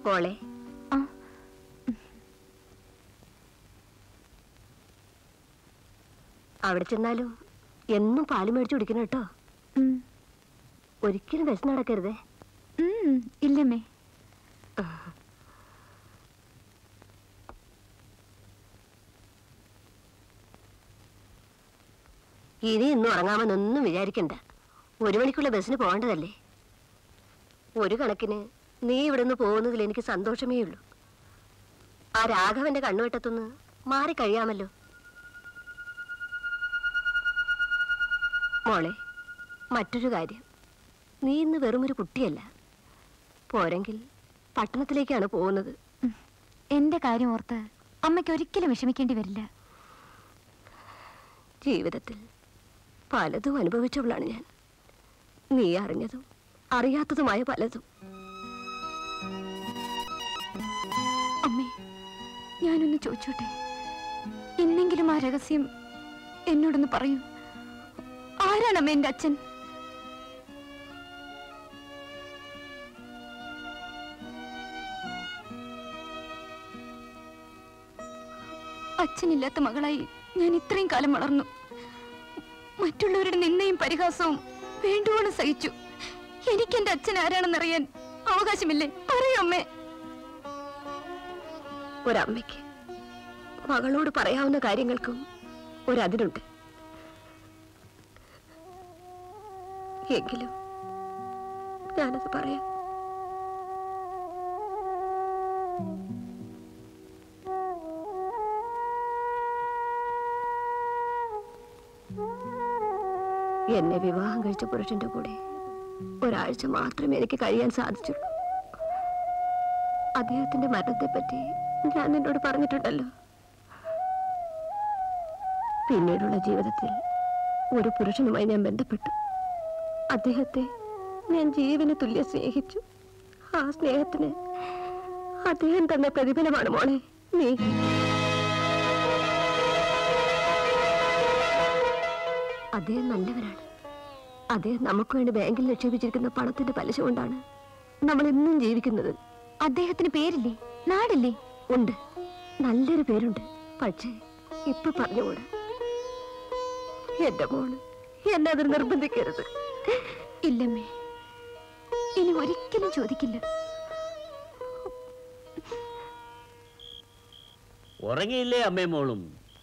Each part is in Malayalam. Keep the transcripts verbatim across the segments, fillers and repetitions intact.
മോളെ, അവിടെ ചെന്നാലും എന്നും പാല് മേടിച്ചു കുടിക്കണം കേട്ടോ. ഒരിക്കലും വിശന്ന് നടക്കരുതേ. ഇല്ലമ്മേ. ഇനി ഇന്നും ഉറങ്ങാമെന്നൊന്നും വിചാരിക്കണ്ട. ഒരു മണിക്കുള്ള ബസ്സിന് പോകേണ്ടതല്ലേ. ഒരു കണക്കിന് നീ ഇവിടെ നിന്ന് പോകുന്നതിൽ എനിക്ക് സന്തോഷമേ ഉള്ളൂ. ആ രാഘവന്റെ കണ്ണുവെട്ടത്തുനിന്ന് മാറിക്കഴിയാമല്ലോ. മോളെ, മറ്റൊരു കാര്യം, നീ ഇന്ന് വെറുമൊരു കുട്ടിയല്ല. പോരെങ്കിൽ പട്ടണത്തിലേക്കാണ് പോകുന്നത്. എന്റെ കാര്യം ഓർത്ത് അമ്മയ്ക്ക് ഒരിക്കലും വിഷമിക്കേണ്ടി വരില്ല. ജീവിതത്തിൽ പലതും അനുഭവിച്ചവളാണ് ഞാൻ. നീ അറിഞ്ഞതും അറിയാത്തതുമായ പലതും. അമ്മേ, ഞാനൊന്ന് ചോദിച്ചോട്ടെ? എന്നെങ്കിലും ആ രഹസ്യം എന്നോടൊന്ന് പറയൂ. ആരാണമ്മ എന്റെ അച്ഛൻ? അച്ഛനില്ലാത്ത മകളായി ഞാൻ ഇത്രയും കാലം വളർന്നു. മറ്റുള്ളവരുടെ നിന്ദയും പരിഹാസവും വേണ്ടുവോളം സഹിച്ചു. എനിക്ക് എന്റെ അച്ഛൻ ആരാണെന്നറിയാൻ അവകാശമില്ലേ? പറയൂ അമ്മേ. ഒരമ്മയ്ക്ക് മകളോട് പറയാവുന്ന കാര്യങ്ങൾക്കും ഒരതിരുണ്ട്. എങ്കിലും ഞാനത് പറയാം. എന്നെ വിവാഹം കഴിച്ച പുരുഷന്റെ കൂടെ ഒരാഴ്ച മാത്രമേ എനിക്ക് കഴിയാൻ സാധിച്ചുള്ളൂ. അദ്ദേഹത്തിന്റെ മരണത്തെപ്പറ്റി ഞാൻ നിന്നോട് പറഞ്ഞിട്ടുണ്ടല്ലോ. പിന്നീടുള്ള ജീവിതത്തിൽ ഒരു പുരുഷനുമായി ഞാൻ ബന്ധപ്പെട്ടു. അദ്ദേഹത്തെ ഞാൻ ജീവന് തുല്യ സ്നേഹിച്ചു. ആ സ്നേഹത്തിന് അദ്ദേഹം തന്ന പ്രതിഫലമാണ് മോളെ നീ. അദ്ദേഹം നല്ലവരാണ്. അദ്ദേഹം നമുക്ക് വേണ്ടി ബാങ്കിൽ നിക്ഷേപിച്ചിരിക്കുന്ന പണത്തിന്റെ പലിശ കൊണ്ടാണ് നമ്മൾ എന്നും ജീവിക്കുന്നത്. അദ്ദേഹത്തിന് പേരില്ലേ? നാടില്ലേ? ഉണ്ട്, നല്ലൊരു പേരുണ്ട്. പക്ഷേ ഇപ്പൊ പറഞ്ഞുകൂടാ. എന്റെ മോള് എന്നെ അതിൽ നിർബന്ധിക്കരുത്. ഇല്ലമ്മേ, ഇനി ഒരിക്കലും ചോദിക്കില്ല. ഉറങ്ങിയില്ലേ അമ്മേ മോളും?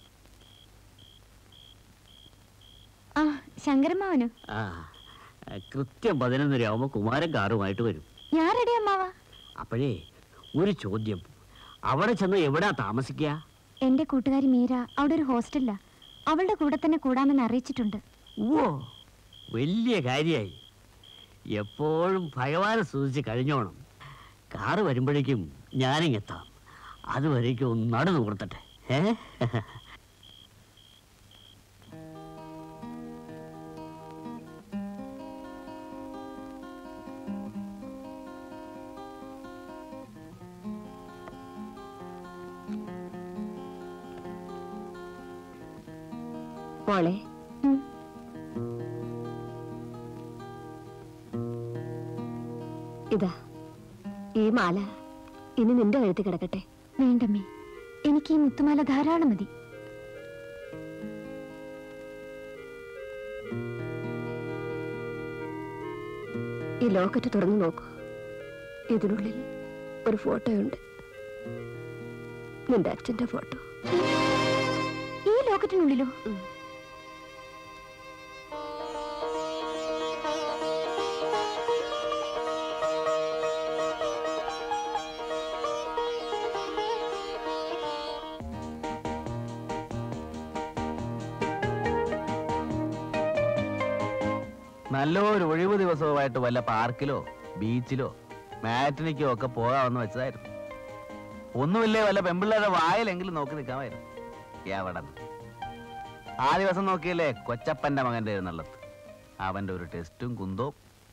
ആ, ശങ്കരമ്മാവനു? ആ, കൃത്യം പതിനൊന്നരയാവുമ്പോ കുമാരൻ കാറുമായിട്ട് വരും. ഞാൻ റെഡി അമ്മാവാ. അപ്പോഴേ ഒരു ചോദ്യം, അവിടെ ചെന്ന് എവിടാ താമസിക്കുക? എന്റെ കൂട്ടുകാരി മീര അവിടെ ഒരു ഹോസ്റ്റലില്ല. അവളുടെ കൂടെ തന്നെ കൂടാമെന്ന് അറിയിച്ചിട്ടുണ്ട്. ഓ, വലിയ കാര്യായി. എപ്പോഴും ഭഗവാനെ സൂചിച്ച് കഴിഞ്ഞോണം. കാറ് വരുമ്പോഴേക്കും ഞാനിങ്ങെത്താം. അതുവരേക്കും ഒന്ന് നടന്നു കൊടുത്തട്ടെ. ഏ മോളെ, ഇതാ ഈ മാല ഇനി നിന്റെ കഴുത്തിൽ കിടക്കട്ടെ. വേണ്ടമ്മേ, എനിക്ക് ഈ മുത്തുമാല ധാരാളം മതി. ഈ ലോക്കറ്റ് തുറന്നു നോക്കൂ. ഇതിനുള്ളിൽ ഒരു ഫോട്ടോയുണ്ട്, നിന്റെ അച്ഛന്റെ ഫോട്ടോ. ഈ ലോക്കറ്റിനുള്ളിലോ? നല്ലൊരു ഒഴിവ് ദിവസവുമായിട്ട് വല്ല പാർക്കിലോ ബീച്ചിലോ മാറ്റിനിക്കോ ഒക്കെ പോകാമെന്ന് വെച്ചതായിരുന്നു. ഒന്നുമില്ലേ, വല്ല പെമ്പിള്ളേരുടെ വായിലെങ്കിലും നോക്കി നിൽക്കാമായിരുന്നു. എവിടെ ആ ദിവസം നോക്കിയല്ലേ കൊച്ചപ്പന്റെ മകന്റെ എഴുന്നള്ളത്. അവന്റെ ഒരു ടെസ്റ്റും കുന്തോ.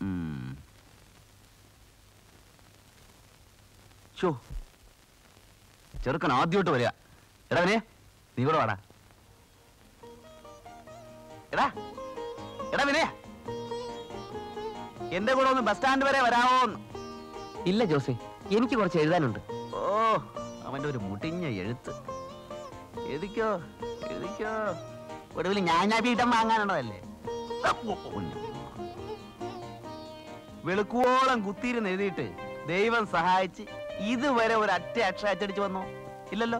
ചെറുക്കൻ ആദ്യമായിട്ട് വരിക. എടാ വിനയ, നീ കൂടെ വാടാ. എടാ എടാ വിനയ, എന്റെ കൂടെ ഒന്ന് ബസ് സ്റ്റാൻഡ് വരെ വരാമോന്ന്. ഇല്ല ജോസേ, എനിക്ക് കുറച്ച് എഴുതാനുണ്ട്. ഓ, അവന്റെ ഒരു മുടിഞ്ഞ എഴുത്ത്. എഴുതിക്കോ എഴുതിക്കോ, ഒടുവിൽ ഞാൻ വീട്ടം വാങ്ങാനുള്ളതല്ലേ. വെളുക്കുവോളം കുത്തിയിരുന്ന് എഴുതിയിട്ട് ദൈവം സഹായിച്ച് ഇതുവരെ ഒരു അറ്റ അക്ഷരം അച്ചടിച്ചു വന്നോ? ഇല്ലല്ലോ.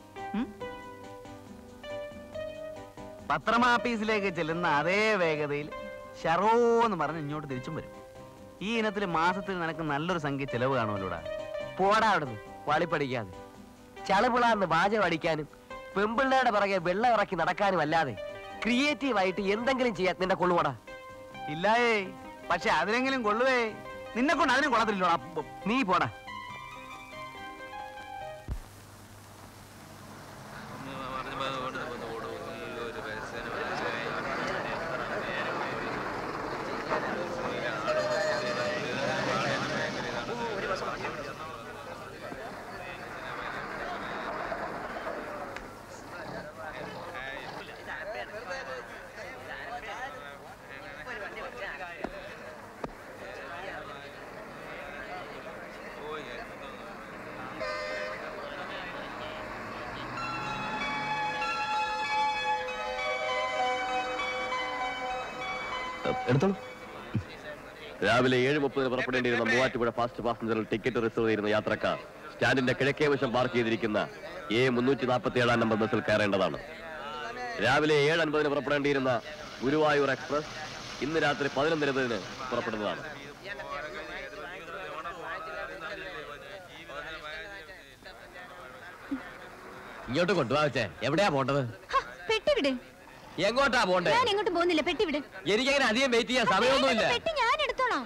പത്രമാഫീസിലേക്ക് ചെല്ലുന്ന അതേ വേഗതയിൽ ഷറോ എന്ന് പറഞ്ഞ് ഇങ്ങോട്ട് തിരിച്ചും വരും. ഈ ഇനത്തിൽ മാസത്തിൽ നിനക്ക് നല്ലൊരു സംഖ്യ ചെലവ് കാണുമല്ലോടാ. പോടാ അവിടുന്ന് വളിപ്പടിക്കാതെ. ചളപിളാന്ന് വാചകം അടിക്കാനും പെമ്പിള്ളയുടെ പിറകെ വെള്ളം ഇറക്കി നടക്കാനും അല്ലാതെ ക്രിയേറ്റീവായിട്ട് എന്തെങ്കിലും ചെയ്യാൻ നിന്നെ കൊള്ളുവാടാ. ഇല്ലായേ, പക്ഷെ അതിനെങ്കിലും കൊള്ളുവേ. നിന്നെ കൊണ്ട് അതിനും കൊള്ളത്തില്ലോടാ. നീ പോടാ. എടുത്തോളൂ. രാവിലെ ഏഴ് മുപ്പതിന് പുറപ്പെടേണ്ടിയിരുന്ന മൂവാറ്റുപുഴ ഫാസ്റ്റ് പാസഞ്ചറിൽ ടിക്കറ്റ് റിസർവ് ചെയ്യുന്ന യാത്രക്കാർ സ്റ്റാൻഡിന്റെ കിഴക്കേ വശം പാർക്ക് ചെയ്തിരിക്കുന്ന എ മുന്നൂറ്റി നാൽപ്പത്തി ഏഴാം നമ്പർ ബസ്സിൽ കയറേണ്ടതാണ്. രാവിലെ ഏഴ് അൻപതിന് പുറപ്പെടേണ്ടിയിരുന്ന ഗുരുവായൂർ എക്സ്പ്രസ് ഇന്ന് രാത്രി പതിനൊന്ന് ഇരുപതിന് പുറപ്പെടുന്നതാണ്. ഇങ്ങോട്ട് കൊണ്ടുപോവച്ചേ. എവിടെയാ പോണ്ടത്? പെട്ടിവിടെ. എങ്ങോട്ടാ പോണ്ടേ? ഞാൻ എങ്ങോട്ടും പോകുന്നില്ല, പെട്ടിവിടെ. എനിക്കങ്ങനെ അധികം വെയിറ്റ് ചെയ്യാൻ സമയമൊന്നുമില്ല. പെട്ടി ഞാൻ എടുത്തോളാം.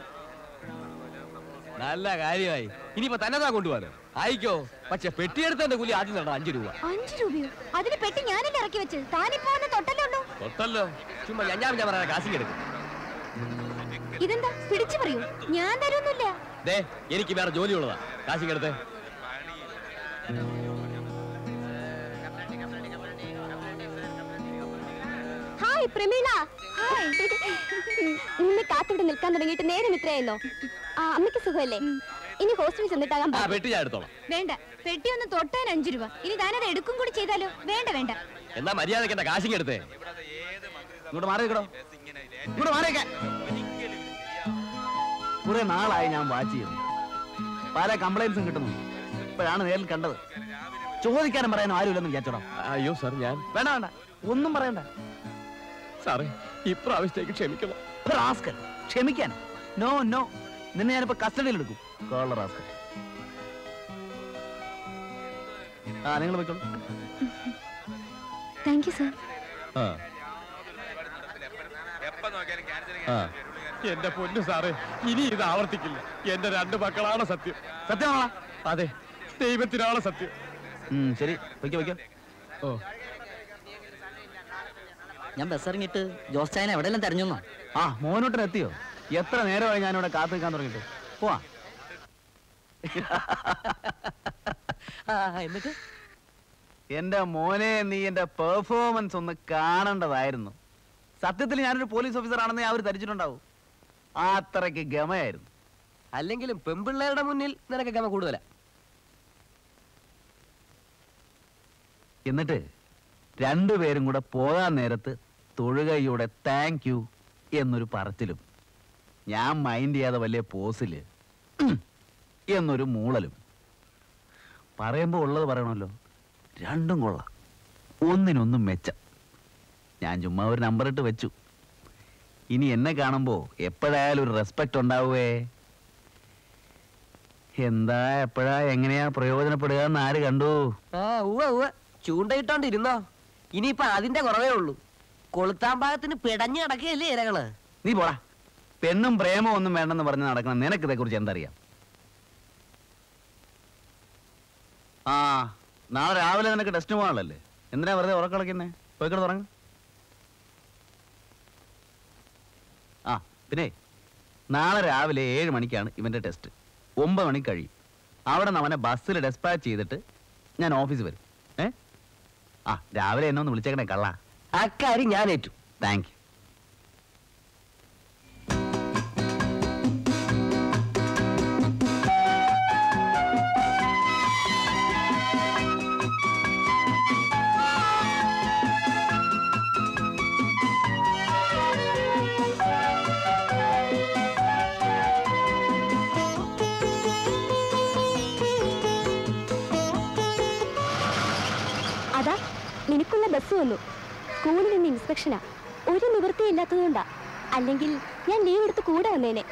നല്ല കാര്യമായി. ഇനിയിപ്പോ തന്നെതാ കൊണ്ടുപോകാനോ? ആയിക്കോ, പക്ഷെ പെട്ടിയെടുത്തതിന്റെ കൂലി ആദ്യം തരണം അഞ്ചു രൂപ. അഞ്ചു രൂപയോ? അതിന് പെട്ടി ഞാനല്ലേ ഇറക്കി വെച്ചത്. താനിപ്പോ തൊട്ടല്ലോ ഉള്ളൂ. തൊട്ടല്ലോ, ചുമ്മാ ഞാൻ ഞാൻ പറയാൻ കാശിങ് എടുക്കും. ഇതെന്താ പിടിച്ചു പറയൂ? ഞാൻ തരുന്നില്ല. ദേ, എനിക്ക് വേറെ ജോലി ഉള്ളതാ. കാശിങ് എടുത്തേ. ഹായ് പ്രമീള. ഹായ്. നിന്നെ കാത്തിവിടെ നിൽക്കാൻ തുടങ്ങിയിട്ട് നേരം ഇത്രയായിരുന്നോ? ആ, അമ്മയ്ക്ക് സുഖമല്ലേ? ഇനി ഹോസ്റ്റലിൽ ചെന്നിട്ടാകാൻ. പെട്ടി ഞാൻ എടുത്തോളാം. വേണ്ട, പെട്ടി ഒന്ന് തൊട്ടാൻ അഞ്ചു രൂപ. ഇനി താനത് എടുക്കും കൂടി ചെയ്താലോ? വേണ്ട വേണ്ട. എന്നാ മര്യാദക്ക് എന്റെ കാശിങ് എടുത്തേ. ഇങ്ങോട്ട് മാറിയിക്കടോ, ഇങ്ങോട്ട് മാറിയേക്കാൻ. കുറെ നാളായി ഞാൻ വാച്ച് ചെയ്യുന്നു. പല കംപ്ലൈന്റ്സും കിട്ടുന്നു. ഇപ്പോഴാണ് നേരിൽ കണ്ടത്. ചോദിക്കാനും പറയാനും ആരുമില്ലെന്ന് വിചാരിച്ചോടാ. അയ്യോ സാർ, ഞാൻ വേണ്ട വേണ്ട, ഒന്നും പറയണ്ട സാറേ, ഇപ്രാവശ്യത്തേക്ക് ക്ഷമിക്കണം. റാസ്കൽ, ക്ഷമിക്കാൻ? നോ നോ, നിന്നെ ഞാനിപ്പോ കസ്റ്റഡിയിൽ എടുക്കും. Collar rascal. ആ, നിങ്ങൾ പോയിക്കോളൂ. Thank you sir. എന്റെ പൊന്നു സാറേ, ഇനി ഇത് ആവർത്തിക്കില്ല. എന്റെ രണ്ട് മക്കളാണ് സത്യം. സത്യമാണോ? അതെ, ദൈവത്തിനാണ് സത്യം. ശരി, വയ്ക്കോ വയ്ക്കോ. ഓ, ഞാൻ ബസ് ഇറങ്ങിയിട്ട് ജോസ് ചായനെ എവിടെയെല്ലാം തെരഞ്ഞു. ആ, മോനോട്ടിന് എത്തിയോ? എത്ര നേരമായി ഞാനിവിടെ കാത്തു നിൽക്കാൻ തുടങ്ങിയിട്ട്. പോവാ. എന്നിട്ട് എന്റെ മോനെ, നീ എന്റെ പെർഫോമൻസ് ഒന്ന് കാണേണ്ടതായിരുന്നു. സത്യത്തിൽ ഞാനൊരു പോലീസ് ഓഫീസർ ആണെന്നേ അവർ ധരിച്ചിട്ടുണ്ടാവും. അത്രയ്ക്ക് ഗമയായിരുന്നു. അല്ലെങ്കിലും പെമ്പിള്ളേരുടെ മുന്നിൽ നിനക്ക് ഗമ കൂടുതലാ. എന്നിട്ട് രണ്ടുപേരും കൂടെ പോകാൻ നേരത്ത് തൊഴുകയോടെ താങ്ക് യു എന്നൊരു പറച്ചിലും, ഞാൻ മൈൻഡ് ചെയ്യാതെ വലിയ പോസില് എന്നൊരു മൂളലും. പറയുമ്പോൾ ഉള്ളത് പറയണമല്ലോ. രണ്ടും കൊള്ളാം, ഒന്നിനൊന്നും മെച്ചം. ഞാൻ ചുമ്മാ ഒരു നമ്പർ ഇട്ട് വെച്ചു. ഇനി എന്നെ കാണുമ്പോൾ എപ്പോഴായാലും ഒരു റെസ്പെക്ട് ഉണ്ടാവുകേ. എന്താ എപ്പോഴാ എങ്ങനെയാ പ്രയോജനപ്പെടുക എന്ന് ആര് കണ്ടു? ആ, ഉവ്വ ഉവ്വ, ചൂണ്ടയിട്ടോണ്ടിരുന്നോ. ഇനിയിപ്പൊ അതിന്റെ കുറവേ ഉള്ളൂ. കൊളുത്താൻ ഭാഗത്തിന് പിടഞ്ഞു നടക്കുകയല്ലേ ഇരകള്. നീ പോടാ. പെണ്ണും പ്രേമവും ഒന്നും വേണ്ടെന്ന് പറഞ്ഞ് നടക്കണം. നിനക്ക് ഇതേക്കുറിച്ച് എന്തറിയാം? ആ, നാളെ രാവിലെ നിനക്ക് ടെസ്റ്റ് പോകാനുള്ളല്ലേ? എന്തിനാ വെറുതെ ഉറക്കളക്കുന്നേ? പോയിക്കോട്ട് തുടങ്ങ. ആ, പിന്നെ നാളെ രാവിലെ ഏഴ് മണിക്കാണ് ഇവന്റെ ടെസ്റ്റ്. ഒമ്പത് മണിക്ക് കഴിയും. അവിടെ നിന്ന് അവനെ ബസ്സിൽ ഡെസ്പാച്ച് ചെയ്തിട്ട് ഞാൻ ഓഫീസിൽ വരും. ഏ ആ, രാവിലെ എന്നെ ഒന്ന് വിളിച്ചേക്കണേ കള്ള. അക്കാര്യം ഞാൻ ഏറ്റു. Thank you. ബസ് വന്നു. സ്കൂളിൽ നിന്ന് ഇൻസ്പെക്ഷനാ. ഒരു നിവൃത്തിയില്ലാത്തതുകൊണ്ടാ, അല്ലെങ്കിൽ ഞാൻ ലീവ് എടുത്ത് കൂടെ വന്നേനെ.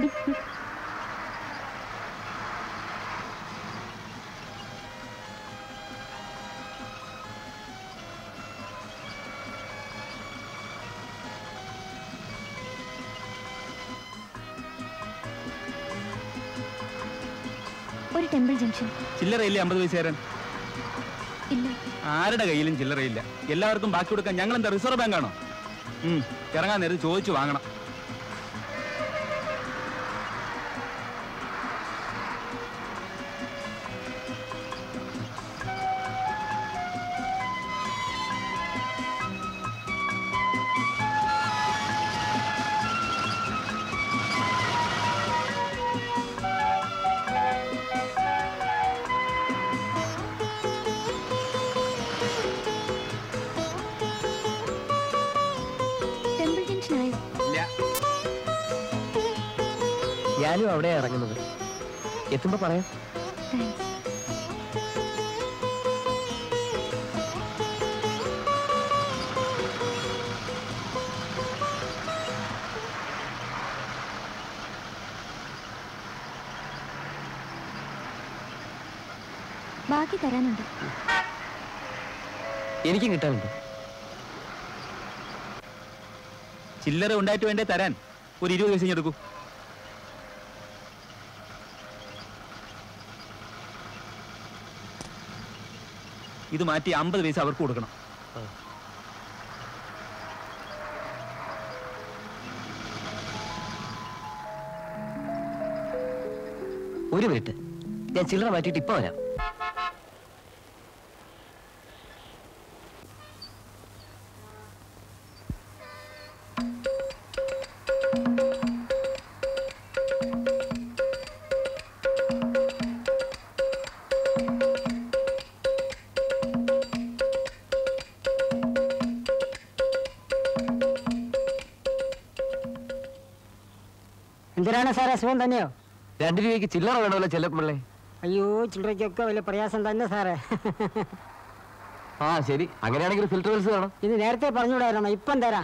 ഒരു ടെമ്പിൾ ജംഗ്ഷൻ. ചില്ലറയില്ലേ അമ്പത് പൈസ തരാൻ? ഇല്ല. ആരുടെ കയ്യിലും ചില്ലറയില്ല. എല്ലാവർക്കും ബാക്കി കൊടുക്കാൻ ഞങ്ങൾ എന്താ റിസർവ് ബാങ്ക് ആണോ? ഇറങ്ങാൻ നേരത്ത് ചോദിച്ചു വാങ്ങണം. ഞാനും അവിടെ ഇറങ്ങുന്നത്. എത്തുമ്പോ പറയാം. ബാക്കി തരാനുണ്ട്. എനിക്കും കിട്ടാനുണ്ട്. ചില്ലറ ഉണ്ടായിട്ട് വേണ്ടേ തരാൻ? ഒരു ഇരുപത് പൈസ എടുക്കൂ. ഇത് മാറ്റി അമ്പത് പൈസ അവർക്ക് കൊടുക്കണം. ഒരു മിനിറ്റ്, ഞാൻ ചില്ലറ മാറ്റിയിട്ട് ഇപ്പൊ വരാം. എന്തിനാണ് സാറേ? സുഖം തന്നെയോ? രണ്ടു രൂപയ്ക്ക് ചില്ലറ വേണമല്ലോ ചെല്ലപ്പിള്ളേ. അയ്യോ, ചില്ലറയ്ക്കൊക്കെ വലിയ പ്രയാസം തന്നെ സാറേ. ആ ശരി, അങ്ങനെയാണെങ്കിൽ ഫിൽറ്റർ വെൽസ് വേണം. ഇത് നേരത്തെ പറഞ്ഞുകൂടായിരുന്നോ? ഇപ്പം തരാം.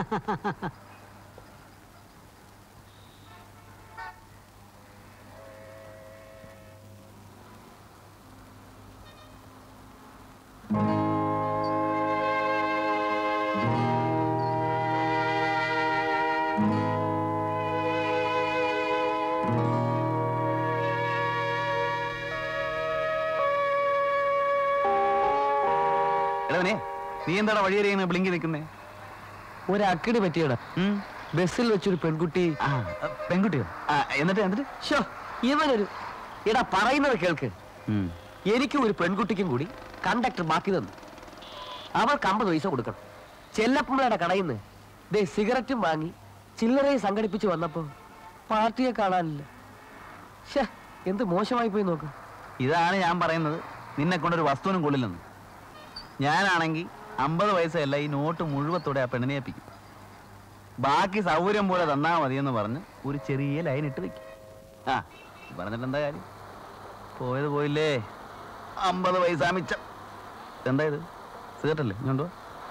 നീ എന്താടാ വഴിയറിയ ബ്ലിങ്കി നിൽക്കുന്നേ? ഒരു അക്കിടി പറ്റിയടാ. ബസ്സിൽ വെച്ചൊരു പെൺകുട്ടി. പെൺകുട്ടിയോ? എന്നിട്ട് എന്നിട്ട് ഷോ ഇവനൊരു ഇടാ പറയുന്നത് കേൾക്ക്. എനിക്കും ഒരു പെൺകുട്ടിക്കും കൂടി കണ്ടക്ടർ ബാക്കി തന്നു. അവൾക്ക് അമ്പത് പൈസ കൊടുക്കണം. ചെല്ലപ്പമ്മയുടെ കടയിൽ നിന്ന് ദേ സിഗരറ്റും വാങ്ങി ചില്ലറയും സംഘടിപ്പിച്ച് വന്നപ്പോ പാർട്ടിയെ കാണാനില്ല. ഷേ എന്ത് മോശമായി പോയി നോക്ക്. ഇതാണ് ഞാൻ പറയുന്നത്, നിന്നെ കൊണ്ടൊരു വസ്തുവിനും കൊള്ളില്ലെന്ന്. ഞാനാണെങ്കിൽ അമ്പത് പൈസയല്ല, ഈ നോട്ട് മുഴുവത്തോടെ ആ പെണ്ണിനെ ഏൽപ്പിക്കും. ബാക്കി സൗകര്യം പോലെ തന്നാ മതിയെന്ന് പറഞ്ഞ് ഒരു ചെറിയ ലൈൻ ഇട്ട് വെക്കും. ആ പറഞ്ഞിട്ട് എന്താ കാര്യം? പോയത് പോയില്ലേ, അമ്പത് പൈസ മിച്ചം. എന്താ ഇത്, സിഗരറ്റല്ലേ? ഇങ്ങോട്ടോ.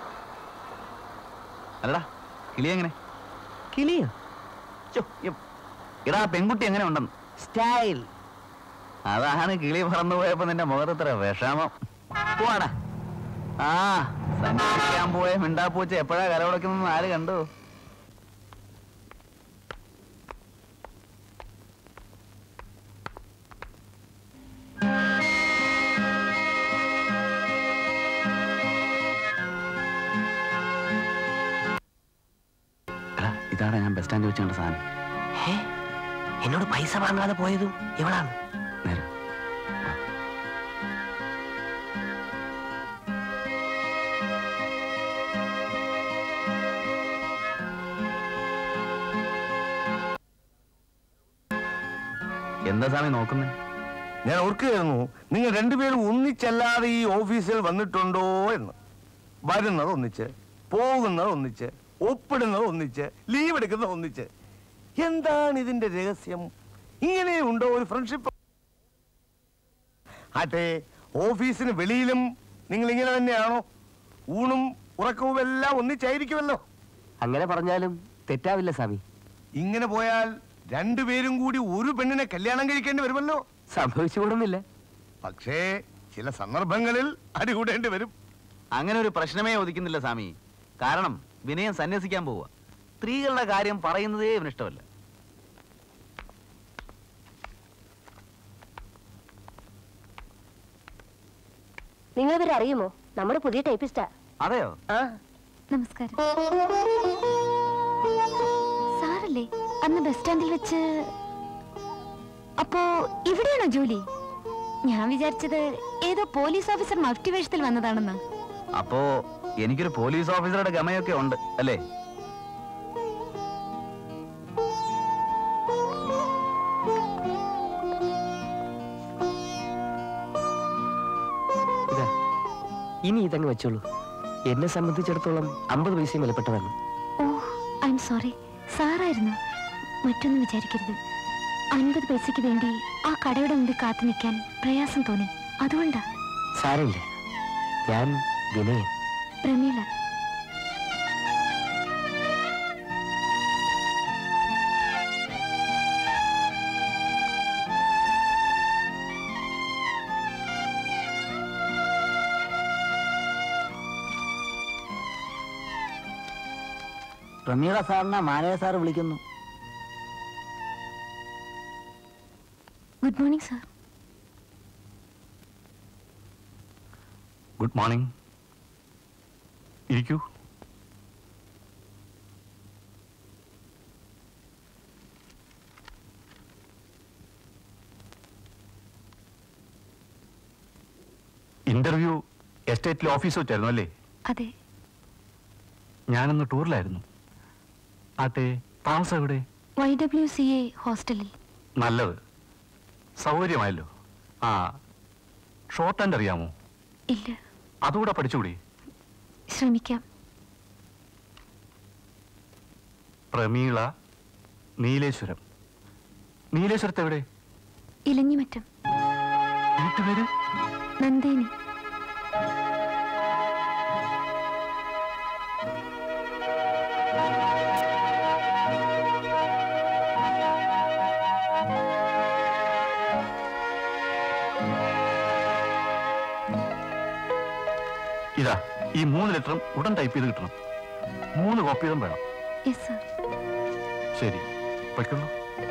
അല്ലടാ കിളി എങ്ങനെ? കിളിയോ? ഇടാ പെൺകുട്ടി എങ്ങനെ ഉണ്ടെന്ന് സ്റ്റൈൽ. അതാണ് കിളി പറന്നു പോയപ്പോ നിന്റെ മുഖത്തത്ര വിഷമം. പോവാടാ. ആ സഞ്ചരിക്കാൻ പോയ മിണ്ടാപ്പൂച്ച എപ്പോഴാ കരവടക്കുന്നതെന്ന് ആര് കണ്ടു? ഇതാണ് ഞാൻ ബസ് സ്റ്റാൻഡിൽ വെച്ച് കണ്ട സാധനം. എന്നോട് പൈസ വാങ്ങാതെ പോയതും ഇവളാണ്. നേരെ എന്താ സ്വാമി നോക്കുന്നേ? ഞാൻ ഓർക്കുകയായിരുന്നു, നിങ്ങൾ രണ്ടുപേരും ഒന്നിച്ചല്ലാതെ ഈ ഓഫീസിൽ വന്നിട്ടുണ്ടോ എന്ന്. വരുന്നത് ഒന്നിച്ച്, പോകുന്നത് ഒന്നിച്ച്, ഒപ്പിടുന്നത് ഒന്നിച്ച്, ലീവ് എടുക്കുന്നത് ഒന്നിച്ച്. എന്താണ് ഇതിന്റെ രഹസ്യം? ഇങ്ങനെയുണ്ടോ ഒരു ഫ്രണ്ട്ഷിപ്പ്? ആട്ടെ, ഓഫീസിന് വെളിയിലും നിങ്ങൾ ഇങ്ങനെ തന്നെയാണോ? ഊണും ഉറക്കവും എല്ലാം ഒന്നിച്ചായിരിക്കുമല്ലോ. അങ്ങനെ പറഞ്ഞാലും തെറ്റാവില്ല സ്വാമി. ഇങ്ങനെ പോയാൽ രണ്ടുപേരും കൂടി ഒരു പെണ്ണിനെ കല്യാണം കഴിക്കേണ്ടി വരുമല്ലോ. സംഭവിച്ചുകൂടുന്നില്ല. പക്ഷേ ചില സന്ദർഭങ്ങളിൽ അടികൂടേണ്ടി വരും. അങ്ങനെ ഒരു പ്രശ്നമേ ഒതുക്കുന്നില്ല സ്വാമി. കാരണം വിനയം സന്യസിക്കാൻ പോവുക. സ്ത്രീകളുടെ കാര്യം പറയുന്നതേ ഇവന് ഇഷ്ടമല്ല. നിങ്ങൾ ഇവരെ അറിയുമോ? നമ്മുടെ പുതിയ ടൈപ്പിസ്റ്റാ. അതെയോ? ആ നമസ്കാരം. സാറല്ലേ അന്ന് ബസ് സ്റ്റാൻഡിൽ വെച്ച്? അപ്പോ ഇവിടെയാണോ ജോലി? ഞാൻ വിചാരിച്ചത് ഏതോ പോലീസ് ഓഫീസർ മഫ്റ്റി വേഷത്തിൽ വന്നതാണെന്ന്. അപ്പോ എനിക്കൊരു പോലീസ് ഓഫീസറുടെ ഗമയൊക്കെ ഉണ്ട് അല്ലേ? ഇനി ഇതങ്ങ് വെച്ചോളൂ. എന്നെ സംബന്ധിച്ചിടത്തോളം അമ്പത് പൈസയും വിലപ്പെട്ടതാണ്. Oh I'm sorry. സാറായിരുന്നു. മറ്റൊന്നും വിചാരിക്കരുത്. അൻപത് പൈസയ്ക്ക് വേണ്ടി ആ കടയുടെ മുമ്പിൽ കാത്തു നിൽക്കാൻ പ്രയാസം തോന്നി, അതുകൊണ്ടാ. സാരമില്ല, ഞാൻ വിനയൻ. പ്രമീള. പ്രമീള സാറിനെ മാനേജർ സാർ വിളിക്കുന്നു. Good morning sir. Good morning. ഇരിക്കൂ. ഇന്റർവ്യൂ എസ്റ്റേറ്റിലെ ഓഫീസ് വെച്ചായിരുന്നു അല്ലേ? അതെ. ഞാനൊന്ന് ടൂറിലായിരുന്നു. ആട്ടെ, താമസം എവിടെ? വൈ ഡബ്ല്യു സി എ ഹോസ്റ്റലിൽ. നല്ലത്, സൗകര്യമായല്ലോ. ആ, ഷോർട്ട് ഹാൻഡ് അറിയാമോ? ഇല്ല. അതുകൂടെ പഠിച്ചുകൂടി? ശ്രമിക്കാം. പ്രമീള നീലേശ്വരം. നീലേശ്വരത്ത് എവിടെ? ഇലഞ്ഞിമറ്റം. വീട്ടുപേര്? നന്ദേനി. ഇതാ, ഈ മൂന്ന് ലെറ്ററും ഉടൻ ടൈപ്പ് ചെയ്ത് കിട്ടണം. മൂന്ന് കോപ്പി വീതം വേണം. Yes sir. ശരി, വയ്ക്കുള്ളൂ.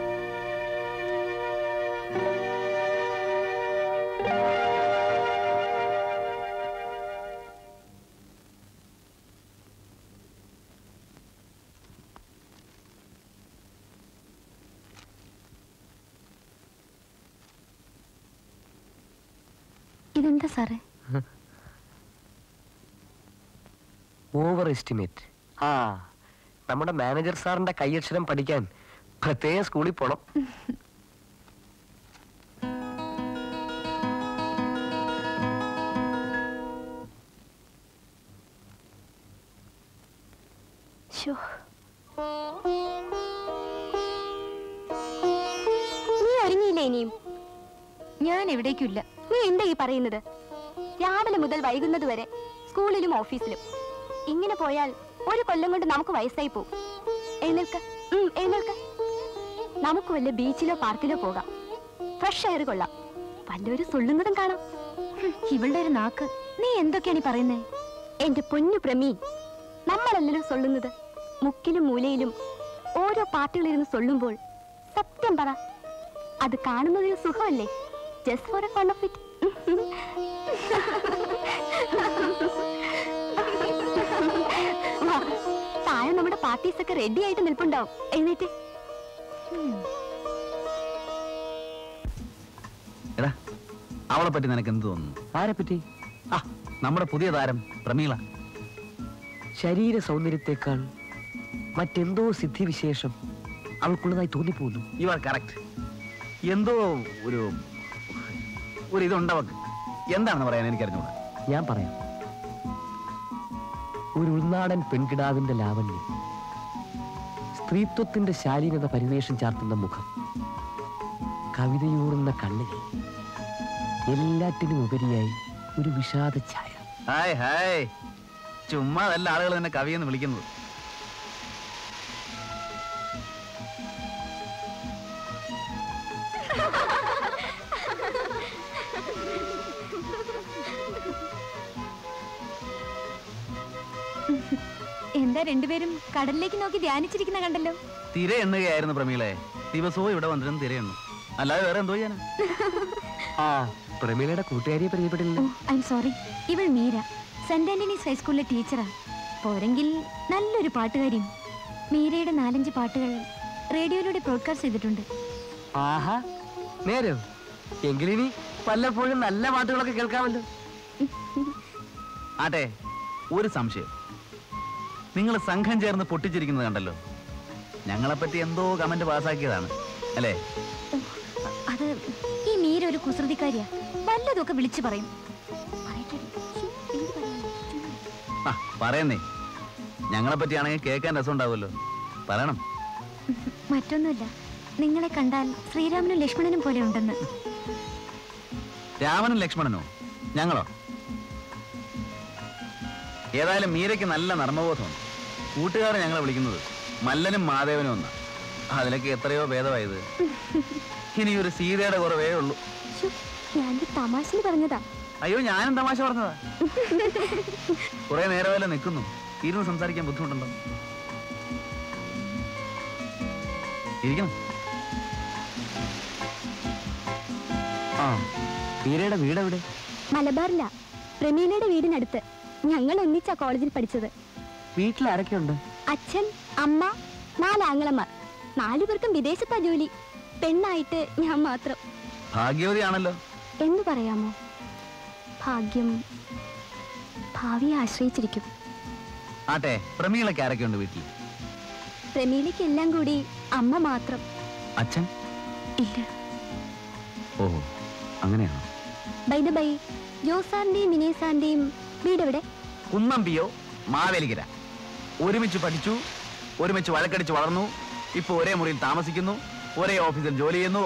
ഇതെന്താ സാറേ? Over estimate. ആ, നമ്മുടെ മാനേജർ സാറിന്റെ കൈയക്ഷരം പഠിക്കാൻ പ്രത്യേക സ്കൂളിൽ പോണം. നീ ഒരുങ്ങിയില്ലേ ഇനിയും? ഞാൻ എവിടേക്കില്ല. നീ എന്താ ഈ പറയുന്നത്? രാവിലെ മുതൽ വൈകുന്നത് വരെ സ്കൂളിലും ഓഫീസിലും. ഇങ്ങനെ പോയാൽ ഒരു കൊല്ലം കൊണ്ട് നമുക്ക് വയസ്സായി പോകും. എഴുന്നേൽക്ക, എഴുന്നേൽക്ക. നമുക്ക് വല്ല ബീച്ചിലോ പാർക്കിലോ പോകാം. ഫ്രഷ് എയർ കൊള്ളാം. വല്ലവരും സൊള്ളുന്നതും കാണാം. ഇവളുടെ ഒരു നാക്ക്. നീ എന്തൊക്കെയാണ് ഈ പറയുന്നേ? എന്റെ പൊന്നു പ്രമീ, നമ്മളല്ലല്ലോ സൊള്ളുന്നത്. മുക്കിലും മൂലയിലും ഓരോ പാർട്ടികളിരുന്ന് സൊള്ളുമ്പോൾ സത്യം പറ, അത് കാണുന്നതിന് സുഖമല്ലേ? Just for a fun of it. താഴെ നമ്മുടെ പാർട്ടീസ് ഒക്കെ റെഡി ആയിട്ട് നിൽപ്പുണ്ടാവും. എഴുന്നേറ്റ്. എടാ, അവളെ പറ്റി നിനക്ക് എന്ത് തോന്നുന്നു? ആരെ പറ്റി? ആ, നമ്മുടെ പുതിയ താരം പ്രമീള. ശരീര സൗന്ദര്യത്തെക്കാൾ മറ്റെന്തോ സിദ്ധിവിശേഷം അവൾക്കുള്ളതായി തോന്നിപ്പോകുന്നു. You are correct. എന്തോ ഒരു ഒരു ഇതുണ്ടവക്ക്. എന്താണെന്ന് പറയാൻ എനിക്കറിഞ്ഞൂടാ. ഞാൻ പറയാം. ഒരു ഉൾനാടൻ പെൺകിടാവിന്റെ ലാവണ്യം, സ്ത്രീത്വത്തിന്റെ ശാലീനത പരിവേഷം ചാർത്തുന്ന മുഖം, കവിതയൂറുന്ന കണ്ണുകൾ, എല്ലാറ്റിനും ഉപരിയായി ഒരു വിഷാദ ഛായ. ഹായ് ഹായ്, ചുമ്മാ നല്ല ആളുകൾ തന്നെ കവിയെന്ന് വിളിക്കുന്നത്. എന്താ രണ്ടുപേരും കടലിലേക്ക് നോക്കി ധ്യാനിച്ചിരിക്കുന്ന കണ്ടല്ലോ. തിര എണ്ണുകയായിരുന്നു പ്രമീളെ. ദിവസവും ഇവിടെ വന്നിരുന്നു തിര എണ്ണു, അല്ലാതെ വേറെ എന്തോ ചെയ്യാനാ? ആ പ്രമീളയുടെ കൂട്ടുകാരിയെ പരിചയപ്പെട്ടില്ല. ഐ എം സോറി, ഇവൾ മീര, സെന്റ് ആന്റണീസ് ഹൈസ്കൂളിലെ ടീച്ചറാ. പോരെങ്കിൽ നല്ലൊരു പാട്ടുകാരിയും. മീരയുടെ നാലഞ്ച് പാട്ടുകൾ റേഡിയോയിലൂടെ ബ്രോഡ്കാസ്റ്റ് ചെയ്തിട്ടുണ്ട്. ആഹാ നേരോ, എങ്കിലിനി വല്ലപ്പോഴും നല്ല പാട്ടുകളൊക്കെ കേൾക്കാമല്ലോ. ആട്ടെ, ഒരു സംശയം. നിങ്ങൾ സംഘം ചേർന്ന് പൊട്ടിച്ചിരിക്കുന്നത് കണ്ടല്ലോ. ഞങ്ങളെപ്പറ്റി എന്തോ കമന്റ് പാസ്സാക്കിയതാണ് അല്ലേ? അത് ഈ മീര ഒരു കുസൃതിക്കാരിയാ, വല്ലതൊക്കെ വിളിച്ചു പറയും. ആ പറയുന്നേ, ഞങ്ങളെ പറ്റിയാണെങ്കിൽ കേൾക്കാൻ രസം ഉണ്ടാവുമല്ലോ, പറയണം. മറ്റൊന്നുമില്ല, നിങ്ങളെ കണ്ടാൽ ശ്രീരാമനും ലക്ഷ്മണനും പോലെ ഉണ്ടെന്ന്. രാമനും ലക്ഷ്മണനോ? ഞങ്ങളോ? ഏതായാലും മീരയ്ക്ക് നല്ല നർമ്മബോധമുണ്ട്. കൂട്ടുകാരെ ഞങ്ങളെ വിളിക്കുന്നത് മല്ലനും മാധവനും ഒന്നാ. അതിലൊക്കെ എത്രയോ ഭേദമായത്. ഇനി ഒരു സീതയുടെ കുറവേ ഉള്ളൂ. ഞാൻ തമാശന് പറഞ്ഞതാ. അയ്യോ, ഞാനും തമാശ പറഞ്ഞതാ. കുറെ നേരമല്ലേ നിൽക്കുന്നു, ഇരുന്ന് സംസാരിക്കാൻ ബുദ്ധിമുട്ടുണ്ടോ? ഇരിക്കണം. ആ മീരയുടെ വീട് എവിടെ? മലബാറില, പ്രമീലയുടെ വീടിനടുത്ത്. ഞങ്ങൾ ഒന്നിച്ചാ കോളേജിൽ പഠിച്ചത്. വീട്ടിൽ ആരൊക്കെയുണ്ട്? അച്ഛൻ, അമ്മ, നാലാങ്ങളമാർ. നാലുപേർക്കും വിദേശത്താ ജോലി. പെണ്ണായിട്ട് ഞാൻ മാത്രം. ഭാഗ്യവതിയാണല്ലോ. എന്ന് പറയാമോ? ഭാഗ്യം ഭാവിയെ ആശ്രയിച്ചിരിക്കും. ആട്ടെ, പ്രമീളയ്ക്ക് ആരൊക്കെയുണ്ട് വീട്ടിൽ? പ്രമീലയ്ക്ക് എല്ലാം കൂടി അമ്മ മാത്രം. അച്ഛൻ ഇല്ല. ഓഹോ, അങ്ങനെയാണോ? ബൈ ദ ബൈ, ജോസാറിന്റെയും മിനേസാറിന്റെയും വീടെവിടെ? കുന്നമ്പിയോ മാവേലിക്കര. ഒരുമിച്ച് പഠിച്ചു, ഒരുമിച്ച് വഴക്കടിച്ച് വളർന്നു. ഇപ്പൊ ഒരേ മുറിയിൽ താമസിക്കുന്നു, ഒരേ ഓഫീസിൽ ജോലി ചെയ്യുന്നു.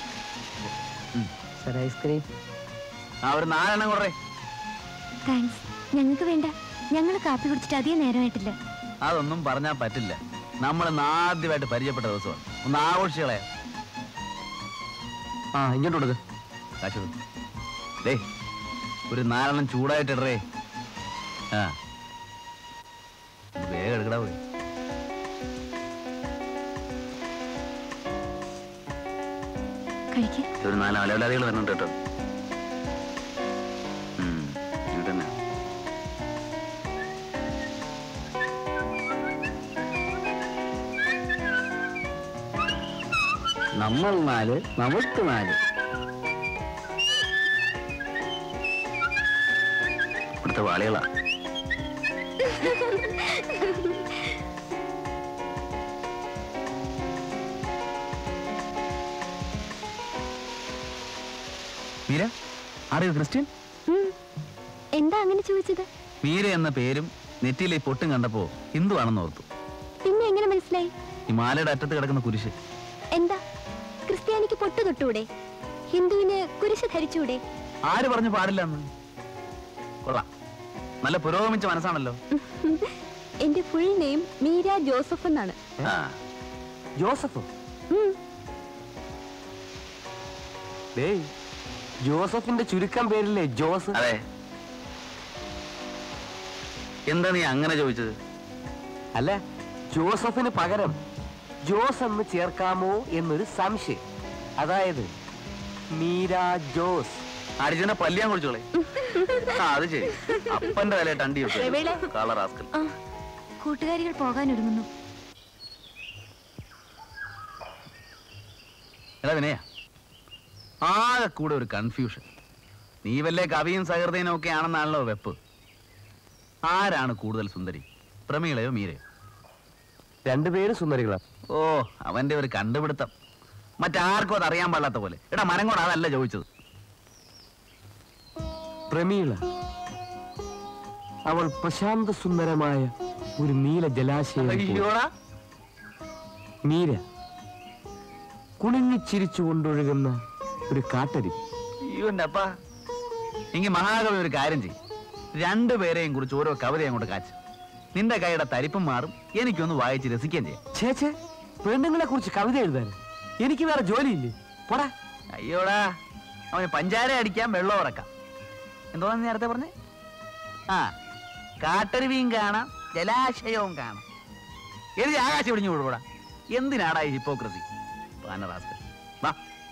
ഐസ്ക്രീം ആ ഒരു നാലെണ്ണം കുറേ. താങ്ക്സ്. ഞങ്ങൾക്ക് വേണ്ട, ഞങ്ങൾ കാപ്പി കുടിച്ചിട്ട് അധികം നേരമായിട്ടില്ല. അതൊന്നും പറഞ്ഞാൽ പറ്റില്ല. നമ്മൾ ആദ്യമായിട്ട് പരിചയപ്പെട്ട ദിവസമാണ്. ഒന്ന് ആഘോഷികളെ. ആ ഇങ്ങോട്ട് കൊടുക്ക. കാശു ഡേ, ഒരു നാലെണ്ണം ചൂടായിട്ടിടറേ. ആ വേഗം എടുക്കടാ പോയി. ഒരു നാല് അലവലാദികൾ വരുന്നുണ്ട് കേട്ടോ. ഇത് തന്നെ നമ്മൾ നാല്, നമുക്ക് നാല്. ഇവിടുത്തെ വാളികളാ. Meera, are you Christian? എന്താ അങ്ങനെ ചോദിച്ചത്? മീര എന്ന പേരും നെറ്റിയിലെ പൊട്ടും കണ്ടപ്പോ ഹിന്ദു ആണെന്ന് ഓർത്തു. പിന്നെ എങ്ങനെ മനസ്സിലായി? ഈ മാലയുടെ അറ്റത്ത് കിടക്കുന്ന കുരിശ്. എന്താ, ക്രിസ്ത്യാനിക്ക് പൊട്ടു തൊട്ടൂടെ? ഹിന്ദുവിന് കുരിശ് ധരിച്ചൂടെ? ആര് പറഞ്ഞു പാടില്ലെന്ന്? കൊള്ളാം, നല്ല പുരോഗമിച്ച മനസ്സാണല്ലോ. എന്റെ ഫുൾ നെയിം മീര ജോസഫ് എന്നാണ്. ജോസഫ്? ജോസഫിന്റെ ചുരുക്കം പേരില്ലേ ജോസ്? അതെ. എന്താ നീ അങ്ങനെ ചോദിച്ചത്? അല്ല, ജോസഫിന് പകരം ജോസ് എന്ന് ചേർക്കാമോ എന്നൊരു സംശയം. അതായത് മീര ജോസ്. അടിച്ചെന്നെ പല്ലിയാൻ കുറിച്ചോളെ. അത് ശരി, അപ്പന്റെ തലയിട്ട് അണ്ടി കളർ ആസ്കൽ. കൂട്ടുകാരികൾ പോകാൻ ഒരുങ്ങുന്നു. എടാ വിനയ, ആകെ കൂടെ ഒരു കൺഫ്യൂഷൻ. നീ വല്ലേ കവിയും സഹൃദയനും ഒക്കെ ആണെന്നാണല്ലോ വെപ്പ്. ആരാണ് കൂടുതൽ സുന്ദരി, പ്രമീളയോ മീരയോ? രണ്ടുപേരും സുന്ദരികളാ. ഓ, അവന്റെ ഒരു കണ്ടുപിടുത്തം. മറ്റാർക്കും അത് അറിയാൻ പാടില്ലാത്ത പോലെ. എടാ മനങ്ങോട് അതല്ല ചോദിച്ചത്. പ്രമീള, അവൾ പ്രശാന്ത സുന്ദരമായ ഒരു നീല ജലാശയം. മീര, കുണിങ്ങിച്ചിരിച്ചു കൊണ്ടൊഴുകുന്ന ഒരു കാട്ടരി. അയ്യോന്റെ അപ്പ, എങ്കിൽ മഹാകവി ഒരു കാര്യം ചെയ്യും. രണ്ടുപേരെയും കുറിച്ച് ഓരോ കവിത അങ്ങോട്ട് കാച്ച്. നിന്റെ കൈയുടെ തരിപ്പും മാറും, എനിക്കൊന്ന് വായിച്ച് രസിക്കുകയും ചെയ്യാം. ചേച്ചേ, പെണ്ണുങ്ങളെ കുറിച്ച് കവിത എഴുതാൻ എനിക്ക് വേറെ ജോലിയില്ലേ? പോടാ. അയ്യോടാ, അവന് പഞ്ചാര അടിക്കാൻ വെള്ളം ഉറക്കാം. എന്തോന്നാ നേരത്തെ പറഞ്ഞേ? ആ, കാട്ടരുവിയും കാണാം, ജലാശയവും കാണാം. എഴുതി ആകാശം പിടിഞ്ഞു വിടുകൂടാ. എന്തിനാടാ ഈ ഹിപ്പോക്രസി? പാനറാസ്കൽ. വാ.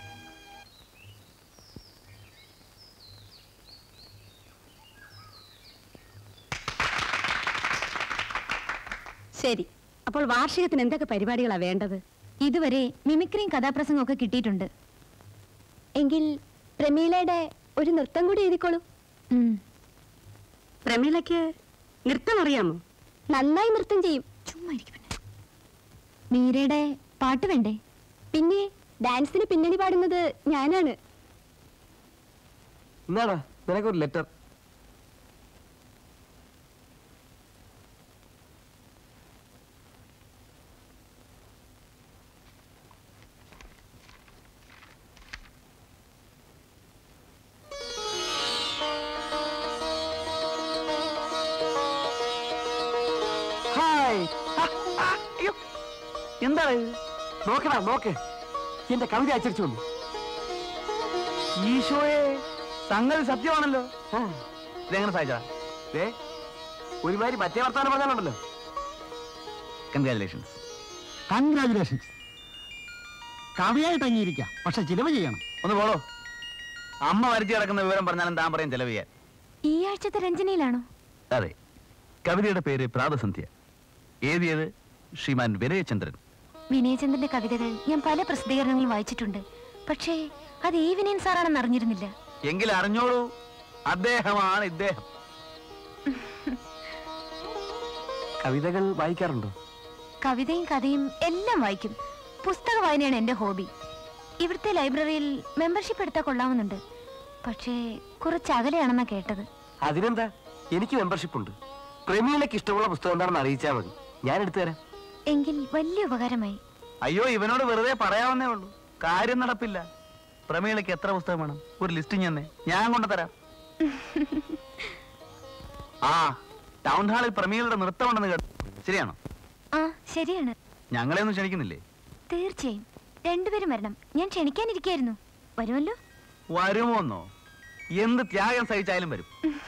ശരി, അപ്പോൾ വാർഷികത്തിന് എന്തൊക്കെ പരിപാടികളാ വേണ്ടത്? ഇതുവരെ മിമിക്രിയും കഥാപ്രസംഗവും ഒക്കെ കിട്ടിയിട്ടുണ്ട്. എങ്കിൽ പ്രമീളയുടെ ഒരു നൃത്തം കൂടി എഴുതിക്കോളൂ. പ്രമീളയ്ക്ക് നൃത്തം അറിയാമോ? നന്നായി നൃത്തം ചെയ്യും. ചുമ്മാ ഇരിക്കും. മീരയുടെ പാട്ട് വേണ്ടേ? പിന്നെ ഡാൻസിന് പിന്നണി പാടുന്നത് ഞാനാണ്. എന്നാടാ നിനക്കൊരു ലെറ്റർ. എന്താ നോക്കടാ, നോക്ക്, എന്റെ കവിത അച്ചടിച്ചു വന്നു. ഈശോയെ, സംഗതി സത്യമാണല്ലോ. ഇതെങ്ങനെ സാധിച്ചാ? ഒരുമാതിരി മറ്റേ വർത്താനം പറഞ്ഞാലുണ്ടല്ലോ. കൺഗ്രാജുലേഷൻസ്. കൺഗ്രാജുലേഷൻസ്. കവിയായിട്ട് അംഗീകരിക്കാം, പക്ഷെ ചിലവ് ചെയ്യണം. ഒന്ന് പോളോ. അമ്മ വരച്ചു കിടക്കുന്ന വിവരം പറഞ്ഞാലും താൻ പറയും ചെലവ് ചെയ്യാൻ. ഈ ആഴ്ചത്തെ രഞ്ജനയിലാണോ? അതെ. കവിതയുടെ പേര് പ്രാതസന്ധ്യ. എഴുതിയത് ശ്രീമാൻ വിനയചന്ദ്രൻ. വിനയചന്ദ്രന്റെ കവിതകൾ ഞാൻ പല പ്രസിദ്ധീകരണങ്ങളും വായിച്ചിട്ടുണ്ട്. പക്ഷേ അത് ഈ വിനയൻ സാറാണെന്ന് അറിഞ്ഞിരുന്നില്ല. എങ്കിൽ അറിഞ്ഞോളൂ, അദ്ദേഹമാണ് ഇദ്ദേഹം. കവിതകൾ വായിക്കാറുണ്ടോ? കവിതയും കഥയും എല്ലാം വായിക്കും. പുസ്തക വായനയാണ് എന്റെ ഹോബി. ഇവിടുത്തെ ലൈബ്രറിയിൽ മെമ്പർഷിപ്പ് എടുത്താൽ കൊള്ളാവുന്നുണ്ട്. പക്ഷേ കുറച്ച് അകലെയാണെന്നാ കേട്ടത്. അതിനെന്താ, എനിക്ക് മെമ്പർഷിപ്പ് ഉണ്ട്. പ്രമീളയ്ക്ക് ഇഷ്ടമുള്ള പുസ്തകം എന്താണെന്ന് അറിയിച്ചാൽ മതി, ഞാൻ എടുത്തു തരാം. എങ്കിൽ വലിയ ഉപകാരമായി. അയ്യോ, ഇവനോട് വെറുതെ പറയാവുന്നേ ഉള്ളൂ, കാര്യം നടപ്പില്ല. പ്രമീളയ്ക്ക് എത്ര പുസ്തകം വേണം? ഒരു ലിസ്റ്റ് ഞാൻ ഞാൻ കൊണ്ടുതരാം. ആ, ടൗൺ ഹാളിൽ പ്രമീളയുടെ നൃത്തം ഉണ്ടെന്ന് കേട്ടു. ശരിയാണോ? ആ, ശരിയാണ്. ഞങ്ങളെ ഒന്നും ക്ഷണിക്കുന്നില്ലേ? തീർച്ചയായും രണ്ടുപേരും വരണം. ഞാൻ ക്ഷണിക്കാനിരിക്കായിരുന്നു. വരുമല്ലോ? വരുമോന്നോ? എന്ത് ത്യാഗം സഹിച്ചാലും വരും.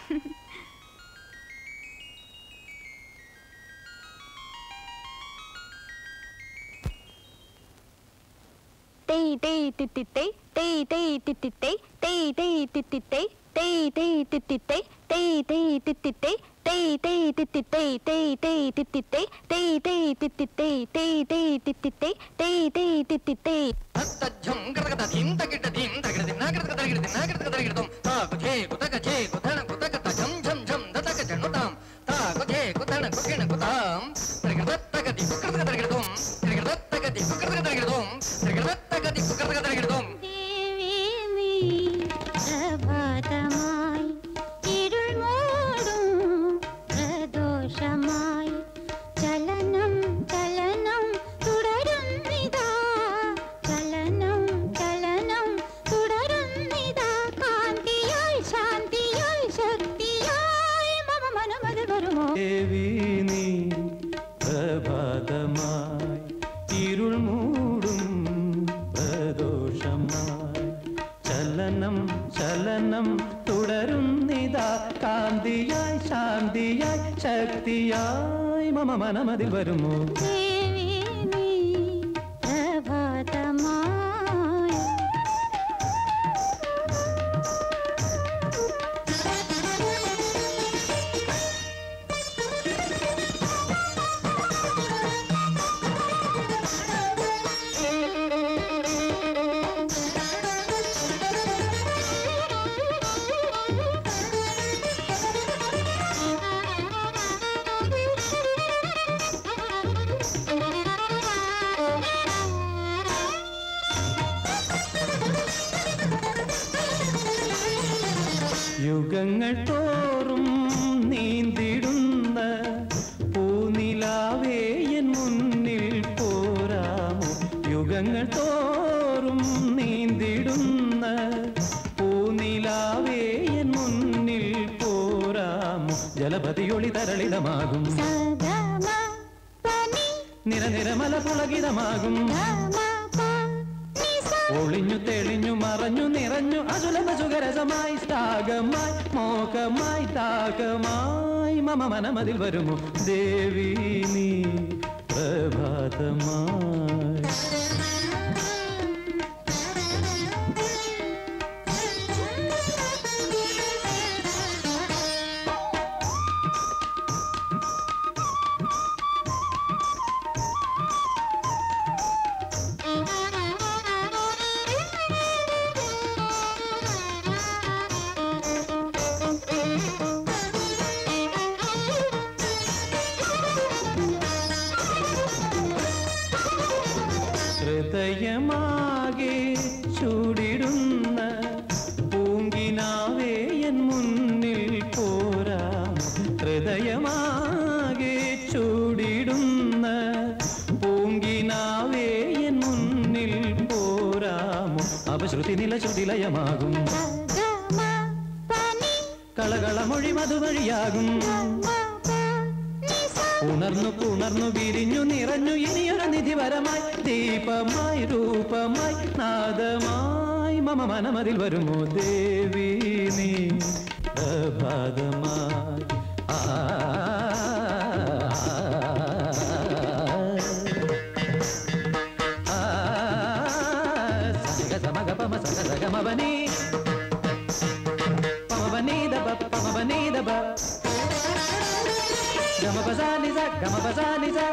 Tay tay titi tay tay tay titi tay tay tay titi tay tay tay titi tay tay tay titi tay tay tay titi tay tay tay titi tay tay tay titi tay tay tay titi tay tay tay titi tay तज्जं गरगद धीं तगिट धीं तगिट नागरद तगिट नागरद तगिटम ता कुथे कुतक छे कुथन कुतक तजं झं झं दतक जनुताम ता कुथे कुथन कुकिन कुताम तगिट तगति कुकरद तगिटम तगिट तगति कुकरद तगिटम तगिट तगति कुकरद तगिटम ദേവി നീ പ്രഭാതമായി ഇരുൾ മൂടും പ്രദോഷമായി ചലനം ചലനം തുടരുന്നിതാ ചലനം ചലനം തുടരുന്നിതാ കാന്തിയായി ശാന്തിയായി ശക്തിയായി മമ മനമത് വരുമോ ദേവി നീ പ്രഭാതമായി ഇരുൾ മൂടും പ്രദോഷമായി ചലനം ചലനം തുടരുന്നിതാ കാന്തിയായി ശാന്തിയായി ശക്തിയായി മമ മനമതിൽ വരുമോ ദേവി നീ പ്രഭാതമായി യുഗങ്ങൾ തോറും നീന്തിടുന്ന പൂനിലാവേ എൻ മുന്നിൽ പോരാമോ യുഗങ്ങൾ തോറും നീന്തിടുന്ന പൂനിലാവേ എൻ മുന്നിൽ പോരാമോ ജലപതിയൊളി തരളിതമാകും നിരനിരമല പുളകിതമാകും ഒളിഞ്ഞു തെളിഞ്ഞു മറഞ്ഞു നിറഞ്ഞു അതുലമ സുഖരസമായി സ്ഥാഗമായി മോഹമായി താകമായി മമ മനമതിൽ വരുമോ ദേവി നീ പ്രഭാതമായി. ഹൃദയമാകെ ചൂടിടുന്ന പൂങ്കിനാവേ എൻ മുന്നിൽ പോരാം. ഹൃദയമാകെ ചൂടിടുന്ന പൂങ്കിനാവേ എൻ മുന്നിൽ പോരാമോ. അപശ്രുതി നിലശ്രുതിലയമാകും കളകളമൊഴി മധുവഴിയാകും. ഉണർന്നു പുണർന്നു വിരിഞ്ഞു നിറഞ്ഞു ഇനിയൊരു നിധിവരമായി ദീപമായി രൂപമായി നാദമായി മമ മനമതിൽ വരുമോ ദേവി നീ പ്രഭാതമായി. ആ സഗമഗപമ സഗമവനി പമവനീദപ പമവനീദപ gama bazani za gama bazani za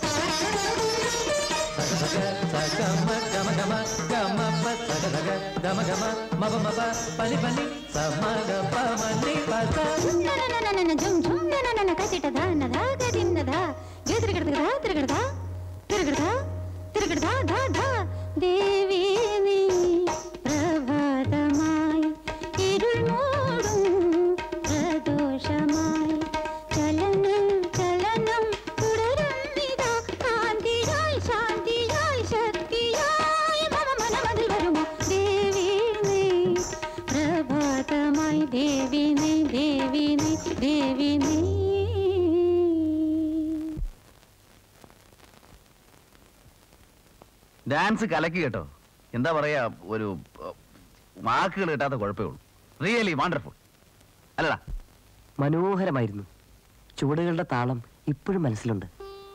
saga saga sagama gama gama gama pa saga saga gama gama maba maba pani pani sama ga pa mani pa sa na na na na na jum jum na na na na kasita da na da ga din na da tirgirda tirgirda tirgirda tirgirda da da devi ni prabhatamai irul moodum pradoshamai dance കലക്കി കേട്ടോ. എന്താ പറയാ, ഒരു വാക്കുകൾ കിട്ടാത്ത കുഴപ്പമേ ഉള്ളൂ. റിയലി വണ്ടർഫുൾ അല്ലടാ? മനോഹരമായിരുന്നു. ചുവടുകളുടെ താളം ഇപ്പോഴും മനസ്സിലുണ്ട്.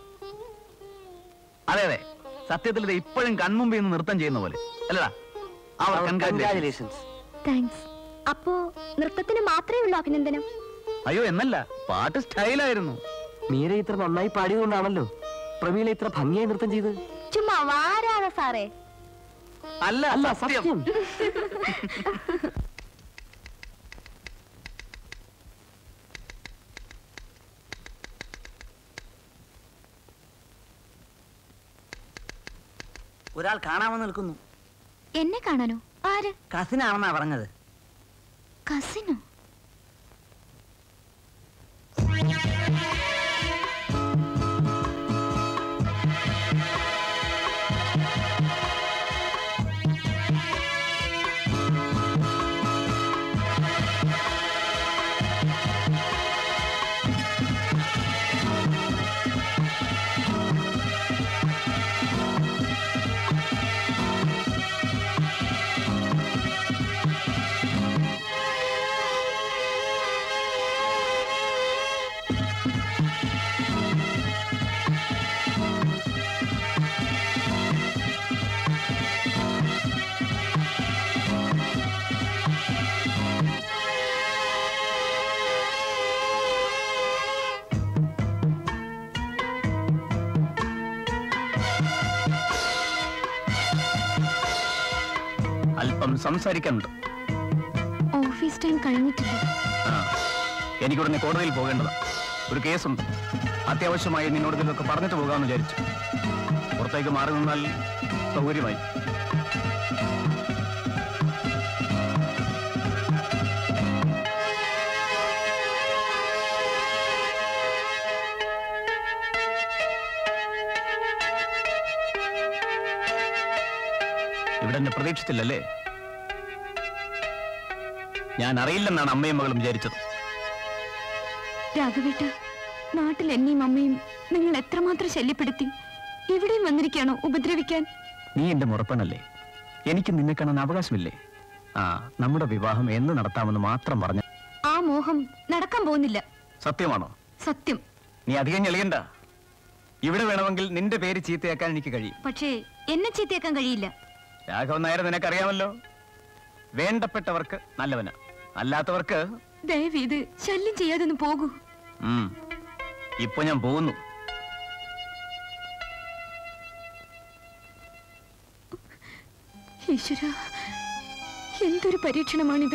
അതെ അതെ, സത്യത്തിൽ ഇത് ഇപ്പോഴും കൺമുമ്പിൽ നിന്ന് നൃത്തം ചെയ്യുന്ന പോലെ അല്ലടാ? കൺഗ്രാറ്റുലേഷൻസ്. താങ്ക്സ്. അപ്പോ നൃത്തത്തിന് മാത്രമേ ഉള്ളൂ അഭിനന്ദനം? അയ്യോ എന്നല്ല, പാട്ട് സ്റ്റൈലായിരുന്നു. മീര ഇത്ര നന്നായി പാടിയതുകൊണ്ടാണല്ലോ പ്രമീള ഇത്ര ഭംഗിയായി നൃത്തം ചെയ്ത്. ചുമ്മാ വാരാണ് സാറേ. അല്ല അല്ല സത്യം. ഒരാൾ കാണാമെന്ന് നിൽക്കുന്നു. എന്നെ കാണാനോ? ആര്? കസിനാണെന്നാ പറഞ്ഞത്. കസിനോ? അല്പം സംസാരിക്കാനുണ്ട്. ഓഫീസ് ടൈം കഴിഞ്ഞിട്ടില്ല. എനിക്കുടനെ കോടതിയിൽ പോകേണ്ടതാ. ഒരു കേസുണ്ട്. അത്യാവശ്യമായി നിന്നോട് ഇതിലൊക്കെ പറഞ്ഞിട്ട് പോകാമെന്ന് വിചാരിച്ചു. പുറത്തേക്ക് മാറി നിന്നാൽ സൗകര്യമായി. ഇവിടെ എന്നെ പ്രതീക്ഷിച്ചില്ലല്ലേ? ഞാൻ അറിയില്ലെന്നാണ് അമ്മയും മകളും വിചാരിച്ചത്. രാഘവേട്ട, നാട്ടിൽ എന്നെയും അമ്മയും നിങ്ങൾ എത്രമാത്രം ശല്യപ്പെടുത്തി. ഇവിടെയും വന്നിരിക്കുകയാണോ ഉപദ്രവിക്കാൻ? നീ എന്റെ മുറപ്പനല്ലേ, എനിക്ക് നിന്നെ കാണാൻ അവകാശമില്ലേ? ആ, നമ്മുടെ വിവാഹം എന്ന് നടത്താമെന്ന് മാത്രം പറഞ്ഞ ആ മോഹം നടക്കാൻ പോകുന്നില്ല. സത്യമാണോ? സത്യം. നീ അധികം ഞെളിയണ്ട. ഇവിടെ വേണമെങ്കിൽ നിന്റെ പേര് ചീത്തയാക്കാൻ എനിക്ക് കഴിയും. പക്ഷേ എന്നെ ചീത്തയാക്കാൻ കഴിയില്ല. രാഘവൻ നായർ നിനക്കറിയാമല്ലോ, വേണ്ടപ്പെട്ടവർക്ക് നല്ലവനാ, അല്ലാത്തവർക്ക് ദയവീത് ശല്യം ചെയ്യാതൊന്ന് പോകൂ. ഉം. ഇപ്പൊ ഞാൻ പോകുന്നു. ഈശ്വര, എന്തൊരു പരീക്ഷണമാണിത്.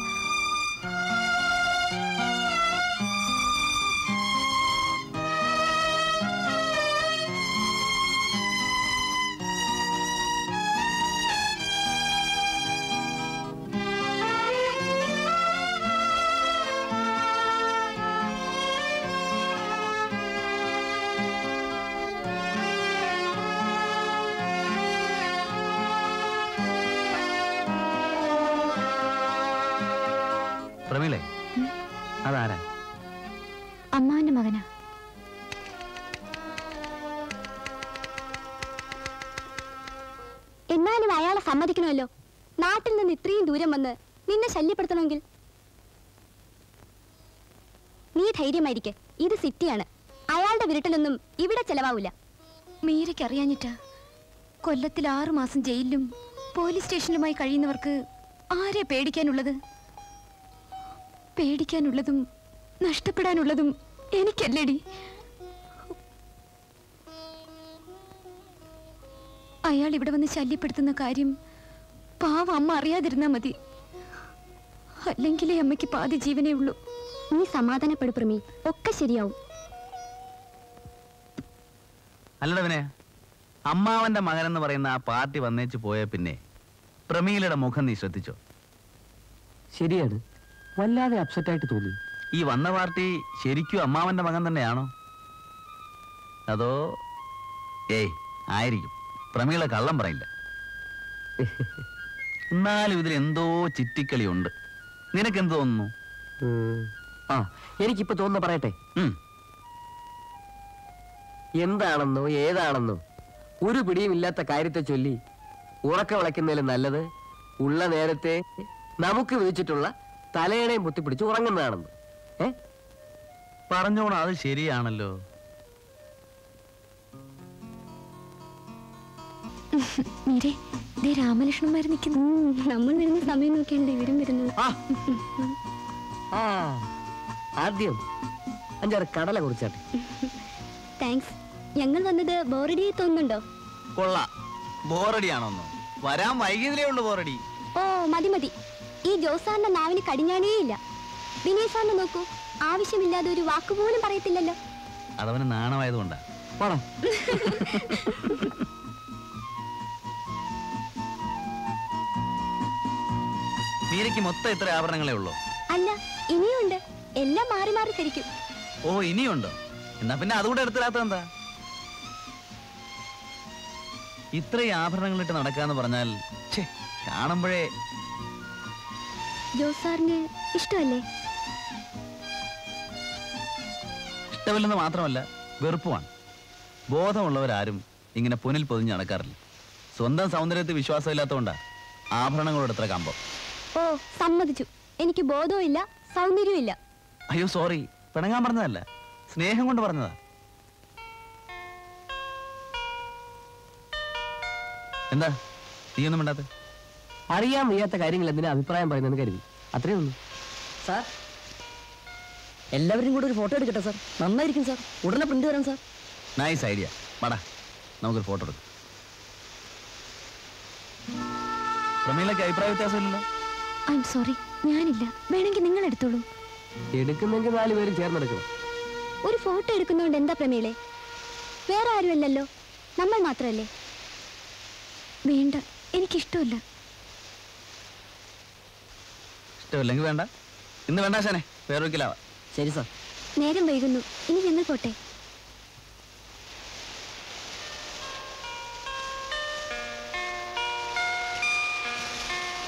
പ്രമീളെ, അതാരാ? അമ്മാവന്റെ മകനാ. എന്നാലും അയാളെ സമ്മതിക്കണമല്ലോ. നാട്ടിൽ നിന്ന് ഇത്രയും ദൂരം വന്ന് നിന്നെ ശല്യപ്പെടുത്തണമെങ്കിൽ. നീ ധൈര്യമായിരിക്കെ, ഇത് സിറ്റിയാണ്. അയാളുടെ വിരട്ടലൊന്നും ഇവിടെ ചെലവാവില്ല. മീരയ്ക്ക് അറിയാഞ്ഞിട്ടാ. കൊല്ലത്തിൽ ആറു മാസം ജയിലിലും പോലീസ് സ്റ്റേഷനിലുമായി കഴിയുന്നവർക്ക് ആരെ പേടിക്കാനുള്ളത്? പേടിക്കാനുള്ളതും നഷ്ടപ്പെടാനുള്ളതും എനിക്കല്ലേടി. അയാൾ ഇവിടെ വന്ന് ശല്യപ്പെടുത്തുന്ന കാര്യം പാവ അമ്മ അറിയാതിരുന്നാ മതി. അല്ലെങ്കിലേ അമ്മയ്ക്ക് പാതി ജീവനേ ഉള്ളൂ. നീ സമാധാനപ്പെടു പ്രമി, ഒക്കെ ശരിയാവും. അല്ലടവനെ, അമ്മാവന്റെ മകനെന്ന് പറയുന്ന ആ പാർട്ടി വന്നേച്ച് പോയ പിന്നെ പ്രമീലയുടെ മുഖം നീ ശ്രദ്ധിച്ചോ? ശരിയാണ്, വല്ലാതെ അപ്സെറ്റ് ആയിട്ട് തോന്നി. ഈ വന്ന പാർട്ടി ശരിക്കും അമ്മാവന്റെ മകൻ തന്നെയാണോ? അതോ ഏയ് ആയിരിക്കും, പ്രമീള കള്ളം പറയില്ല. എന്നാലും ഇതിൽ എന്തോ ചിറ്റിക്കളിയുണ്ട്. നിനക്കെന്ത് തോന്നുന്നു? ആ, എനിക്കിപ്പോ തോന്നുന്ന പറയട്ടെ. എന്താണെന്നോ ഏതാണെന്നോ ഒരു പിടിയും ഇല്ലാത്ത കാര്യത്തെ ചൊല്ലി ഉറക്ക വിളക്കുന്നതിലും നല്ലത് ഉള്ള നേരത്തെ നമുക്ക് വിധിച്ചിട്ടുള്ള തലയണയും പൊത്തിപ്പിടിച്ച് ഉറങ്ങുന്നതാണെന്ന്. ഏ പറഞ്ഞോണം, അത് ശരിയാണല്ലോ. മീരേ, ദേ രാമലക്ഷ്മണന്മാർ നിൽക്കുന്നു. നമ്മൾ വരുന്ന സമയം നോക്കിയാണല്ലോ ഇവരും വരുന്നത്. ആ, ആദ്യം അഞ്ചാറ് കടല കുടിച്ചാട്ടെ. താങ്ക്സ്. ഞങ്ങൾ വന്നത് ബോറടിയായി തോന്നുന്നുണ്ടോ? കൊള്ളാം. ബോറടിയാണോന്നോ? വരാൻ വൈകിയതിലേ ഉള്ളു ബോറടി. ഓ മതി മതി. ഈ ജോസാറിന്റെ നാവിന് കടിഞ്ഞാണേ ഇല്ല. വിനയ് സാറിനെ നോക്കൂ, ആവശ്യമില്ലാതെ ഒരു വാക്കുപോലും പറയത്തില്ലല്ലോ. അതവന് നാണമായതുകൊണ്ടാ. മീരയ്ക്ക് മൊത്തം ഇത്ര ആഭരണങ്ങളേ ഉള്ളൂ? അല്ല, ഇനിയുണ്ട്. എല്ലാം മാറി മാറി ധരിക്കും. ഓ, ഇനിയുണ്ടോ? എന്നാ പിന്നെ അതുകൂടെ എടുത്തിടാത്ത എന്താ? ഇത്രയും ആഭരണങ്ങളിട്ട് നടക്കാന്ന് പറഞ്ഞാൽ കാണുമ്പോഴേ. ജോസാറിന് ഇഷ്ടമല്ലേ? ഇഷ്ടമില്ലെന്ന് മാത്രമല്ല, വെറുപ്പുമാണ്. ബോധമുള്ളവരാരും ഇങ്ങനെ പൊന്നിൽ പൊതിഞ്ഞ് നടക്കാറില്ല. സ്വന്തം സൗന്ദര്യത്തിൽ വിശ്വാസമില്ലാത്തതുകൊണ്ടാ ആഭരണങ്ങളോട് എത്ര കമ്പം. ഓ സമ്മതിച്ചു. എനിക്ക് ബോധവും ഇല്ല, സൗന്ദര്യവും ഇല്ല. അയ്യോ സോറി, പിണങ്ങാൻ പറഞ്ഞതല്ല, സ്നേഹം കൊണ്ട് പറഞ്ഞതാ. എന്താ നീയൊന്നും വേണ്ടാത്ത? അറിയാൻ വയ്യാത്ത കാര്യങ്ങൾ എന്തിനാ അഭിപ്രായം പറയുന്നതെന്ന് കരുതി, അത്രേ ഉള്ളൂ. സാർ, എല്ലാവരും കൂടെ ഒരു ഫോട്ടോ എടുക്കട്ടെ സാർ? നന്നായിരിക്കും സാർ. ഉടനെ പ്രിന്റ് വരാം സാർ. Nice idea. വാടാ, നമുക്കൊരു ഫോട്ടോ എടുക്കാം. പ്രമീലയ്ക്ക് അഭിപ്രായ വ്യത്യാസമില്ലല്ലോ? ഐ എം സോറി, ഞാനില്ല. വേണമെങ്കിൽ നിങ്ങൾ എടുത്തോളൂ. എടുക്കുന്നെങ്കിൽ നാല് പേരും ചേർന്നെടുക്കണം. ഒരു ഫോട്ടോ എടുക്കുന്നതുകൊണ്ട് എന്താ പ്രമീളെ? വേറെ ആരുമല്ലല്ലോ, നമ്മൾ മാത്രമല്ലേ. വേണ്ട, എനിക്കിഷ്ടമില്ല. ഇഷ്ടമില്ലെങ്കിൽ വേണ്ട. ഇന്ന് വേണ്ട ശനെ, വേറൊരിക്കലാവാ. ശരി സാർ. നേരം വൈകുന്നു, ഇനി ഞങ്ങൾ പോട്ടെ.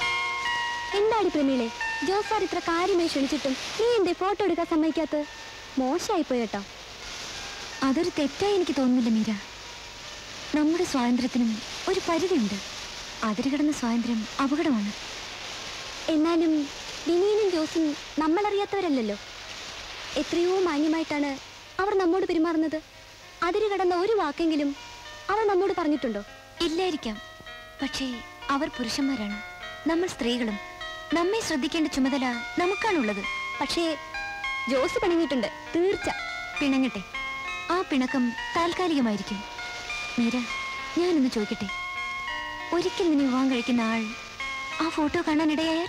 എന്താണ് പ്രമീളെ, ജോസാർ ഇത്ര കാര്യമായി ക്ഷണിച്ചിട്ടും നീ എന്തേ ഫോട്ടോ എടുക്കാൻ സമ്മതിക്കാത്തത്? മോശമായിപ്പോയി കേട്ടോ. അതൊരു തെറ്റായി എനിക്ക് തോന്നുന്നില്ല മീര. നമ്മുടെ സ്വാതന്ത്ര്യത്തിനും ഒരു പരിധിയുണ്ട്. അതിര് കിടന്ന സ്വാതന്ത്ര്യം അപകടമാണ്. എന്നാലും വിനീനും ജോസും നമ്മളറിയാത്തവരല്ലല്ലോ. എത്രയോ മാന്യമായിട്ടാണ് അവർ നമ്മോട് പെരുമാറുന്നത്. അതിര് കടന്ന ഒരു വാക്കെങ്കിലും അവർ നമ്മോട് പറഞ്ഞിട്ടുണ്ടോ? ഇല്ലായിരിക്കാം. പക്ഷേ അവർ പുരുഷന്മാരാണ്, നമ്മൾ സ്ത്രീകളും. നമ്മെ ശ്രദ്ധിക്കേണ്ട ചുമതല നമുക്കാണുള്ളത്. പക്ഷേ ജോസ് പിണങ്ങിയിട്ടുണ്ട്, തീർച്ച. പിണങ്ങട്ടെ, ആ പിണക്കം താൽക്കാലികമായിരിക്കും. മീര, ഞാനൊന്ന് ചോദിക്കട്ടെ, ഒരിക്കൽ നിന്നെ വിവാഹം കഴിക്കുന്ന ആൾ ആ ഫോട്ടോ കാണാനിടയായാൽ?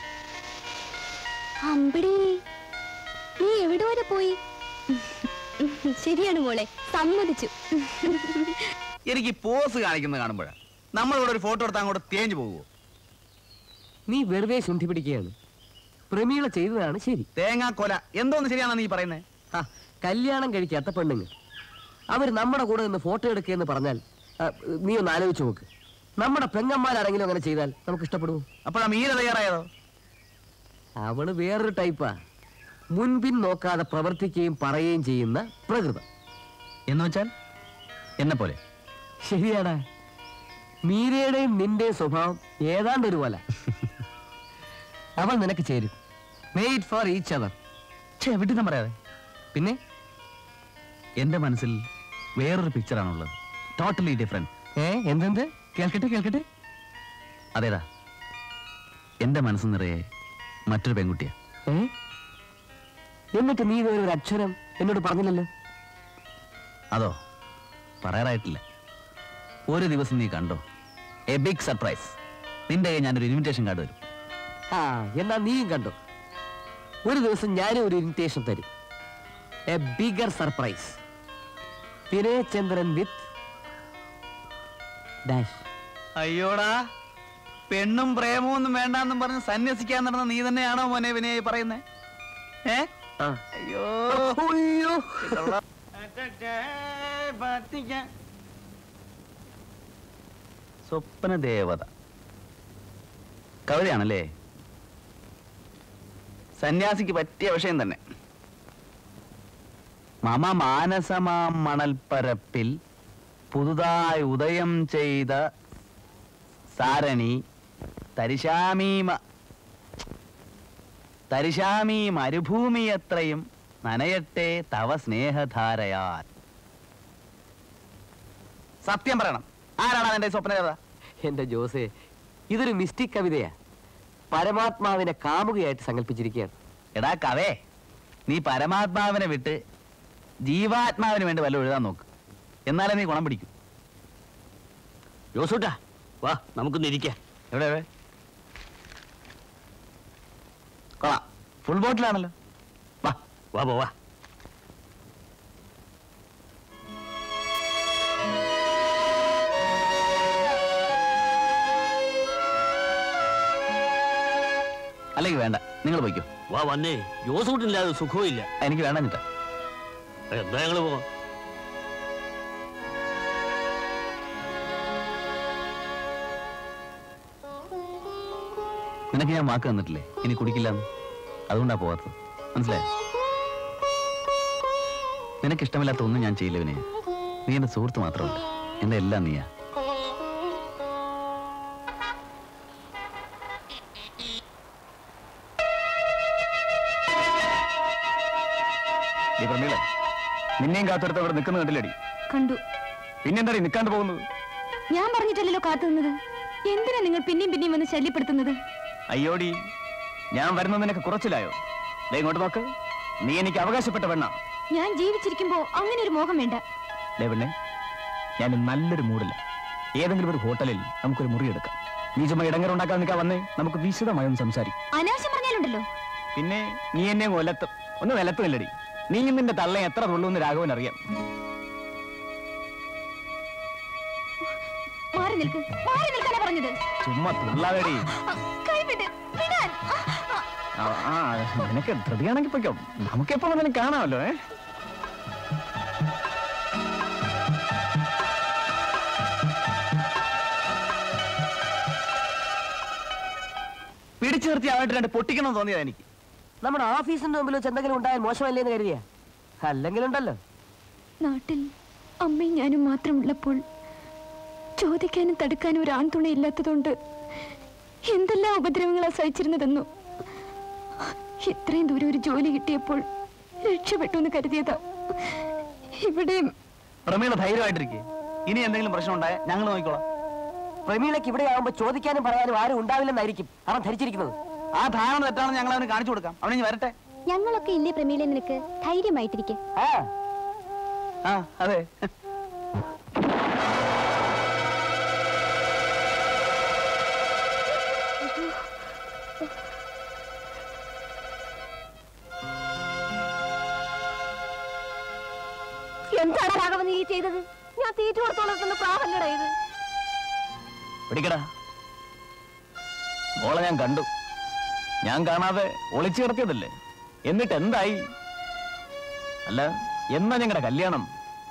അമ്പടി, നീ എവിടെ വരെ പോയി? ശരിയാണ് മോളെ, സമ്മതിച്ചു. എനിക്ക് പോസ് കാണിക്കുന്നത് കാണുമ്പോഴാ നമ്മളിവിടെ ഒരു ഫോട്ടോ എടുത്താൽ അങ്ങോട്ട് തേഞ്ഞു പോകുമോ? നീ വെറുതെ ശുണ്ഠി പിടിക്കുകയാണ്. പ്രമീള ചെയ്തതാണ് ശരി. തേങ്ങാ കൊല എന്തോന്ന് ശരിയാണെന്ന് നീ പറയുന്നത്? ആ, കല്യാണം കഴിക്കാത്ത പെണ്ണുങ്ങൾ അവർ നമ്മുടെ കൂടെ നിന്ന് ഫോട്ടോ എടുക്കുകയെന്ന് പറഞ്ഞാൽ ആ, നീ ഒന്ന് ആലോചിച്ച് നോക്ക്. നമ്മുടെ പെങ്ങന്മാരാരെങ്കിലും അങ്ങനെ ചെയ്താൽ നമുക്ക് ഇഷ്ടപ്പെടുമോ? അപ്പോഴാ മീര തയ്യാറായതോ? അവള് വേറൊരു ടൈപ്പാ. മുൻപിൻ നോക്കാതെ പ്രവർത്തിക്കുകയും പറയുകയും ചെയ്യുന്ന പ്രകൃതം. എന്ന് വെച്ചാൽ എന്നെ പോലെ? ശരിയാടാ, മീരയുടെയും നിന്റെയും സ്വഭാവം ഏതാണ്ട് ഒരു പോലെ. അവൾ നിനക്ക് ചേരും. Made for each other. വിട്ടിത്തം പറയാതെ. പിന്നെ എന്റെ മനസ്സിൽ വേറൊരു പിക്ചറാണുള്ളത്, ടോട്ടലി ഡിഫറെന്റ്. ഏ എന്തെന്ത്? കേൾക്കട്ടെ കേൾക്കട്ടെ. അതേടാ, എന്റെ മനസ്സ് നിറയെ മറ്റൊരു പെൺകുട്ടിയാ. ഏ എന്നിട്ട് നീ ഇതുവരെ ഒരു അക്ഷരം എന്നോട് പറഞ്ഞില്ലല്ലോ. അതോ പറയാറായിട്ടില്ല. ഒരു ദിവസം നീ കണ്ടോ, എ ബിഗ് സർപ്രൈസ്. നിന്റെ കയ്യിൽ ഞാനൊരു ഇൻവിറ്റേഷൻ കാർഡ് തരും. ആ എന്നാ നീയും കണ്ടോ, ഒരു ദിവസം ഞാനും ഒരു ഇൻവിറ്റേഷൻ തരും. A bigger surprise. Vinayachandran with dash. അയ്യോടാ, പെണ്ണും പ്രേമവും ഒന്നും വേണ്ടാന്നും പറഞ്ഞ് സന്യസിക്കാൻ നടന്ന നീ തന്നെയാണോ മോനെ വിനയ പറയുന്നേ? ഏ അയ്യോ അയ്യോ, സ്വപ്ന ദേവത കവിതയാണല്ലേ? സന്യാസിക്ക് പറ്റിയ വിഷയം തന്നെ. മമ മാനസമാം മണൽപ്പരപ്പിൽ പുതുതായി ഉദയം ചെയ്ത സാരണി തരിശാമീമ തരിശാമീ മരുഭൂമി എത്രയും നനയട്ടെ തവ സ്നേഹധാരയാൽ. സത്യം പറയണം, ആരാണ് അതിന്റെ സ്വപ്നദേവത? എന്റെ ജോസേ, ഇതൊരു മിസ്റ്റിക് കവിതയാ. പരമാത്മാവിനെ കാമുകയായിട്ട് സങ്കല്പിച്ചിരിക്കുകയാണ്. എടാ കവേ, നീ പരമാത്മാവിനെ വിട്ട് ജീവാത്മാവിന് വേണ്ടി വല്ല എഴുതാൻ നോക്ക്, എന്നാലേ നീ ഗുണം പിടിക്കും. ജോസൂട്ടാ വാ, നമുക്കൊന്ന് ഇരിക്കാം. എവിടെ എവിടെ? കൊള്ളാം, ഫുൾ ബോട്ടിലാണല്ലോ. വാ വാ പോവാ. അല്ലെങ്കിൽ വേണ്ട, നിങ്ങൾ പോയിക്കോ. വാ വന്നേ, ജോസൂട്ടില്ലാതെ സുഖവും ഇല്ല. എനിക്ക് വേണ്ട എന്നിട്ടാ. എന്താ ഞങ്ങള് പോവാം. നിനക്ക് ഞാൻ വാക്ക് തന്നിട്ടില്ലേ ഇനി കുടിക്കില്ലെന്ന്? അതുകൊണ്ടാ പോവാത്തത്, മനസ്സിലായോ? നിനക്ക് ഇഷ്ടമില്ലാത്ത ഒന്നും ഞാൻ ചെയ്യില്ല വിനയ. നീ എന്റെ സുഹൃത്ത് മാത്രമല്ല, എന്റെ എല്ലാം നീയാ. നിന്നെയും കാത്തെടുത്ത് അവിടെ നിൽക്കുന്ന കണ്ടില്ലടി? കണ്ടു. പിന്നെന്താ നിൽക്കാണ്ട് പോകുന്നത്? ഞാൻ പറഞ്ഞിട്ടല്ലോ കാത്തു നിന്നത്. എന്തിനാ നിങ്ങൾ പിന്നെയും പിന്നെയും വന്ന് ശല്യപ്പെടുത്തുന്നത്? അയ്യോടി, ഞാൻ വരുന്നത് നിനക്ക് കുറച്ചില്ലായോ? ദേ ഇങ്ങോട്ട് നോക്ക്, നീ എനിക്ക് അവകാശപ്പെട്ട പെണ്ണ. ഞാൻ ജീവിച്ചിരിക്കുമ്പോ അങ്ങനെ ഒരു മോഹം വേണ്ട. ദേ പെണ്ണെ, ഞാൻ നല്ലൊരു മൂഡില്ല. ഏതെങ്കിലും ഒരു ഹോട്ടലിൽ നമുക്കൊരു മുറി എടുക്കാം. നീ ചുമ്മാ ഇടങ്ങറുണ്ടാക്കാൻ നിൽക്കാൻ വന്നേ, നമുക്ക് വിശദമായി ഒന്ന് സംസാരിക്കും. അനാവശ്യം പറഞ്ഞാലുണ്ടല്ലോ. പിന്നെ നീ എന്നെ കൊലത്തും ഒന്ന് നിലത്തുമില്ലടി. നീ നിന്റെ തള്ള എത്ര തുള്ളൂന്ന് രാഘവൻ അറിയാം. മാറി നിൽക്ക്, മാറി നിൽക്കാനാ പറഞ്ഞത്. ചുമ്മാ തുള്ളാവേടി. ആ നിനക്ക് ധൃതിയാണെങ്കിൽ പൊയ്ക്കോ, നമുക്കെപ്പോഴും നിനക്ക് കാണാമല്ലോ. ഏ പിടിച്ചു നിർത്തി ആയിട്ട് രണ്ട് പൊട്ടിക്കണം തോന്നിയതാ എനിക്ക്. നമ്മുടെ ഓഫീസിന്റെ മുമ്പിൽ വെച്ച് എന്തെങ്കിലും ഉണ്ടായാൽ മോശമല്ലേന്ന് കരുതിയാ? അല്ലെങ്കിലുണ്ടല്ലോ. നാട്ടിൽ അമ്മയും ഞാനും മാത്രമുള്ളപ്പോൾ ചോദിക്കാനും തടുക്കാനും ഒരു ആൺതുണ ഇല്ലാത്തതുകൊണ്ട് എന്തെല്ലാം ഉപദ്രവങ്ങളാ സഹിച്ചിരുന്നതെന്നോ. ഇത്രയും ദൂരം ഒരു ജോലി കിട്ടിയപ്പോൾ രക്ഷപ്പെട്ടു എന്ന് കരുതിയതാ. ഇവിടെയും പ്രമീള ധൈര്യമായിട്ടിരിക്കെ. ഇനി എന്തെങ്കിലും പ്രശ്നം ഉണ്ടായാൽ ഞങ്ങൾ നോക്കിക്കോളാം. പ്രമീളയ്ക്ക് ഇവിടെ ആവുമ്പോ ചോദിക്കാനും പറയാനും ആരും ഉണ്ടാവില്ലെന്നായിരിക്കും അവൻ ധരിച്ചിരിക്കുന്നത്. ആ ധാരണ തെറ്റാണെന്ന് ഞങ്ങൾ അവന് കാണിച്ചു കൊടുക്കാം. അവനിഞ്ഞ് വരട്ടെ. ഞങ്ങളൊക്കെ ഇല്ലേ പ്രമീള, നിനക്ക് ധൈര്യമായിട്ടിരിക്കെ. ആ അതെ. എന്താണ് രാഘവൻ നീ ചെയ്തത്? ഞാൻ തീറ്റ കൊടുത്തോളത്തുന്ന പ്രാവല്ലട ഇത്. പിടിക്കടാ. മോളെ ഞാൻ കണ്ടു. ഞാൻ കാണാതെ ഒളിച്ചു കിടത്തിയതല്ലേ. എന്നിട്ട് എന്തായി? അല്ല, എന്നാ ഞങ്ങളുടെ കല്യാണം?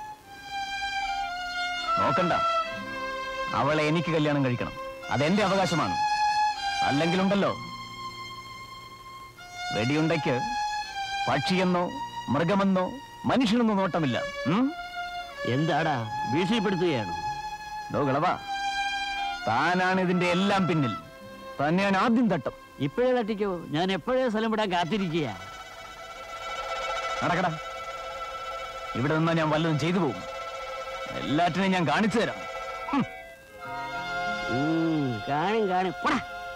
നോക്കണ്ട, അവളെ എനിക്ക് കല്യാണം കഴിക്കണം. അതെന്റെ അവകാശമാണ്. അല്ലെങ്കിലുണ്ടല്ലോ, വെടിയുണ്ടയ്ക്ക് പക്ഷിയെന്നോ മൃഗമെന്നോ മനുഷ്യനൊന്നും നോട്ടമില്ല. എന്താടാ ഭീഷണിപ്പെടുത്തുകയാണ്? കളവാ, താനാണ് ഇതിന്റെ എല്ലാം പിന്നിൽ. തന്നെ ഞാൻ ആദ്യം തട്ടും. ഇപ്പോഴേ തട്ടിക്കോ, ഞാൻ എപ്പോഴേ സ്ഥലം വിടാൻ കാത്തിരിക്കുക. നടക്കടാ. ഇവിടെ നിന്നാ ഞാൻ വല്ലതും ചെയ്തു പോകും. എല്ലാറ്റിനെയും ഞാൻ കാണിച്ചു തരാം. കാണും കാണും. പോടാ.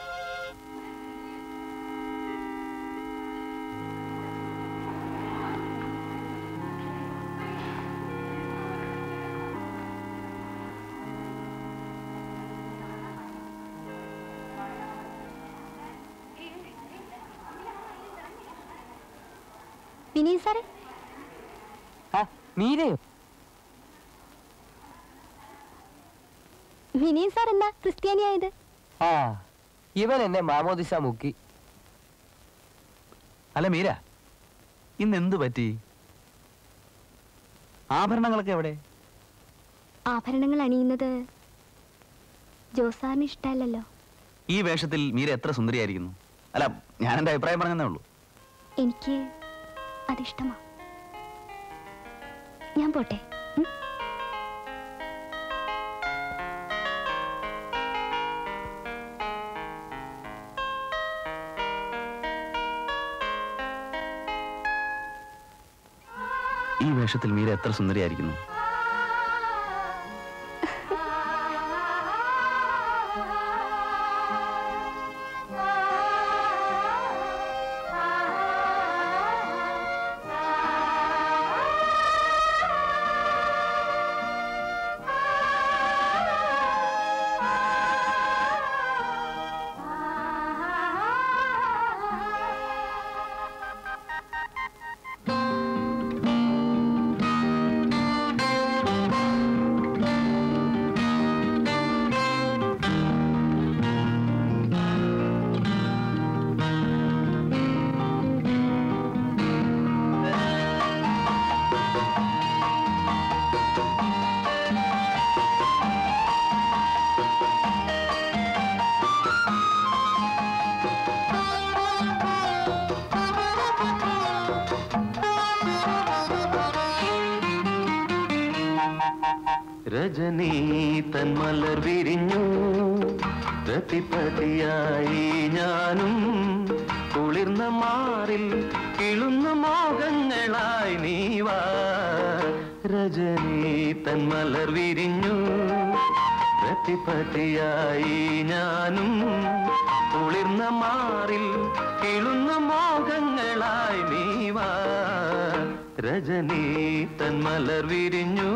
വിനീത് സാറേ. മീരയോ? വിനീത് സാർ എന്താ ക്രിസ്ത്യാനിയായത്? ആ, ഇവൻ എന്നെ മാമോദിസ മുക്കി. അല്ല മീര, ഇന്ന് എന്തു പറ്റി? ആഭരണങ്ങളൊക്കെ എവിടെ? ആഭരണങ്ങൾ അണിയുന്നത് ജോസാറിന് ഇഷ്ടമല്ലല്ലോ. ഈ വേഷത്തിൽ മീര എത്ര സുന്ദരിയായിരിക്കുന്നു. അല്ല, ഞാൻ എന്റെ അഭിപ്രായം പറഞ്ഞതേ ഉള്ളൂ. എനിക്ക് അതിഷ്ടമാ. ഞാൻ പോട്ടെ. ഈ വേഷത്തിൽ മീര എത്ര സുന്ദരിയായിരിക്കുന്നു. രജനീ തൻ മലർ വിരിഞ്ഞു, രതിപതിയായി ഞാനും, കുളിർന്ന മാറിൽ കിളുന്ന മോഹങ്ങളായി നീവാ. രജനീ തൻ മലർ വിരിഞ്ഞു, രതിപതിയായി ഞാനും, കുളിർന്ന മാറിൽ കിളുന്ന മോഹങ്ങളായി നീവാ. രജനീ തൻ മലർ വിരിഞ്ഞു.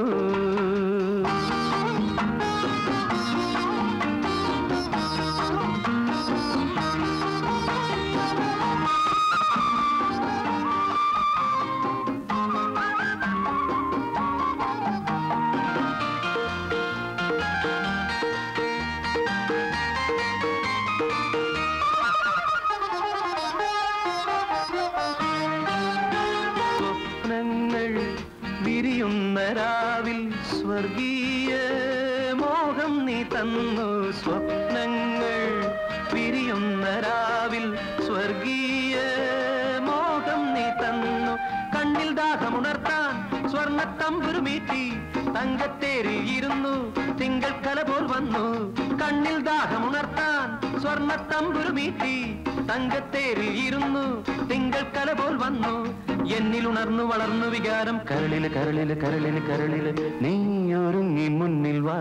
രാവിൽ സ്വർഗീയ മോഹം നീ തന്നു. സ്വപ്നങ്ങൾ വിരിയുന്ന രാവിൽ സ്വർഗീയ മോഹം നീ തന്നു. കണ്ണിൽ ദാഹമുണർത്താൻ സ്വർണ്ണത്തമ്പുരുമീട്ടി തങ്കത്തേരിൽ ഇരുന്നു തിങ്കൾ കല പോൽ വന്നു കണ്ണിൽ ദാഹമുണർത്താൻ സ്വർണ്ണത്തമ്പുരുമീട്ടി തങ്കത്തേരിൽ ഇരുന്നു തിങ്കൾ കല പോൽ വന്നു എന്നിൽ ഉണർന്നു വളർന്നു വികാരം കരളില് കരളില് കരളില് കരളില് നീ ഒരുങ്ങി മുന്നിൽ വാ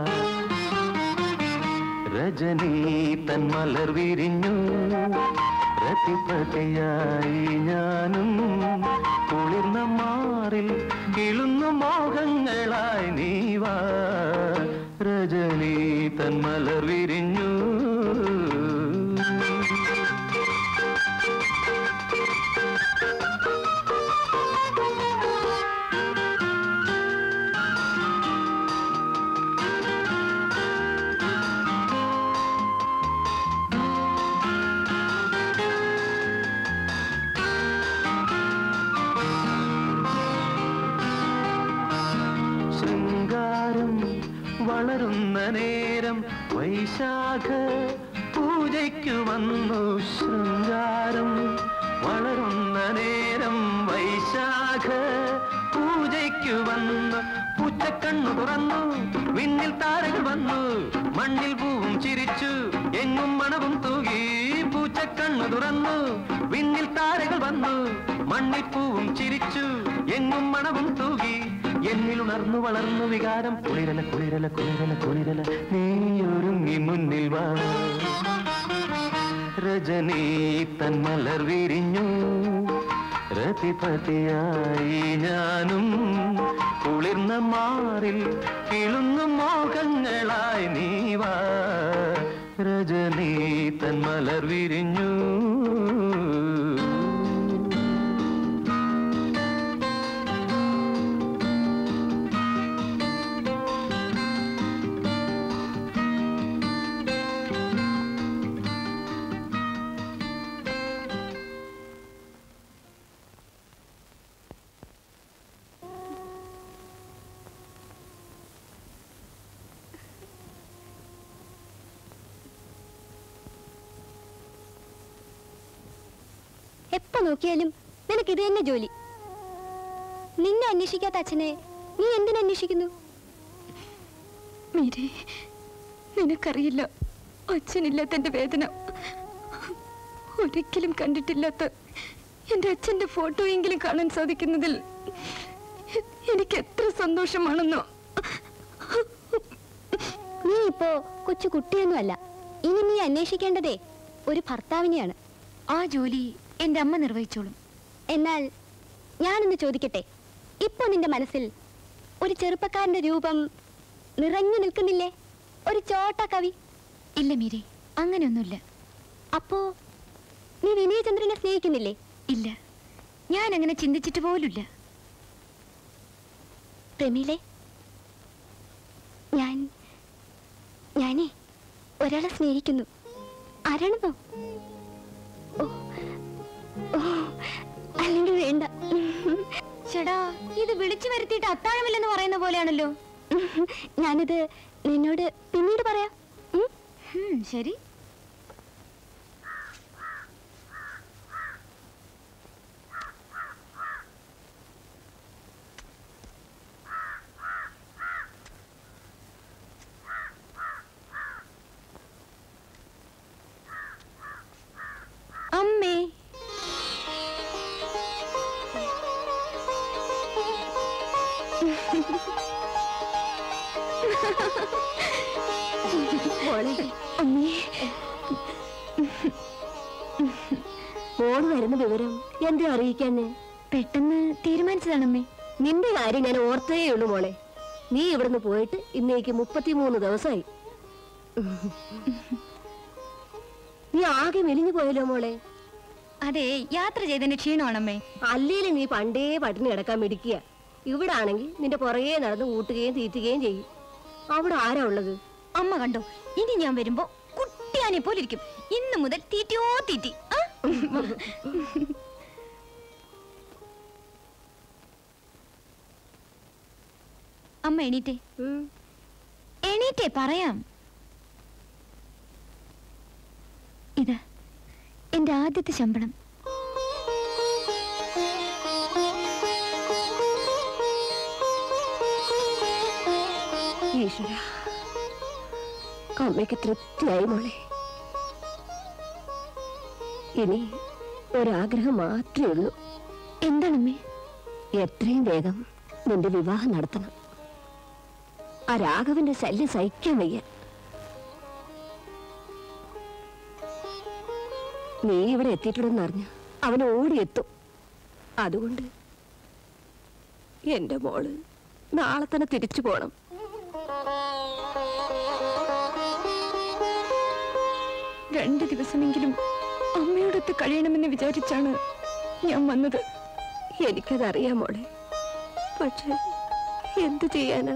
രജനി തൻ മലർ വിരിഞ്ഞു രതിപതിയായി ഞാനും കുളിർന്ന മാറിൽ കിളുന്നു മോഹങ്ങളായി നീ വാ രജനി തൻ മലർ വിരിഞ്ഞു വളരുന്ന നേരം വൈശാഖ പൂജയ്ക്കു വന്നു ശൃംഗാരം വളരുന്ന നേരം വൈശാഖ പൂജയ്ക്കു വന്നു പൂച്ചക്കണ്ണു തുറന്നു വിണ്ണിൽ താരകൾ വന്നു മണ്ണിൽ പൂവും ചിരിച്ചു എങ്ങും മണവും തൂകി പൂച്ചക്കണ്ണു തുറന്നു വിണ്ണിൽ താരകൾ വന്നു മണ്ണിൽ പൂവും ചിരിച്ചു എങ്ങും മണവും തൂകി എന്നിൽ ഉണർന്നു വളർന്നു വികാരം കുളിരല കുളിരല കുളിരല കുളിരല നീ ഒരുങ്ങി മുന്നിൽ വാ രജനി തൻ മലർ വിരിഞ്ഞു രതിപതിയായി ഞാനും കുളിർന്ന മാറിൽ കിളുന്നു മോഹങ്ങളായി നീ വാ രജനി തൻ മലർ വിരിഞ്ഞു എപ്പോ നോക്കിയാലും നിനക്ക് ഇത് തന്നെ ജോലി. നിന്നെ അന്വേഷിക്കാത്ത അച്ഛനെ നീ എന്തിനന്വേഷിക്കുന്നു? മീരെ, നിനക്കറിയില്ല അച്ഛനില്ലാത്ത എന്റെ വേദന. ഒരിക്കലും കണ്ടിട്ടില്ലാത്ത എന്റെ അച്ഛന്റെ ഫോട്ടോയെങ്കിലും കാണാൻ സാധിക്കുന്നതിൽ എനിക്ക് എത്ര സന്തോഷമാണെന്നോ. നീ ഇപ്പോ കൊച്ചു കുട്ടിയൊന്നുമല്ല. ഇനി നീ അന്വേഷിക്കേണ്ടതേ ഒരു ഭർത്താവിനെയാണ്. ആ ജോലി എന്റെ അമ്മ നിർവഹിച്ചോളും. എന്നാൽ ഞാനൊന്ന് ചോദിക്കട്ടെ, ഇപ്പൊ നിന്റെ മനസ്സിൽ ഒരു ചെറുപ്പക്കാരന്റെ രൂപം നിറഞ്ഞു നിൽക്കുന്നില്ലേ? ഒരു ചോട്ട കവി. ഇല്ല മീരെ, അങ്ങനെയൊന്നുമില്ല. അപ്പോ നീ വിനയചന്ദ്രനെ സ്നേഹിക്കുന്നില്ലേ? ഇല്ല, ഞാൻ അങ്ങനെ ചിന്തിച്ചിട്ട് പോലുമില്ല. പ്രമീലെ, ഞാൻ ഞാനേ ഒരാളെ സ്നേഹിക്കുന്നു. ആരാണെന്നോ? ഓ ഓ അല്ലെങ്കിൽ വേണ്ട. ചേടാ, ഇത് വിളിച്ചു വരുത്തിയിട്ട് അത്താഴമില്ലെന്ന് പറയുന്ന പോലെയാണല്ലോ. ഞാനിത് നിന്നോട് പിന്നീട് പറയാം. ശരി. അമ്മേ, മോള് വരുന്ന വിവരം എന്തേ അറിയിക്കാന്നെ? പെട്ടെന്ന് തീരുമാനിച്ചതാണമ്മേ. നിന്റെ കാര്യം ഞാൻ ഓർത്തേ ഉള്ളൂ മോളെ. നീ ഇവിടുന്ന് പോയിട്ട് ഇന്നേക്ക് മുപ്പത്തിമൂന്ന് ദിവസമായി. നീ ആകെ മെലിഞ്ഞു പോയല്ലോ മോളെ. അതെ, യാത്ര ചെയ്തതിന്റെ ക്ഷീണമാണമ്മേ. അല്ലേലും നീ പണ്ടേ പട്ടിണി കിടക്കാൻ മിടിക്കുക. ഇവിടെ ആണെങ്കിൽ നിന്റെ പുറകെ നടന്ന് കൂട്ടുകയും തീറ്റുകയും ചെയ്യും. അവിടെ ആരാ ഉള്ളത്? അമ്മ കണ്ടോ, ഇനി ഞാൻ വരുമ്പോ കുട്ടിയാനെ പോലെ ഇരിക്കും. ഇന്ന് മുതൽ തീറ്റിയോ തീറ്റി. അമ്മ എണീറ്റേ, എണീറ്റേ പറയാം. ഇത് എന്റെ ആദ്യത്തെ ശമ്പളം. ഈശ്വര, അമ്മയ്ക്ക് തൃപ്തിയായി മോളെ. ഇനി ഒരാഗ്രഹം മാത്രമേ ഉള്ളൂ. എന്താണമ്മേ? എത്രയും വേഗം നിന്റെ വിവാഹം നടത്തണം. ആ രാഘവന്റെ ശല്യം സഹിക്കാൻ വയ്യ. നീ ഇവിടെ എത്തിയിട്ടുണ്ടെന്ന് അറിഞ്ഞ അവൻ ഓടിയെത്തും. അതുകൊണ്ട് എന്റെ മോള് നാളെ തന്നെ തിരിച്ചു പോണം. രണ്ടു ദിവസമെങ്കിലും അമ്മയോടൊത്ത് കഴിയണമെന്ന് വിചാരിച്ചാണ് ഞാൻ വന്നത്. എനിക്കതറിയാം മോളെ, പക്ഷെ എന്തു ചെയ്യാനാ?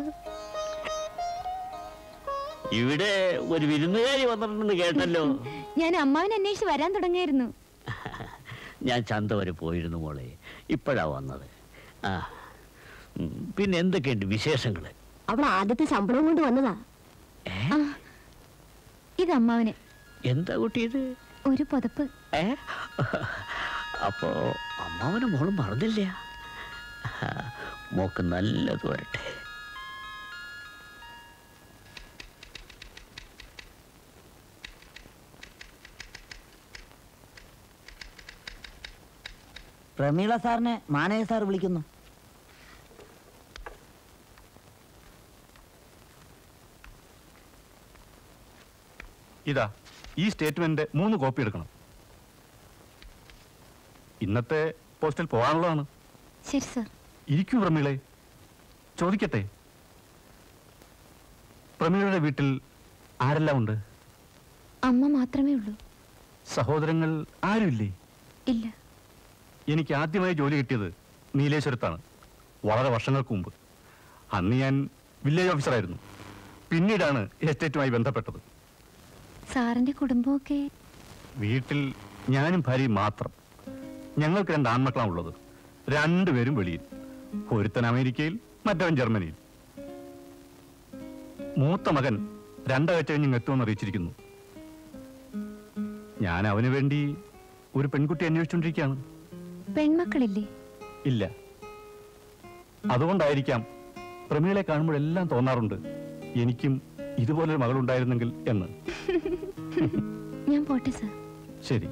ഇവിടെ ഒരു വിരുന്നുകാരി വന്നിട്ടുണ്ടെന്ന് കേട്ടല്ലോ. ഞാൻ അമ്മാവൻ അന്വേഷിച്ച് വരാൻ തുടങ്ങിയായിരുന്നു. ഞാൻ ചന്ത വരെ പോയിരുന്നു മോളെ, ഇപ്പോഴാ വന്നത്. ആ പിന്നെ എന്തൊക്കെയുണ്ട് വിശേഷങ്ങള്? അവൾ ആദ്യത്തെ ശമ്പളം കൊണ്ട് വന്നതാ. ഇത് അമ്മാവന്. എന്താ കുട്ടിയത്? ഒരു പുതപ്പ്. ഏ അപ്പോ അമ്മാവന് മോളും മറന്നില്ല. മോക്ക് നല്ലത് വരട്ടെ. പ്രമീള സാറിനെ മാനേജർ സാർ വിളിക്കുന്നു. ഇതാ ഈ സ്റ്റേറ്റ്മെന്റ് മൂന്ന് കോപ്പി എടുക്കണം. ഇന്നത്തെ പോസ്റ്റിൽ പോകാനുള്ളതാണ്. ശരി സർ. ഇരിക്കൂ പ്രമീളെ, ചോദിക്കട്ടെ, പ്രമീളയുടെ വീട്ടിൽ ആരെല്ലാം ഉണ്ട്? അമ്മ മാത്രമേ ഉള്ളൂ. സഹോദരങ്ങൾ ആരുമില്ലേ? ഇല്ല. എനിക്ക് ആദ്യമായി ജോലി കിട്ടിയത് നീലേശ്വരത്താണ്, വളരെ വർഷങ്ങൾക്ക് മുമ്പ്. അന്ന് ഞാൻ വില്ലേജ് ഓഫീസറായിരുന്നു. പിന്നീടാണ് എസ്റ്റേറ്റുമായി ബന്ധപ്പെട്ടത്. സാറിന്റെ കുടുംബമൊക്കെ? വീട്ടിൽ ഞാനും ഭാര്യയും മാത്രം. ഞങ്ങൾക്ക് രണ്ട് ആൺമക്കളാണ് ഉള്ളത്. രണ്ടുപേരും വെളിയിൽ, ഒരുത്തൻ അമേരിക്കയിൽ, മറ്റവൻ ജർമ്മനിയിൽ. മൂത്ത മകൻ രണ്ടാഴ്ച കഴിഞ്ഞ് എത്തുമെന്ന് അറിയിച്ചിരിക്കുന്നു. ഞാൻ അവന് വേണ്ടി ഒരു പെൺകുട്ടി അന്വേഷിച്ചുകൊണ്ടിരിക്കുകയാണ്. പെൺമക്കളില്ലേ? ഇല്ല. അതുകൊണ്ടായിരിക്കാം പ്രമീളെ കാണുമ്പോഴെല്ലാം തോന്നാറുണ്ട് എനിക്കും ഇതുപോലൊരു മകളുണ്ടായിരുന്നെങ്കിൽ എന്ന്. ഞാൻ പോട്ടെ സർ. ശരി.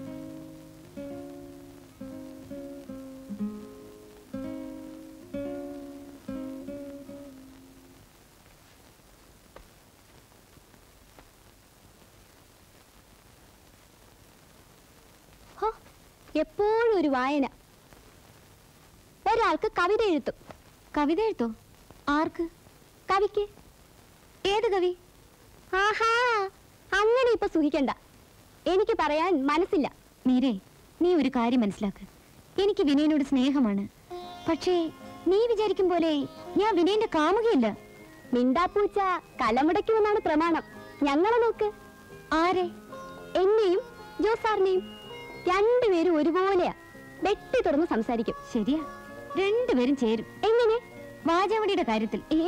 എപ്പോഴും ഒരു വായന. ഒരാൾക്ക് കവിത എഴുത്തും. കവിത എഴുത്തോ? ആർക്ക്? കവിക്ക്. ഏത് കവി? ആഹാ, അങ്ങനെ ഇപ്പൊ സുഖിക്കണ്ട. എനിക്ക് പറയാൻ മനസ്സില്ല. മീരേ, നീ ഒരു കാര്യം മനസ്സിലാക്ക്. എനിക്ക് വിനയനോട് സ്നേഹമാണ്. പക്ഷേ നീ വിചാരിക്കും പോലെ ഞാൻ വിനയന്റെ കാമുകയില്ല. മിണ്ടാപ്പൂച്ച കലമുടയ്ക്കുമെന്നാണ് പ്രമാണം. ഞങ്ങളെ നോക്ക്. ആരെ? എന്നെയും ജോസാറിനെയും. രണ്ടുപേരും ഒരുപോലെയാ. വെട്ടി തുറന്ന് സംസാരിക്കും. ശരിയാ, രണ്ടുപേരും ചേരും. എങ്ങനെ? വാചാവടിയുടെ കാര്യത്തിൽ. ഏ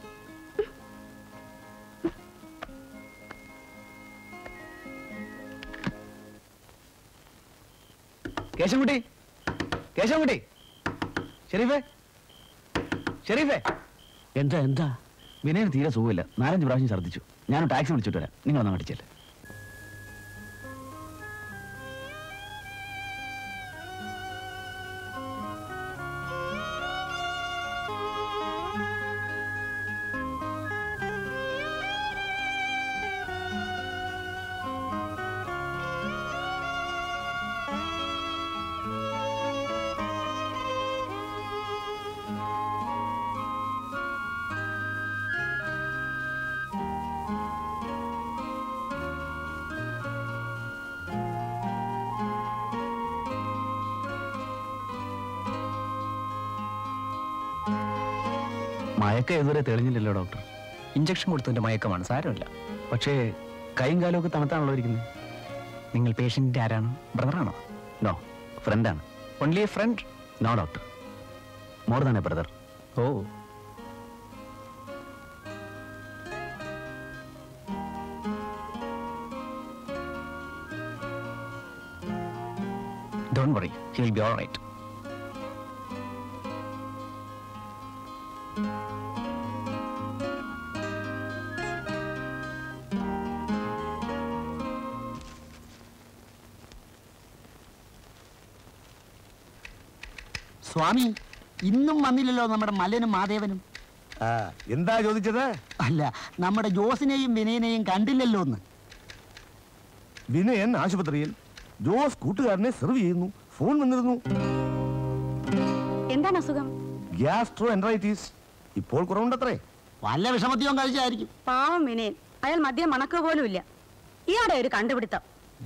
കേശവൻകുട്ടി, കേശവൻകുട്ടി, ഷെരീഫേ, ഷെരീഫേ. എന്താ എന്താ? വിനയന് തീരെ സുഖമില്ല. നാലഞ്ച് പ്രാവശ്യം ഛർദ്ദിച്ചു. ഞാൻ ടാക്സി വിളിച്ചിട്ട് വരാം. നിങ്ങളൊന്നും അടിച്ചല്ലേ. മയക്കം ഇതുവരെ തെളിഞ്ഞില്ലല്ലോ ഡോക്ടർ? ഇഞ്ചക്ഷൻ കൊടുത്തതിന്റെ മയക്കമാണ്, സാരമില്ല. പക്ഷേ കൈയും കാലും ഒക്കെ തണുത്താണല്ലോ ഇരിക്കുന്നത്. നിങ്ങൾ പേഷ്യന്റിന്റെ ആരാണ്? ബ്രദറാണോ? നോ, ഫ്രണ്ടാണ്. Only a friend? No doctor, more than a brother. Oh, don't worry, he'll be all right. Swami ഇന്നും വന്നില്ലല്ലോ നമ്മുടെ മല്ലനും മാധേവനും. എന്താ ചോദിച്ചത്? അല്ല, നമ്മുടെ ജോസിനെയും വിനയനെയും കണ്ടില്ലല്ലോ എന്ന്. വിനയൻ ആശുപത്രിയിൽ, ജോസ് കൂട്ടുകാരനെ സെർവ് ചെയ്യുന്നു. ഫോൺ വന്നിരുന്നു. എന്താണ് അസുഖം? Gastroenteritis. ഇപ്പോൾ കുറവുണ്ടത്രേ. വല്ല വിഷമത്തെയും കഴിച്ചായിരിക്കും. പാവം വിനയൻ, അയാൾ മദ്യം മണക്കുക പോലും ഇല്ല. ഇയാടെ ഒരു കണ്ടുപിടുത്തം.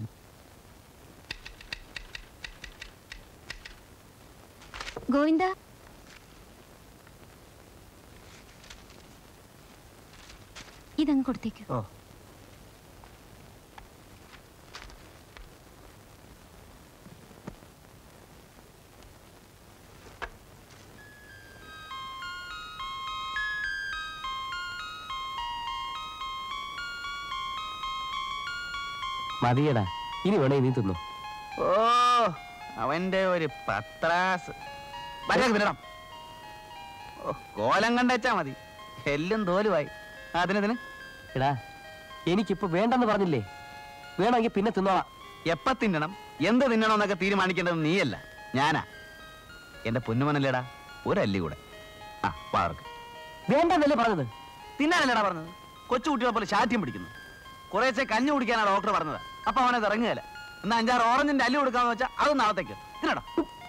ഗോവിന്ദ, ഇതങ്ങ് കൊടുത്തേക്ക്. മതിയടാ, ഇനി വേണേ നീ തിന്നു. ഓ, അവന്റെ ഒരു പത്രാസ്. വിടണം. ഓ, കോലം കണ്ടേച്ചാ മതി. എല്ലും തോലുമായി. അതിനെതിന് എടാ, എനിക്കിപ്പോ വേണ്ടെന്ന് പറഞ്ഞില്ലേ? വേണമെങ്കിൽ പിന്നെ തിന്നോളാം. എപ്പ തിന്നണം, എന്ത് തിന്നണം എന്നൊക്കെ തീരുമാനിക്കേണ്ടത് നീയല്ല, ഞാനാ. എന്റെ പൊന്നുമനല്ലേടാ, ഒരല്ലി കൂടെ. ആ, പാർക്ക്. വേണ്ടെന്നല്ലേ പറഞ്ഞത്? തിന്നാനല്ലേടാ പറഞ്ഞത്? കൊച്ചുകുട്ടികളെ പോലെ ശാഠ്യം പിടിക്കുന്നു. കുറേശ്ശെ കഞ്ഞി കുടിക്കാനാ ഡോക്ടർ പറഞ്ഞത്. അപ്പൊ അവനത് ഇറങ്ങുകയല്ല. എന്നാ അഞ്ചാറ് ഓറഞ്ചിന്റെ അല്ലി കൊടുക്കാന്ന് വെച്ചാൽ അത് നാളത്തേക്ക് തിന്നടാ.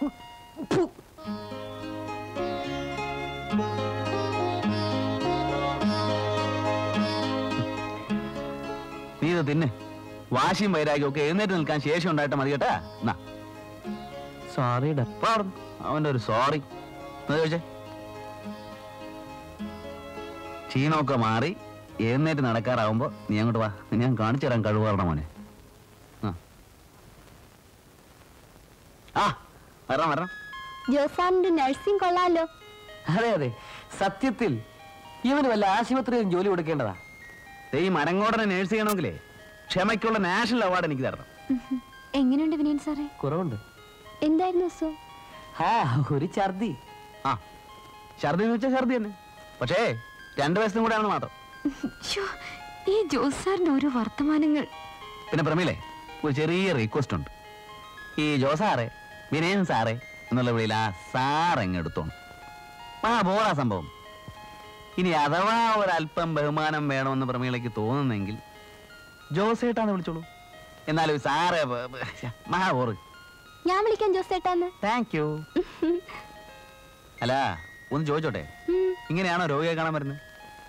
നീ ഇത് തിന്നെ. വാശിയും വൈരാഗ്യം ഒക്കെ എഴുന്നേറ്റ് നിൽക്കാൻ ശേഷി ഉണ്ടായിട്ട് മതി കേട്ടാ. എന്നാ സോറിടാ. അവന്റെ ഒരു സോറി ചോദിച്ചേ. ക്ഷീണമൊക്കെ മാറി എഴുന്നേറ്റ് നടക്കാറാവുമ്പോ നീ അങ്ങോട്ട് വാ. ഞാൻ കാണിച്ചു തരാൻ കഴിവാറണ മോനെ. ആ, വരണം വരണം. ജോസാറിന്റെ നഴ്സിംഗ് കൊള്ളാലോ. അതെ അതെ, സത്യത്തിൽ ഇവന് വല്ല ആശുപത്രിയിലും ജോലി കൊടുക്കേണ്ടതാ. ഈ മരങ്ങോടനെ നേഴ്സ് ചെയ്യണമെങ്കിലേ ക്ഷമയ്ക്കുള്ള നാഷണൽ അവാർഡ് എനിക്ക് തരണം. എങ്ങനെയുണ്ട് വിനയൻ സാറേ? കുറവുണ്ട്. എന്തായിരുന്നു അസുഖം? ആ, ഒരു ഛർദി. ആ, ഛർദി എന്ന് വെച്ചാൽ ഛർദി തന്നെ, പക്ഷേ രണ്ടു വയസ്സിനും കൂടെ ആണ് മാത്രം. ഈ ജോസ് സാറിന്റെ ഓരോ വർത്തമാനങ്ങൾ. പിന്നെ പ്രമീലേ, ഒരു ചെറിയ റിക്വസ്റ്റ് ഉണ്ട്. ഈ ജോസാറെ, വിനയൻ സാറേ എന്നുള്ള വിളിയിൽ ആ സാറെങ്ങ് എടുത്തോണം. ആ ബോറാ സംഭവം. ഇനി അഥവാ ഒരല്പം ബഹുമാനം വേണമെന്ന് പ്രമീളയ്ക്ക് തോന്നുന്നെങ്കിൽ ജോസേട്ടാന്ന് വിളിച്ചോളൂ. എന്നാലും സാറേ മഹാ ബോറ്. ഞാൻ വിളിക്കാൻ ജോസേട്ടാന്ന്. Thank you. അല്ല, ഒന്ന് ചോദിച്ചോട്ടെ, ഇങ്ങനെയാണോ രോഗിയെ കാണാൻ വരുന്നത്?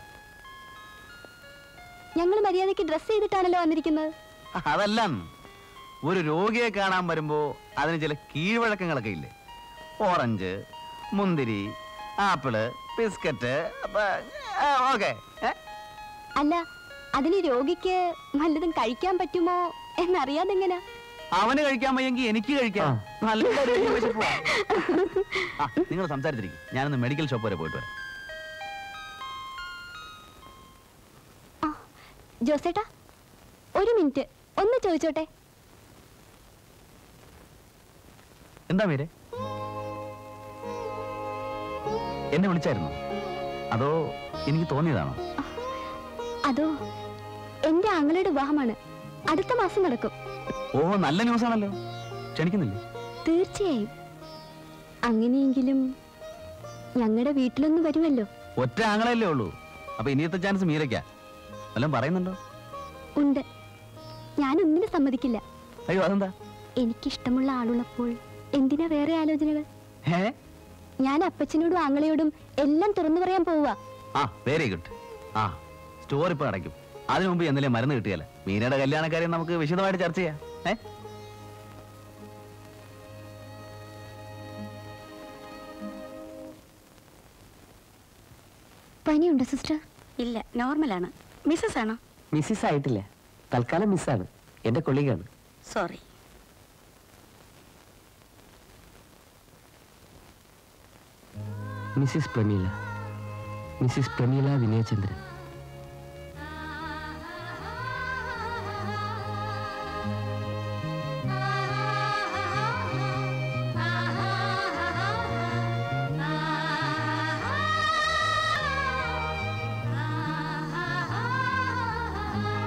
ഞങ്ങൾ മര്യാദയ്ക്ക് ഡ്രസ് ചെയ്തിട്ടാണല്ലോ വന്നിരിക്കുന്നത്. അതല്ല, ഒരു രോഗിയെ കാണാൻ വരുമ്പോ അതിന് ചില കീഴ്വഴക്കങ്ങളൊക്കെ ഇല്ലേ? ഓറഞ്ച്, മുന്തിരി, ആപ്പിള്, ബിസ്ക്കറ്റ്. ഓക്കെ. അല്ല, അതിന് രോഗിക്ക് വല്ലതും കഴിക്കാൻ പറ്റുമോ എന്നറിയാതെങ്ങനാ? അവന് കഴിക്കാൻ വയ്യെങ്കിൽ എനിക്ക് കഴിക്കാം. നല്ല നിങ്ങൾ സംസാരിച്ചിരിക്കും. ഞാനൊന്ന് മെഡിക്കൽ ഷോപ്പ് വരെ പോയിട്ട് വരാം. ജോസേട്ടാ, ഒരു മിനിറ്റ് ഒന്ന് ചോദിച്ചോട്ടെ. എന്താ മീരെ, എന്നെ വിളിച്ചായിരുന്നോ? അതോ എനിക്ക് തോന്നിയതാണോ? അതോ, എന്റെ ആങ്ങളുടെ വിവാഹമാണ്. അടുത്ത മാസം നടക്കും. ഓ, നല്ല ന്യൂസ് ആണല്ലോ. ക്ഷണിക്കുന്നില്ലേ? തീർച്ചയായും. അങ്ങനെയെങ്കിലും ഞങ്ങളുടെ വീട്ടിലൊന്നും വരുമല്ലോ. ഒറ്റ ആങ്ങളല്ലേ ഉള്ളൂ. അപ്പൊ ഇനിയത്തെ ചാൻസ് മീരയ്ക്കാ. വല്ലതും പറയുന്നുണ്ടോ? ഉണ്ട്. ഞാൻ ഒന്നിനും സമ്മതിക്കില്ല. അയ്യോ, അതെന്താ? എനിക്കിഷ്ടമുള്ള ആളുള്ളപ്പോൾ എന്തിനാ വേറെ ആലോചനകൾ? ഞാൻ അപ്പച്ചനോടും ആങ്ങളയോടും എല്ലാം തുറന്നു പറയാൻ പോവുക. ആ, വെരി ഗുഡ്. ആ, സ്റ്റോർ ഇപ്പൊ അടയ്ക്കും. അതിനു മുമ്പ് എന്തെങ്കിലും മരുന്ന് കിട്ടിയല്ല. മീനയുടെ കല്യാണക്കാര്യം നമുക്ക് വിശദമായിട്ട് ചർച്ച ചെയ്യാം. ഏ പനിയുണ്ടോ സിസ്റ്റർ? ഇല്ല, നോർമലാണ്. മിസ്സസ് ആണോ? മിസ്സിസ് ആയിട്ടില്ല, തൽക്കാലം മിസ്സാണ്. എന്റെ കൊളീഗാണ്. Sorry. Mrs Prameela, Mrs Prameela Vinayachandran.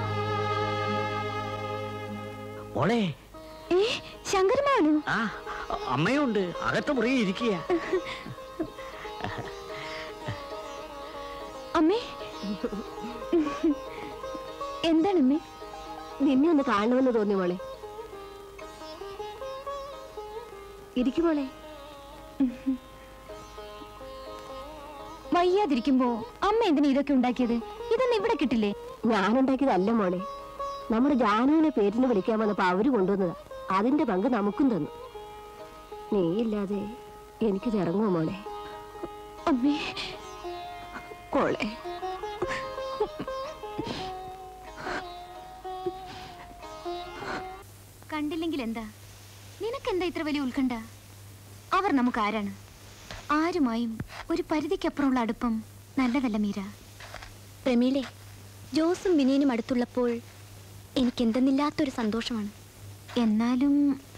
മോളെ, ശങ്കരമാണോ? അമ്മയുണ്ട്, അകത്ത് മുറിയിൽ ഇരിക്കുക. അമ്മേ, എന്താണ് അമ്മേ? നിന്നെ ഒന്ന് കാണണമെന്ന് തോന്നി മോളെ. ഇരിക്കും മോളെ. വയ്യാതിരിക്കുമ്പോ അമ്മ എന്തിനാ ഇതൊക്കെ ഉണ്ടാക്കിയത്? ഇതൊന്നും ഇവിടെ കിട്ടില്ലേ? ഞാനുണ്ടാക്കിയതല്ല മോളെ, നമ്മുടെ ജാനുവിനെ പേരിന് വിളിക്കാൻ വന്നപ്പോ അവര് കൊണ്ടുവന്നതാ. അതിന്റെ പങ്ക് നമുക്കും തന്നു. നീയില്ലാതെ എനിക്കിത് ഇറങ്ങുമോ മോളെ? അമ്മേ, കോളെ, കണ്ടില്ലെങ്കിൽ എന്താ? നിനക്കെന്താ ഇത്ര വലിയ ഉത്കണ്ഠ? അവർ നമുക്ക് ആരാണ്? ആരുമായും ഒരു പരിധിക്കപ്പുറമുള്ള അടുപ്പം നല്ലതല്ല മീര. പ്രമീളെ, ജോസും വിനയനും അടുത്തുള്ളപ്പോൾ എനിക്കെന്തെന്നില്ലാത്തൊരു സന്തോഷമാണ്. എന്നാലും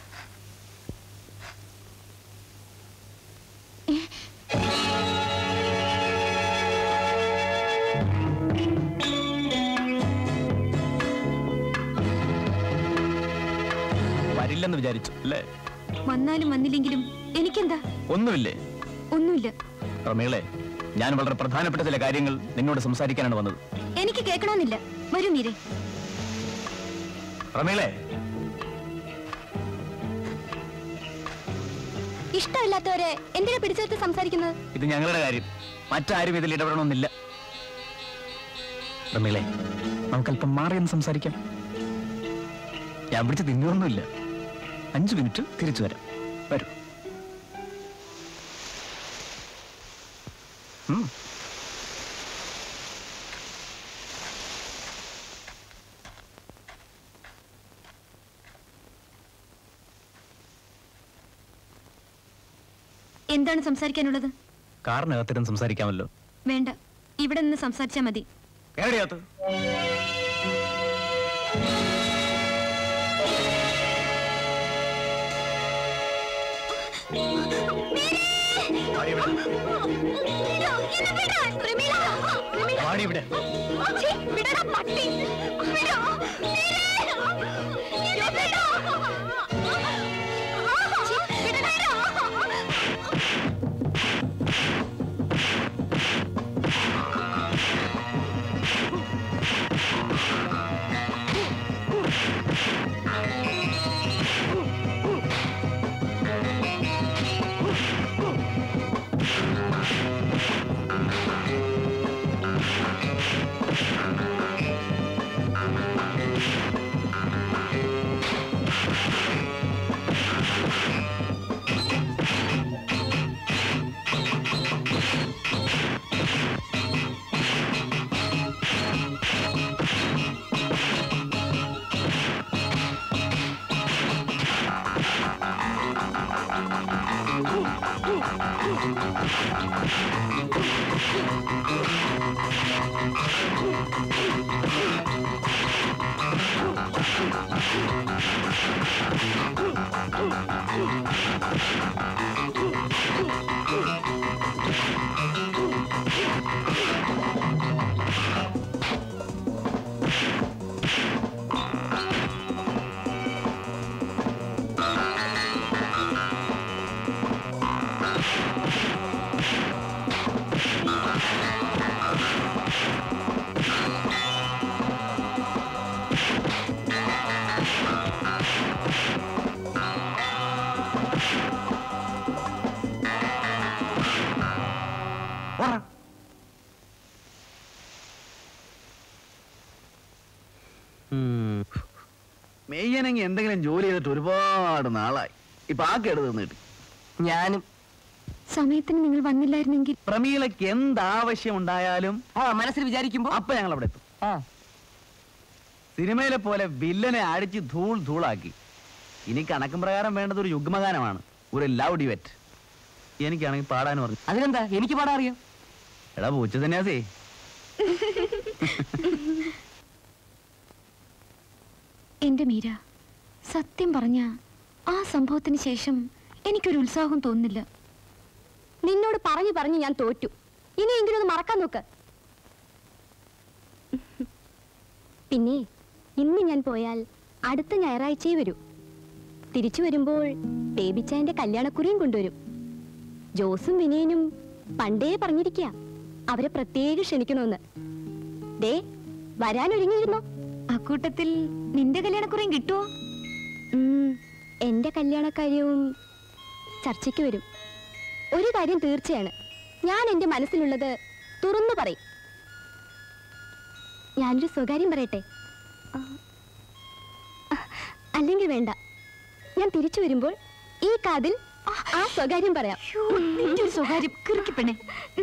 വരില്ലെന്ന് വിചാരിച്ചു അല്ലേ? വന്നാലും വന്നില്ലെങ്കിലും എനിക്കെന്താ? ഒന്നുമില്ലേ? ഒന്നുമില്ല. പ്രമീളെ, ഞാൻ വളരെ പ്രധാനപ്പെട്ട ചില കാര്യങ്ങൾ നിന്നോട് സംസാരിക്കാനാണ് വന്നത്. എനിക്ക് കേൾക്കണമെന്നില്ല. വരൂ മീരെ. പ്രമീളെ, ഇഷ്ടമില്ലാത്തവരെ എന്തിനാ പിടിച്ചെടുത്ത് സംസാരിക്കുന്നത്? ഇത് ഞങ്ങളുടെ കാര്യം, മറ്റാരും ഇതിൽ ഇടപെടണമെന്നില്ല. പ്രമീളെ, നമുക്കല്പം മാറിയെന്ന് സംസാരിക്കാം. ഞാൻ പിടിച്ച് തിന്നൊന്നുമില്ല. അഞ്ചു മിനിറ്റ് തിരിച്ചു വരാം. വരൂ. എന്താണ് സംസാരിക്കാനുള്ളത്? കാറിനകത്തിരുന്ന് സംസാരിക്കാമല്ലോ. വേണ്ട, ഇവിടെ നിന്ന് സംസാരിച്ചാ മതി. എവിടെയാത്ത്? മെയ്യനെങ്കിൽ എന്തെങ്കിലും ജോലി ചെയ്തിട്ട് ഒരുപാട് നാളായി. ഇപ്പൊ ആ കേട് തന്നിട്ട് ഞാനും സമയത്തിന് നിങ്ങൾ വന്നില്ലായിരുന്നെങ്കിൽ പ്രമീളയ്ക്ക് എന്താവശ്യം ഉണ്ടായാലും ആ മനസ്സിൽ വിചാരിക്കുമ്പോ അപ്പൊ ഞങ്ങൾ അവിടെ എത്തും. സിനിമയിലെ പോലെ വില്ലനെ അടിച്ച് ധൂൾ ധൂളാക്കി. ഇനി കണക്കും പ്രകാരം വേണ്ടത് ഒരു യുഗ്മഗാനമാണ്, ഒരു ലവ് ഡിവറ്റ്. എനിക്കാണെങ്കിൽ പാടാൻ പറഞ്ഞു. അതിനെന്താ, എനിക്ക് പാടാൻ അറിയാം. എടാ പൂച്ച സന്യാസി, എന്റെ മീര, സത്യം പറഞ്ഞ ആ സംഭവത്തിന് ശേഷം എനിക്കൊരു ഉത്സാഹം തോന്നുന്നില്ല. നിന്നോട് പറഞ്ഞു പറഞ്ഞു ഞാൻ തോറ്റു. ഇനിയെങ്കിലും ഒന്ന് മറക്കാൻ നോക്ക്. പിന്നെ ഇന്ന് ഞാൻ പോയാൽ അടുത്ത ഞായറാഴ്ചയെ വരൂ. തിരിച്ചു വരുമ്പോൾ ബേബിച്ചായന്റെ കല്യാണക്കുറിയും കൊണ്ടുവരും. ജോസും വിനയനും പണ്ടേ പറഞ്ഞിരിക്കുക അവരെ പ്രത്യേകം ക്ഷണിക്കണമെന്ന്. ദേ വരാനൊരുങ്ങിയിരുന്നോ? അക്കൂട്ടത്തിൽ നിന്റെ കല്യാണക്കുറിയും കിട്ടുമോ? എന്റെ കല്യാണക്കാര്യവും ചർച്ചയ്ക്ക് വരും. ഒരു കാര്യം തീർച്ചയാണ്, ഞാൻ എന്റെ മനസ്സിലുള്ളത് തുറന്നു പറയും. ഞാനൊരു സ്വകാര്യം പറയട്ടെ? അല്ലെങ്കിൽ വേണ്ട, ഞാൻ തിരിച്ചു വരുമ്പോൾ ഈ കാതിൽ ആ സ്വകാര്യം പറയാം. സ്വകാര്യം കിറുക്കിപ്പെണ്ണേ.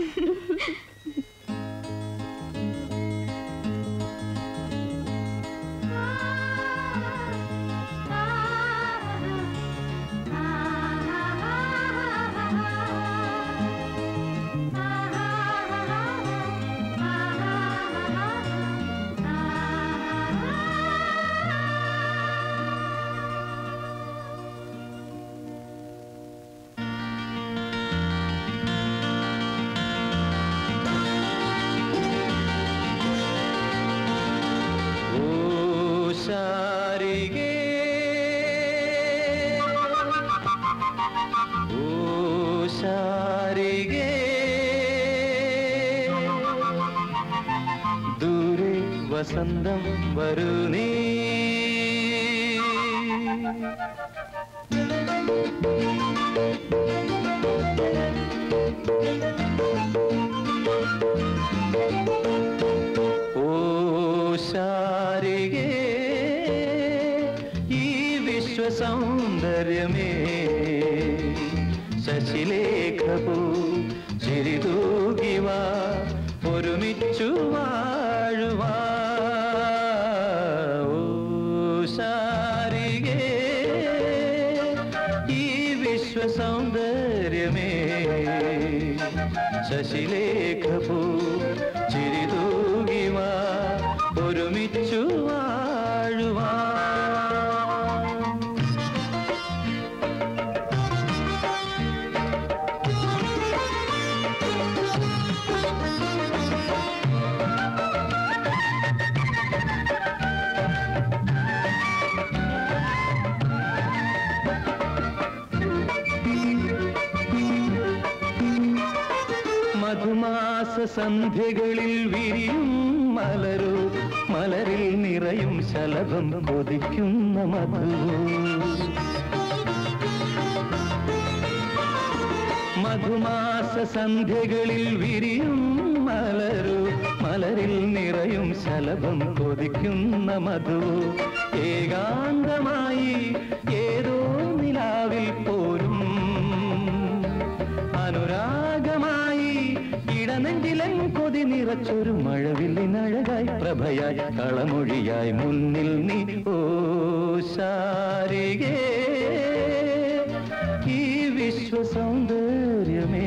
വസന്തം വരൂ നീ, ഓ ശാരികേ ഈ വിശ്വസൗന്ദര്യമേ ശശിലേഖപൂ ചിരിതൂകിവ ഒരുമിച്ചു വാഴുവാ. സൗന്ദര്യമേ ശശിലേഖപൂ ചിരിതൂകിവ ഒരുമിച്ചു വാഴുവാ. മധുമാസ സന്ധ്യകളിൽ വിരിയും മലരോ, മലരിൽ നിറയും ശലഭം കൊതിക്കുന്ന മധു. മധുമാസ സന്ധ്യകളിൽ വിരിയും മലരോ, മലരിൽ നിറയും ശലഭം കൊതിക്കുന്ന മധു. ഏകാന്തമായി ഏതോ നിലാവിൽ പോരും അനുരാഗമായി ഇടനെഞ്ചിലൻ കൊതി നിറച്ചൊരു മഴവില്ലിനഴകായി പ്രഭയായി കളമൊഴിയായി മുന്നിൽ നീ. ഓ ശാരികേ ഈ വിശ്വസൗന്ദര്യമേ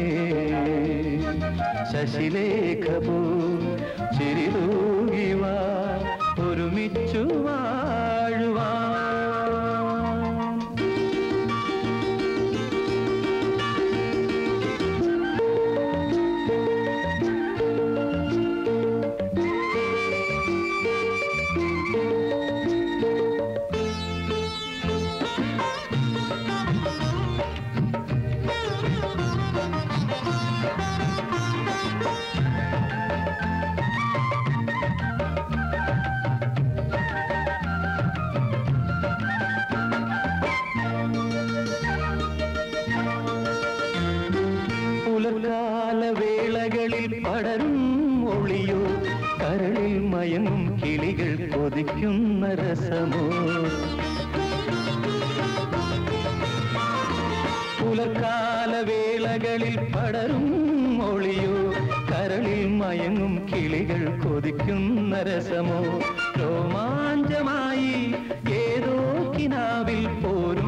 ശശിലേഖപൂ ചിരിതൂകിവ ഒരുമിച്ചു വാഴുവാ. വേളകളിൽ പടരും ഒളിയോ, കരളിൽ മയങ്ങും കിളികൾ കൊതിക്കുന്ന രസമോ. പുലർക്കാല വേളകളിൽ പടരും ഒളിയോ, കരളിൽ മയങ്ങും കിളികൾ കൊതിക്കുന്ന രസമോ. രോമാഞ്ചമായി ഏതോ കിനാവിൽ പോരും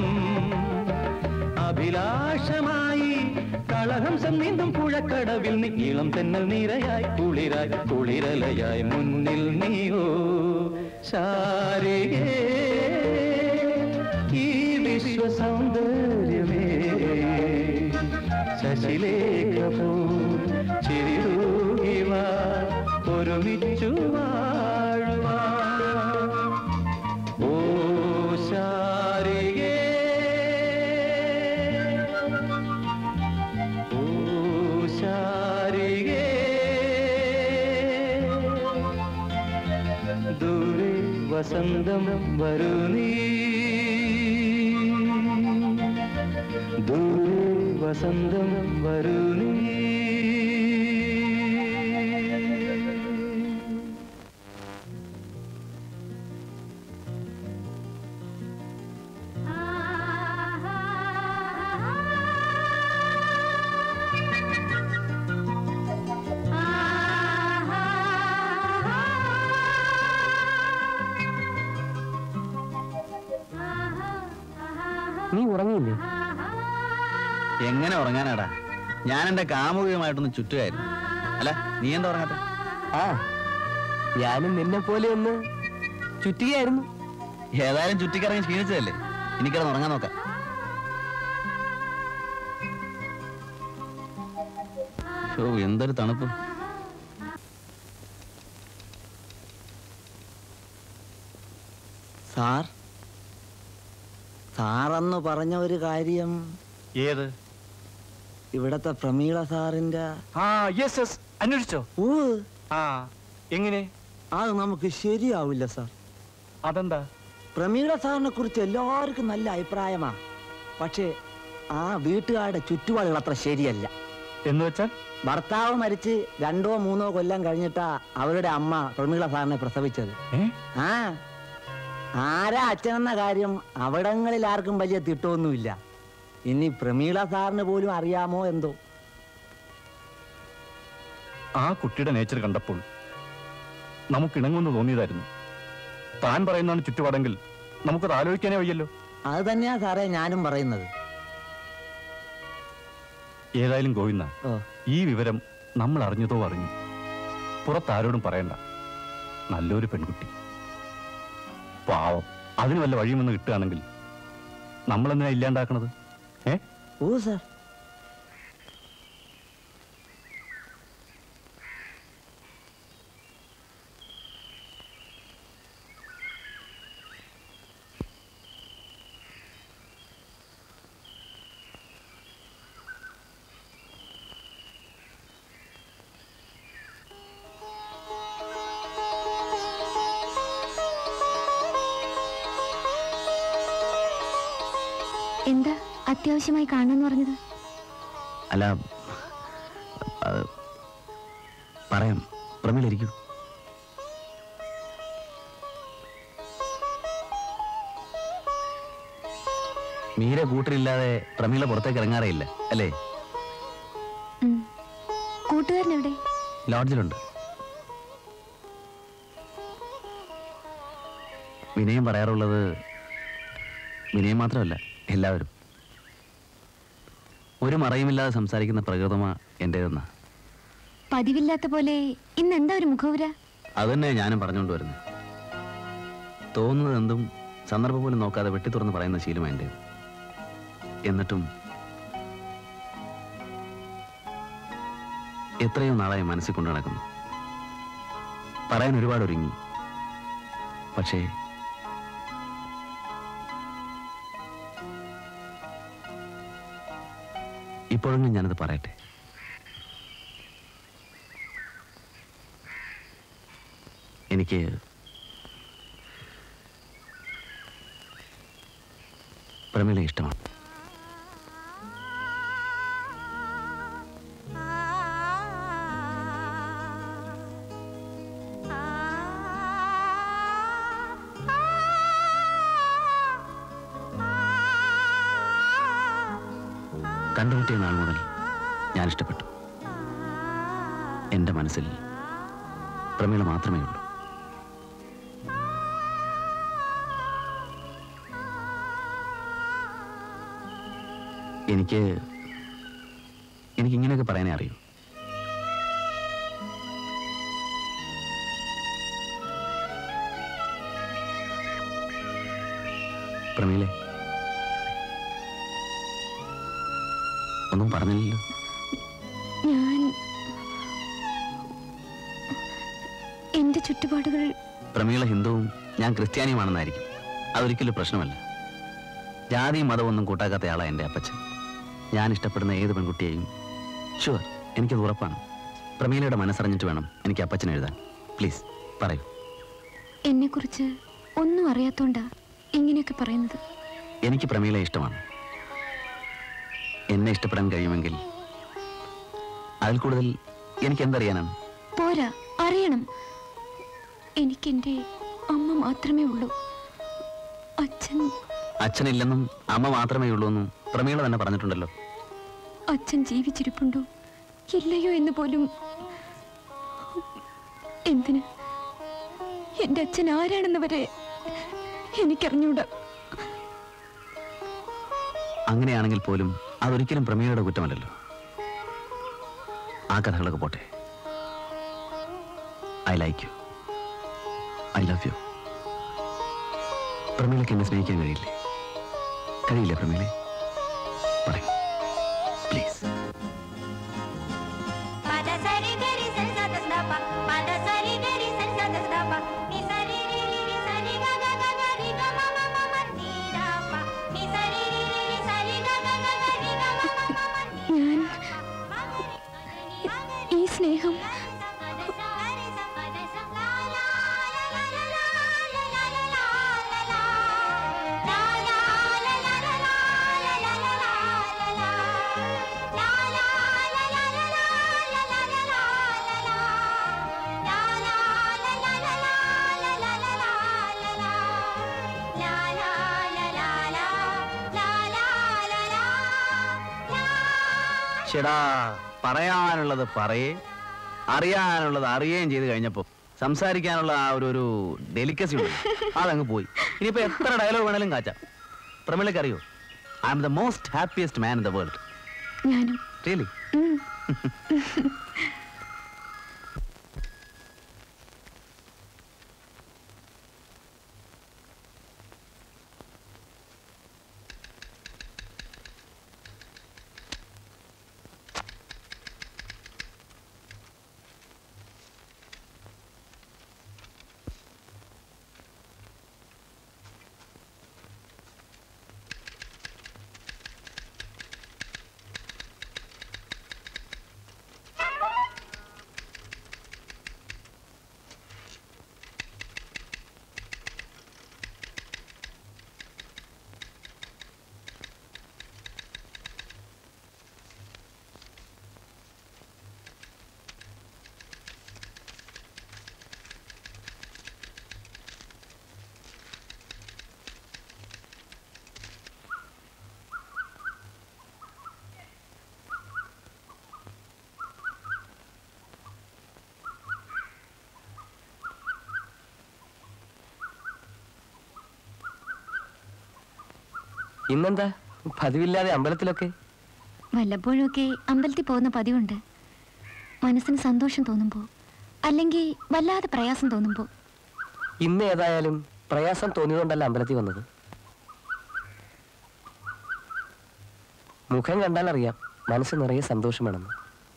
അഭിലാഷമായി കളഹംസം നീന്തും പുഴക്കടവിൽ നീ. ഇളം തെന്നൽ നീരയായി കുളിരായി കുളിരലയായി മുന്നിൽ നീയോ ശാരികേ ഈ വിശ്വസൗന്ദര്യമേ ശശിലേഖപൂ ചിരിതൂകിവ ഒരുമിച്ചു വാഴുവാ. ഓ ശാരികേ വസന്തം വരൂ നീ ദൂരെ വസന്തം വരൂ നീ നീ ഉറങ്ങിയില്ലേ? എങ്ങനെ ഉറങ്ങാനാടാ? ഞാൻ എന്റെ കാമുകയുമായിട്ടൊന്ന് ചുറ്റുമായിരുന്നു. അല്ല, നീ എന്താ ഉറങ്ങാത്ത? ആ, ഞാനും നിന്നെ പോലെ ഒന്ന് ചുറ്റുകയായിരുന്നു. ഏതായാലും ചുറ്റിക്കിറങ്ങി ക്ഷീണിച്ചതല്ലേ, എനിക്കിടന്ന് ഉറങ്ങാൻ നോക്കാം. ഓ, എന്തൊരു തണുപ്പ്. സാർ സാറന്ന് പറഞ്ഞ ഒരു കാര്യം. ഏത്? ഇവിടത്തെ പ്രമീള സാറിന്റെ. ആ, യെസ് യെസ്, അന്വേഷിച്ചോ? ഓ, ആ, എങ്ങനെ? അത് നമുക്ക് ശരിയാവില്ല സാർ. അതെന്താ? പ്രമീള സാറിനെ കുറിച്ച് എല്ലാവർക്കും നല്ല അഭിപ്രായമാ. പക്ഷേ ആ വീട്ടുകാരുടെ ചുറ്റുപാടുകൾ അത്ര ശരിയല്ല. എന്ന് വെച്ചാൽ? ഭർത്താവ് മരിച്ച് രണ്ടോ മൂന്നോ കൊല്ലം കഴിഞ്ഞിട്ടാ അവരുടെ അമ്മ പ്രമീള സാറിനെ പ്രസവിച്ചത്. ആ, ആരാ അച്ഛനെന്ന കാര്യം അവിടങ്ങളിൽ ആർക്കും വലിയ തിട്ടമൊന്നുമില്ല. ഇനി പ്രമീള സാറിന് പോലും അറിയാമോ എന്തോ. ആ കുട്ടിയുടെ നേച്ചർ കണ്ടപ്പോൾ നമുക്ക് ഇണങ്ങുമെന്ന് തോന്നിയതായിരുന്നു. താൻ പറയുന്നതാണ് ചുറ്റുപാടെങ്കിൽ നമുക്കത് ആലോചിക്കാനേ വയ്യല്ലോ. അത് തന്നെയാ സാറേ ഞാനും പറയുന്നത്. ഏതായാലും ഗോവിന്ദ, ഈ വിവരം നമ്മൾ അറിഞ്ഞതോ അറിഞ്ഞു, പുറത്താരോടും പറയണ്ട. നല്ലൊരു പെൺകുട്ടി, പാവം. അതിന് വല്ല വഴിയുമെന്ന് കിട്ടുകയാണെങ്കിൽ നമ്മളെന്തിനാ ഇല്ലാണ്ടാക്കണത്? ഏ ഓ സാർ. എന്താ അത്യാവശ്യമായി കാണണമെന്ന് പറഞ്ഞത്? അല്ല, പറയാം. പ്രമീളിരിക്കൂ. മീര കൂട്ടരില്ലാതെ പ്രമീള പുറത്തേക്ക് ഇറങ്ങാറേയില്ല അല്ലേ? കൂട്ടുകാരൻ എവിടെ? ലോഡ്ജിലുണ്ട്. വിനയം പറയാറുള്ളത് വിനയം മാത്രമല്ല, എല്ലാവരും. ഒരു മറയുമില്ലാതെ സംസാരിക്കുന്ന പ്രകൃതമാ എന്റേതെന്ന. പതിവില്ലാത്ത പോലെ ഇന്ന് എന്താ ഒരു മുഖവുര? അത് തന്നെ ഞാനും പറഞ്ഞുകൊണ്ട് വരുന്നത്. തോന്നുന്നത് എന്തും സന്ദർഭം പോലും നോക്കാതെ വെട്ടി തുറന്ന് പറയുന്ന ശീലമാണ് എൻ്റെ. എന്നിട്ടും എത്രയോ നാളായി മനസ്സിൽ കൊണ്ടു നടക്കുന്നു. പറയാൻ ഒരുപാട് ഒരുങ്ങി. പക്ഷേ ഇപ്പോഴെങ്കിലും ഞാനത് പറയട്ടെ. എനിക്ക് പ്രമീള ഇഷ്ടമാണ്. കണ്ടുമുട്ടിയ നാൾ മുതൽ ഞാൻ ഇഷ്ടപ്പെട്ടു. എൻ്റെ മനസ്സിൽ പ്രമീള മാത്രമേ ഉള്ളൂ. എനിക്ക് എനിക്കിങ്ങനെയൊക്കെ പറയാനേ അറിയൂ. പ്രമീളെ, ഒന്നും പറഞ്ഞില്ലല്ലോ. ഞാൻ എന്റെ ചുറ്റുപാടുകൾ. പ്രമീള ഹിന്ദുവും ഞാൻ ക്രിസ്ത്യാനിയുമാണെന്നായിരിക്കും. അതൊരിക്കലും പ്രശ്നമല്ല. ജാതിയും മതവും ഒന്നും കൂട്ടാക്കാത്ത ആളാണ് എൻ്റെ അപ്പച്ചൻ. ഞാൻ ഇഷ്ടപ്പെടുന്ന ഏത് പെൺകുട്ടിയെയും ഷുവർ, എനിക്കത് ഉറപ്പാണ്. പ്രമീളയുടെ മനസ്സറിഞ്ഞിട്ട് വേണം എനിക്ക് അപ്പച്ചൻ എഴുതാൻ. പ്ലീസ് പറയൂ. എന്നെക്കുറിച്ച് ഒന്നും അറിയാത്തോണ്ടാ ഇങ്ങനെയൊക്കെ പറയുന്നത്. എനിക്ക് പ്രമീളെ ഇഷ്ടമാണ്. എന്നെ ഇഷ്ടപ്പെടാൻ കഴിയുമെങ്കിൽ അതിൽ കൂടുതൽ എനിക്ക് എന്തറിയാനാണ്? പോരാ, അറിയണം. എനിക്കെന്റെ അമ്മ മാത്രമേ ഉള്ളൂ. അച്ഛൻ അച്ഛനില്ലെന്നും അമ്മ മാത്രമേ ഉള്ളൂ എന്നും പ്രമീള തന്നെ പറഞ്ഞിട്ടുണ്ടല്ലോ. അച്ഛൻ ജീവിച്ചിരിപ്പുണ്ടോ ഇല്ലയോ എന്ന് പോലും എന്തിന്? എന്റെ അച്ഛൻ ആരാണെന്ന് വരെ എനിക്കറിഞ്ഞൂടാ. അങ്ങനെയാണെങ്കിൽ പോലും അതൊരിക്കലും പ്രമീളയുടെ കുറ്റമല്ലല്ലോ. ആ കഥകളൊക്കെ പോട്ടെ. I like you, I love you. പ്രമീളയ്ക്ക് എന്നെ സ്നേഹിക്കാൻ കഴിയില്ലേ? കഴിയില്ലേ പ്രമീളെ? പറയൂ പ്ലീസ്. ഞാൻ ഈ സ്നേഹം ചേടാ, പറയാനുള്ളത് പറയേ, അറിയാനുള്ളത് അറിയുകയും ചെയ്ത് കഴിഞ്ഞപ്പോ സംസാരിക്കാനുള്ള ആ ഒരു ഒരു ഡെലിക്കസി ഉണ്ട്, അതങ്ങ് പോയി. ഇനിയിപ്പോ എത്ര ഡയലോഗ് വേണേലും കാച്ചാം. പ്രമീളയ്ക്ക് അറിയോ, I am the most happiest man in the world. ഞാനും. റിയലി? ഇന്നെന്താ പതിവില്ലാതെ അമ്പലത്തിലൊക്കെ? വല്ലപ്പോഴൊക്കെ അമ്പലത്തിൽ പോകുന്ന പതിവുണ്ട്. മനസ്സിന് സന്തോഷം തോന്നുമ്പോ, അല്ലെങ്കിൽ വല്ലാതെ പ്രയാസം തോന്നുമ്പോ. ഇന്ന് ഏതായാലും പ്രയാസം തോന്നിയതുകൊണ്ടല്ല അമ്പലത്തിൽ വന്നത്. മുഖം കണ്ടാൽ അറിയാം മനസ്സ് നിറയെ സന്തോഷമാണെന്ന്.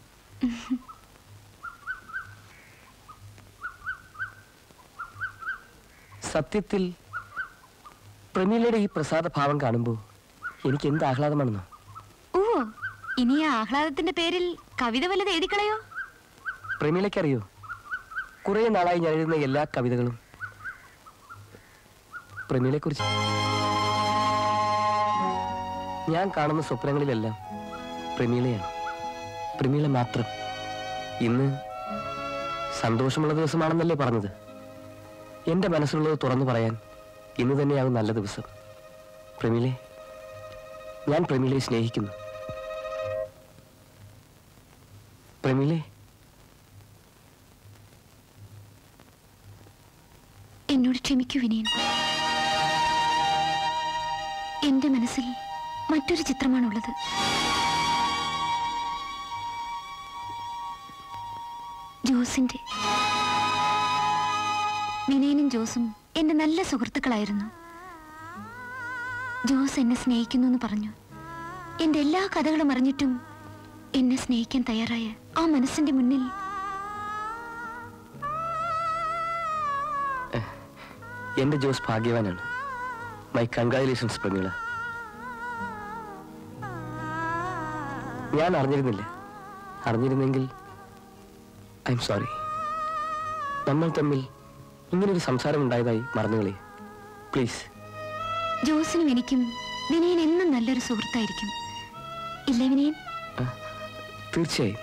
സത്യത്തിൽ പ്രമീലയുടെ ഈ പ്രസാദ ഭാവം കാണുമ്പോൾ എനിക്ക് എന്ത് ആഹ്ലാദമാണെന്നോ. ഓ, ഇനി ആ ആഹ്ലാദത്തിന്റെ പേരിൽ കവിത വല്ലത് എഴുതിക്കളയോ? പ്രമീലയ്ക്കറിയോ, കുറെ നാളായി ഞാൻ എഴുതുന്ന എല്ലാ കവിതകളും പ്രമീലയെ കുറിച്ച്. ഞാൻ കാണുന്ന സ്വപ്നങ്ങളിലെല്ലാം പ്രമീലയാണ്, പ്രമീല മാത്രം. ഇന്ന് സന്തോഷമുള്ള ദിവസമാണെന്നല്ലേ പറഞ്ഞത്? എന്റെ മനസ്സിലുള്ളത് തുറന്നു പറയാൻ ഇന്ന് തന്നെയാകും നല്ല ദിവസം. പ്രമീലെ, ഞാൻ പ്രമീലയെ സ്നേഹിക്കുന്നു. പ്രമീലെ, എന്നോട് ക്ഷമിക്കൂ വിനയൻ. എന്റെ മനസ്സിൽ മറ്റൊരു ചിത്രമാണുള്ളത്. ജോസിന്റെ. വിനയനും ജോസും എന്റെ നല്ല സുഹൃത്തുക്കളായിരുന്നു. ജോസ് എന്നെ സ്നേഹിക്കുന്നു എന്ന് പറഞ്ഞു. എന്റെ എല്ലാ കഥകളും അറിഞ്ഞിട്ടും എന്നെ സ്നേഹിക്കാൻ തയ്യാറായ ആ മനസ്സിന്റെ മുന്നിൽ എന്റെ ജോസ് ഭാഗ്യവാനാണ്. My congratulations Prameela. ഞാൻ അറിഞ്ഞിരുന്നില്ല. അറിഞ്ഞിരുന്നെങ്കിൽ ഐ എം സോറി. നമ്മൾ തമ്മിൽ ഇങ്ങനൊരു സംസാരം ഉണ്ടായതായി മറന്നുകളി. പ്ലീസ്. ജോസിനും എനിക്കും വിനയൻ എന്നും നല്ലൊരു സുഹൃത്തായിരിക്കും. ഇല്ലേ വിനയൻ? തീർച്ചയായും.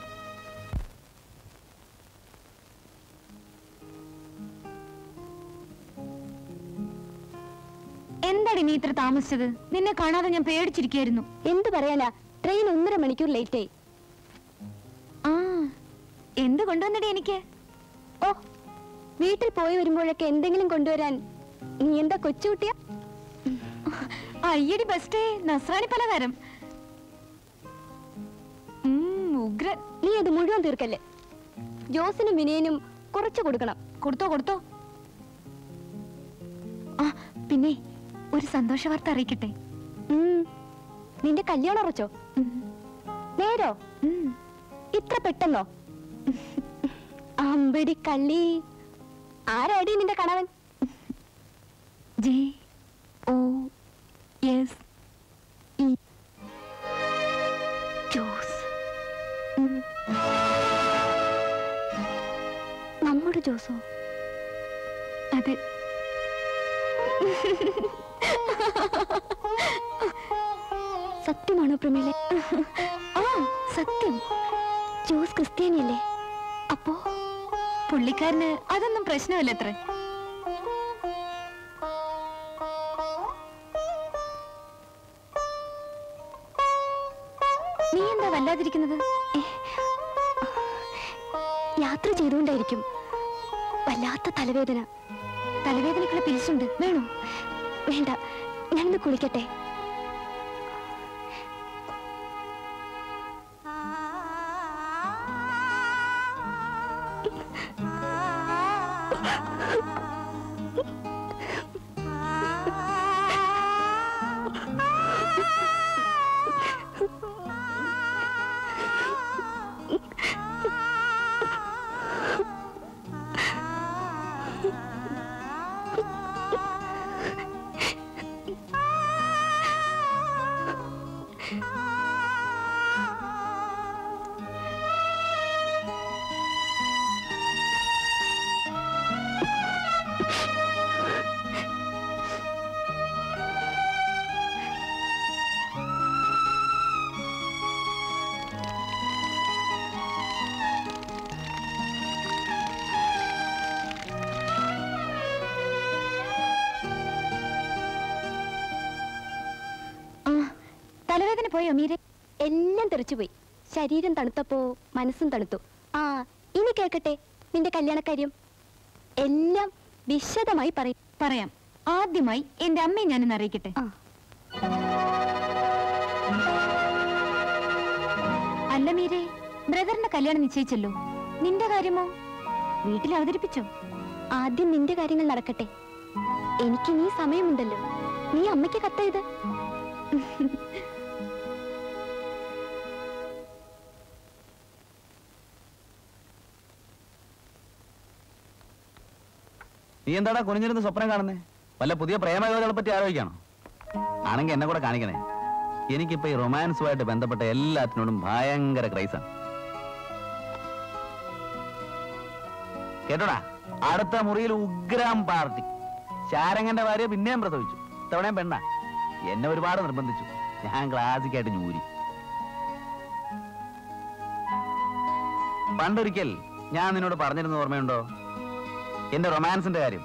എന്താടി നീ ഇത്ര താമസിച്ചത്? നിന്നെ കാണാതെ ഞാൻ പേടിച്ചിരിക്കായിരുന്നു. എന്ത് പറയാനാ, ട്രെയിൻ ഒന്നര മണിക്കൂർ ലേറ്റ് ആയി. ആ, എന്ത് കൊണ്ടുവന്നടി എനിക്ക്? ഓ, വീട്ടിൽ പോയി വരുമ്പോഴൊക്കെ എന്തെങ്കിലും കൊണ്ടുവരാൻ നീ എന്താ കൊച്ചുകുട്ടിയാ? അയ്യടി ബെസ്റ്റേ, നസ്രാണി പലഹാരം. ഉഗ്രൻ. നീ അത് മുഴുവൻ തീർക്കല്ലേ. ജോസിനും വിനയനും കുറച്ച് കൊടുക്കണം. കൊടുത്തോ കൊടുത്തോ. ആ പിന്നെ ഒരു സന്തോഷ വാർത്ത അറിയിക്കട്ടെ. നിന്റെ കല്യാണം ഉറച്ചോ? നേരോ? ഇത്ര പെട്ടെന്നോ? അമ്പടി കള്ളി. ആരാടി നിന്റെ കണവൻ? J O S E Jose. നമ്മുടെ ജോസോ? അതെ. സത്യമാണോ പ്രമീള? ആ സത്യം. ജോസ് ക്രിസ്ത്യാനിയല്ലേ? അപ്പോ പുള്ളിക്കാരന് അതൊന്നും പ്രശ്നമല്ല അത്ര. നീ എന്താ വല്ലാതിരിക്കുന്നത്? യാത്ര ചെയ്തുകൊണ്ടായിരിക്കും. വല്ലാത്ത തലവേദന. തലവേദനക്കുള്ള പിൽസുണ്ട്, വേണോ? വേണ്ട, ഞാനൊന്ന് കുളിക്കട്ടെ. തലവേദന പോയോ മീരെ? എല്ലാം തെറിച്ചുപോയി. ശരീരം തണുത്തപ്പോ മനസ്സും തണുത്തു. ആ, ഇനി കേൾക്കട്ടെ നിന്റെ കല്യാണക്കാര്യം. എല്ലാം വിശദമായി പറയാം. ആദ്യമായി എന്റെ അമ്മയെ ഞാനിന്ന് അറിയിക്കട്ടെ. അല്ല മീരെ, ബ്രദറിന്റെ കല്യാണം നിശ്ചയിച്ചല്ലോ. നിന്റെ കാര്യമോ? വീട്ടിൽ അവതരിപ്പിച്ചോ? ആദ്യം നിന്റെ കാര്യങ്ങൾ നടക്കട്ടെ. എനിക്ക് നീ സമയമുണ്ടല്ലോ. നീ അമ്മയ്ക്ക് കത്തെഴുത്. നീ എന്താടാ കുനിഞ്ഞിരുന്ന് സ്വപ്നം കാണുന്നേ? വല്ല പുതിയ പ്രേമകഥകളെ പറ്റി ആലോചിക്കാണോ? ആണെങ്കിൽ എന്നെ കൂടെ കാണിക്കണേ. എനിക്കിപ്പോ ഈ റൊമാൻസുമായിട്ട് ബന്ധപ്പെട്ട എല്ലാത്തിനോടും ഭയങ്കര ക്രൈസാണ്. കേട്ടോടാ, അടുത്ത മുറിയിൽ ഉഗ്രാം പാർട്ടി. ശാരങ്ങന്റെ ഭാര്യ പിന്നെയും പ്രസവിച്ചു. ഇത്തവണയും പെണ്ണ. എന്നെ ഒരുപാട് നിർബന്ധിച്ചു. ഞാൻ ക്ലാസിക്കായിട്ട് ഞൂരി. പണ്ടൊരിക്കൽ ഞാൻ നിന്നോട് പറഞ്ഞിരുന്ന ഓർമ്മയുണ്ടോ? എന്റെ റൊമാൻസിന്റെ കാര്യം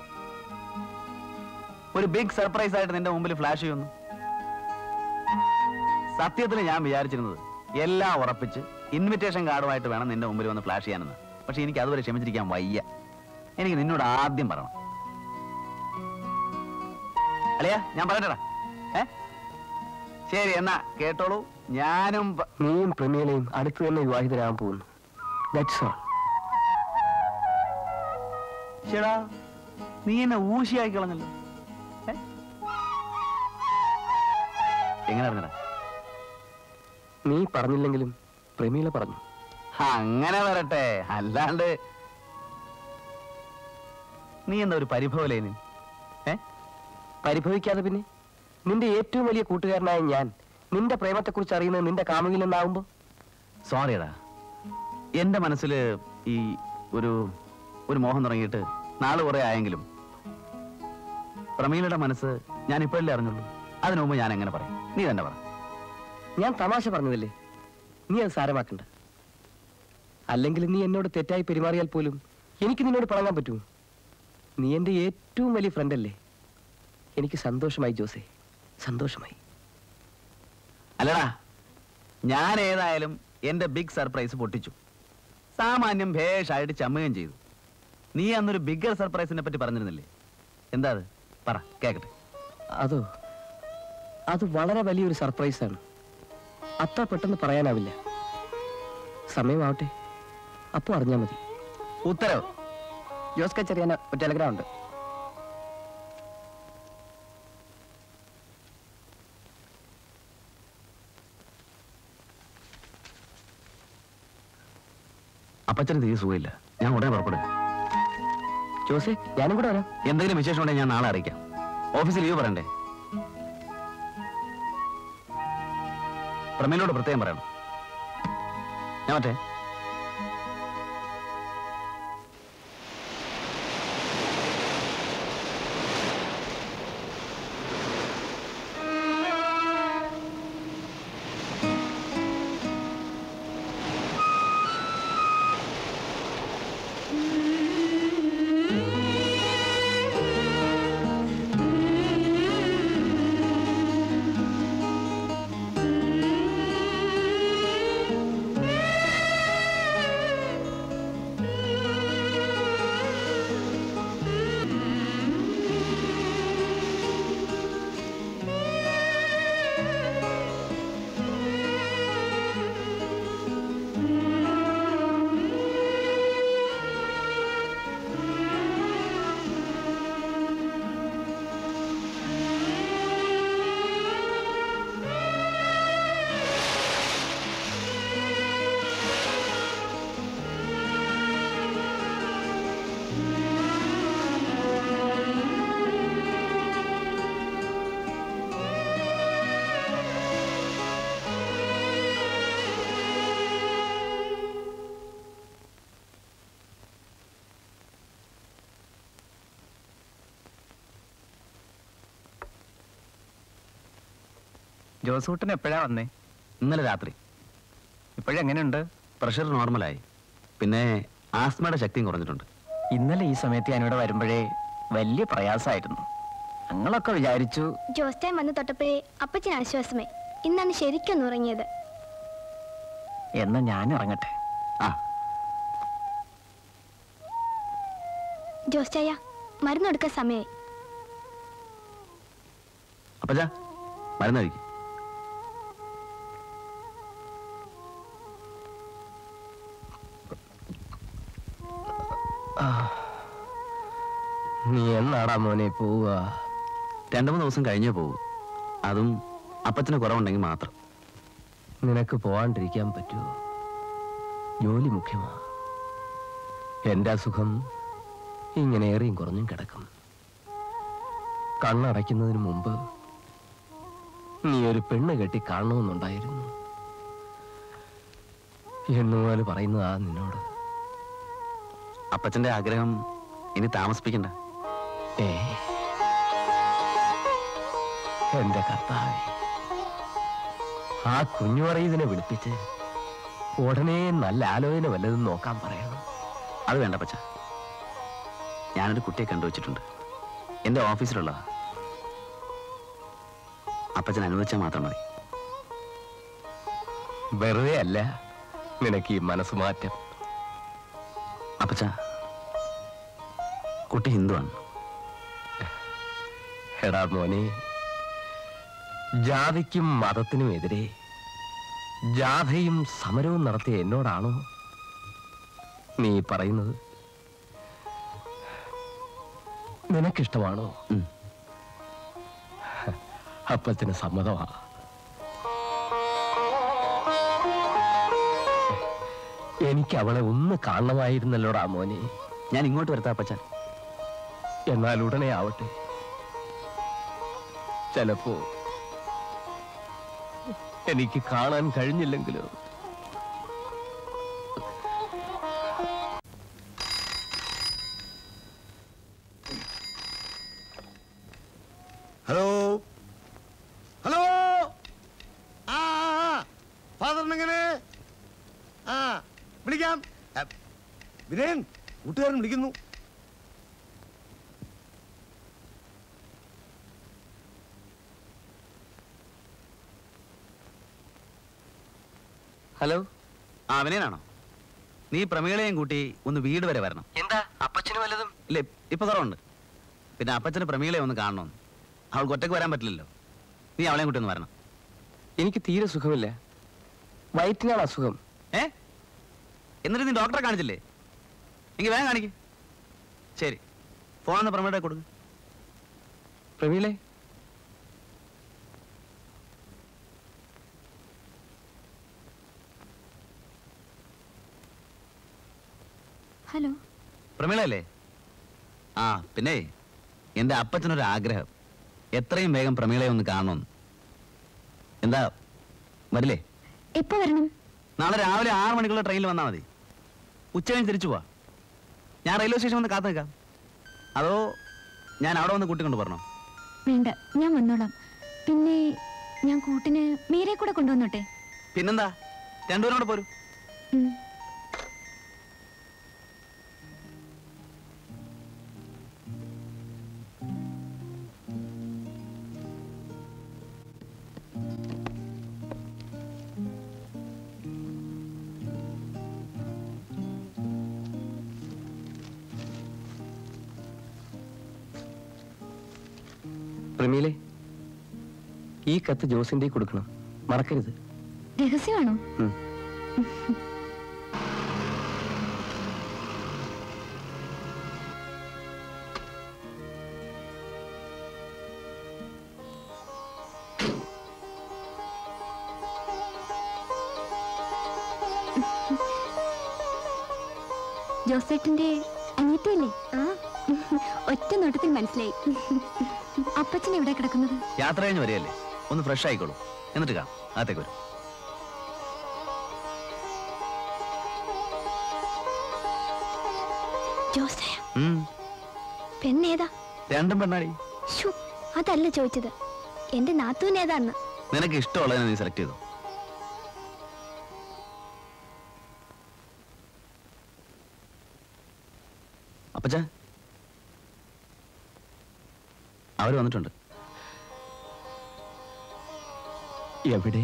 ഒരു ബിഗ് സർപ്രൈസ് ആയിട്ട് നിന്റെ മുമ്പിൽ ഫ്ലാഷ് ചെയ്യുന്നു. സത്യത്തിൽ ഞാൻ വിചാരിച്ചിരുന്നത് എല്ലാം ഉറപ്പിച്ച് ഇൻവിറ്റേഷൻ കാർഡുമായിട്ട് വേണം നിന്റെ മുമ്പിൽ വന്ന് ഫ്ലാഷ് ചെയ്യാനെന്ന്. പക്ഷെ എനിക്ക് അതുവരെ ക്ഷമിച്ചിരിക്കാൻ വയ്യ. എനിക്ക് നിന്നോട് ആദ്യം പറയണം. അല്ലയാ, ഞാൻ പറയട്ടടാ. ഏ ശരി, എന്നാ കേട്ടോളൂ. ഞാനും നീയും പ്രമീളയും അടുത്ത് തന്നെ വിവാഹിതരാകാൻ പോകുന്നു. That's all. ചേടാ, നീ എന്നെ ഊശിയാക്കി കളഞ്ഞല്ലോ. എങ്ങനെ അറിഞ്ഞടാ? നീ പറഞ്ഞില്ലെങ്കിലും പ്രമീള പറഞ്ഞു. അങ്ങനെ വരട്ടെ, അല്ലാണ്ട് നീ എന്താ ഒരു പരിഭവലേ? നീ ഏ പരിഭവിക്കാതെ പിന്നെ? നിന്റെ ഏറ്റവും വലിയ കൂട്ടുകാരനായ ഞാൻ നിന്റെ പ്രേമത്തെക്കുറിച്ച് അറിയുന്നത് നിന്റെ കാമുകിൽ നിന്നാവുമ്പോ? സോറിയടാ, എന്റെ മനസ്സിൽ ഈ ഒരു ഒരു മോഹം തുടങ്ങിയിട്ട് നാള് കുറെ ആയെങ്കിലും പ്രമീലയുടെ മനസ്സ് ഞാൻ ഇപ്പോഴല്ലേ അറിഞ്ഞുള്ളൂ. അതിനു മുമ്പ് ഞാൻ എങ്ങനെ പറയും? നീ തന്നെ പറ. ഞാൻ തമാശ പറഞ്ഞതല്ലേ, നീ അത് സാരമാക്കണ്ട. അല്ലെങ്കിൽ നീ എന്നോട് തെറ്റായി പെരുമാറിയാൽ പോലും എനിക്ക് നിന്നോട് പഴങ്ങാൻ പറ്റൂ. നീ എൻ്റെ ഏറ്റവും വലിയ ഫ്രണ്ട് അല്ലേ. എനിക്ക് സന്തോഷമായി ജോസേ, സന്തോഷമായി. അല്ലടാ, ഞാൻ ഏതായാലും എന്റെ ബിഗ് സർപ്രൈസ് പൊട്ടിച്ചു. സാമാന്യം ഭേഷായിട്ട് ചമ്മുകയും ചെയ്തു. നീ അന്നൊരു ബിഗർ സർപ്രൈസിനെ പറ്റി പറഞ്ഞിരുന്നില്ലേ? എന്താ അത്? പറ, കേക്കട്ടെ. അതോ, അത് വളരെ വലിയൊരു സർപ്രൈസാണ്. അത്ര പെട്ടെന്ന് പറയാനാവില്ല. സമയമാവട്ടെ, അപ്പോൾ അറിഞ്ഞാൽ മതി. ഉത്തരവ്. ജോസ് കച്ചറിയാൻ ഒരു ടെലഗ്രാം ഉണ്ട്. അപ്പച്ചന് തീരെ സുഖമില്ല. ഞാൻ ഉടനെ പുറപ്പെടും. ജോസേ, ഞാനും കൂടെ വരാം. എന്തെങ്കിലും വിശേഷം ഉണ്ടെങ്കിൽ ഞാൻ നാളെ അറിയിക്കാം. ഓഫീസിൽ ലീവ് പറയണ്ടേ? പ്രമേലോട് പ്രത്യേകം പറയണം. ഞാൻ മറ്റേ ജോസൂട്ടൻ എപ്പോഴാ വന്നേ? ഇന്നലെ രാത്രി. ഇപ്പോഴെങ്ങനെയുണ്ട്? പ്രഷർ നോർമലായി. പിന്നെ ആസ്മയുടെ ശക്തിയും കുറഞ്ഞിട്ടുണ്ട്. ഇന്നലെ ഈ സമയത്ത് ഞാനിവിടെ വരുമ്പോഴേ വലിയ പ്രയാസമായിരുന്നു. ഞങ്ങളൊക്കെ വിചാരിച്ചു. ജോസ് ടൈം വന്ന് തൊട്ടപ്പോഴേ അപ്പച്ചന് ആശ്വാസമേ. ഇന്നാണ് ശരിക്കൊന്ന് ഉറങ്ങിയത്. എന്നാ ഞാൻ ഇറങ്ങട്ടെ. ആ ജോസ് ചായ, മരുന്ന് കൊടുക്കാൻ സമയമായി. അപ്പച്ചാ, മരുന്ന് കഴിക്കും. നീ എന്നാടാ മോനെ പോവുക? രണ്ടു മൂന്ന് ദിവസം കഴിഞ്ഞേ പോകൂ. അതും അപ്പച്ചന് കുറവുണ്ടെങ്കിൽ മാത്രം. നിനക്ക് പോവാണ്ടിരിക്കാൻ പറ്റുമോ? ജോലി മുഖ്യമാ. എന്റെ അസുഖം ഇങ്ങനെ ഏറിയും കുറഞ്ഞും കിടക്കും. കണ്ണടയ്ക്കുന്നതിന് മുമ്പ് നീ ഒരു പെണ്ണ് കെട്ടി കാണണമെന്നുണ്ടായിരുന്നു എന്നുപോലെ പറയുന്നതാ നിന്നോട്. അപ്പച്ചന്റെ ആഗ്രഹം ഇനി താമസിപ്പിക്കണ്ട. ഏ എന്റെ കർത്താവേ, ആ കുഞ്ഞു പറയുന്നതിനെ വിളിപ്പിച്ച് ഉടനെ നല്ല ആലോചന വല്ലതും നോക്കാൻ പറയണം. അത് വേണ്ട അപ്പച്ച. ഞാനൊരു കുട്ടിയെ കണ്ടുവച്ചിട്ടുണ്ട്. എന്റെ ഓഫീസിലുള്ളതാ. അപ്പച്ചൻ അനുവദിച്ചാൽ മാത്രം മതി. വെറുതെ അല്ല നിനക്ക് ഈ മനസ്സ് മാറ്റം. അപ്പച്ച, കുട്ടി ഹിന്ദുവാണ്. എടാ മോനെ, ജാതിക്കും മതത്തിനും എതിരെ ജാഥയും സമരവും നടത്തിയ എന്നോടാണോ നീ പറയുന്നത്? നിനക്കിഷ്ടമാണോ? അപ്പത്തിന് സമ്മതമാ. എനിക്ക് അവളെ ഒന്ന് കാണണമായിരുന്നല്ലോടാ മോനെ. ഞാൻ ഇങ്ങോട്ട് വരത്താ അപ്പച്ച. എന്നാൽ ഉടനെ ആവട്ടെ. ചിലപ്പോ എനിക്ക് കാണാൻ കഴിഞ്ഞില്ലെങ്കിലോ? വിളിക്കാം. വിനയൻ, കൂട്ടുകാരൻ വിളിക്കുന്നു. ഹലോ, ആ വിനയനാണോ? നീ പ്രമീളയും കൂട്ടി ഒന്ന് വീട് വരെ വരണം. എന്താ അപ്പച്ചന് വല്ലതും? ഇല്ലേ, ഇപ്പൊ കുറവുണ്ട്. പിന്നെ അപ്പച്ചന് പ്രമീളയെ ഒന്ന് കാണണമെന്ന്. അവൾക്ക് ഒറ്റയ്ക്ക് വരാൻ പറ്റില്ലല്ലോ. നീ അവളെയും കൂട്ടി ഒന്ന് വരണം. എനിക്ക് തീരെ സുഖമില്ല. വയറ്റിനാണ് അസുഖം. ഏ എന്നിട്ട് നീ ഡോക്ടറെ കാണിച്ചില്ലേ? എങ്കിൽ വേഗം കാണിക്ക്. ശരി, ഫോണെന്ന് പ്രമീളയെ കൊടുക്ക്. പ്രമീളെ, ഹലോ. പ്രമീളയല്ലേ? ആ പിന്നെ എന്റെ അപ്പച്ചനൊരു ആഗ്രഹം, എത്രയും വേഗം പ്രമീളയെ ഒന്ന് കാണണമെന്ന്. എന്താ വരില്ലേ? എപ്പോ വരണം? നാളെ രാവിലെ ആറ് മണിക്കുള്ള ട്രെയിനിൽ വന്നാൽ മതി. ഉച്ച കഴിഞ്ഞ് തിരിച്ചു പോവാ. ഞാൻ റെയിൽവേ സ്റ്റേഷൻ വന്ന് കാത്തു നിൽക്കാം. അതോ ഞാൻ അവിടെ വന്ന് കൂട്ടിക്കൊണ്ട് പറഞ്ഞോ? വേണ്ട, ഞാൻ വന്നോളാം. പിന്നെ ഞാൻ കൂട്ടിന് മീരെ കൂടെ കൊണ്ടുവന്നോട്ടെ? പിന്നെന്താ, രണ്ടുപേരോട് പോരും. പ്രമീളെ, ഈ കത്ത് ജോസിന്റെ കൊടുക്കണം, മറക്കരുത്. രഹസ്യമാണോ? ജോസേട്ടന്റെ അനിയത്തിയല്ലേ? ആ, ഒറ്റ നോട്ടത്തിൽ മനസ്സിലായി. അപ്പച്ചൻ എവിടെ കിടക്കുന്നത്? യാത്ര കഴിഞ്ഞ് വരികയല്ലേ, ഒന്ന് ഫ്രഷ് ആയിക്കോളൂ, എന്നിട്ട് കാണാം. അകത്തേക്ക് വരും. ജോസേ, പെണ്ണേതാ? രണ്ടും പെണ്ണാടി. അതല്ല ചോദിച്ചത്, എന്റെ നാത്തൂനേതാന്ന്. നിനക്ക് ഇഷ്ടമുള്ളതിനെ നീ സെലക്ട് ചെയ്തു. അപ്പച്ച, അവര് വന്നിട്ടുണ്ട്. എവിടെ?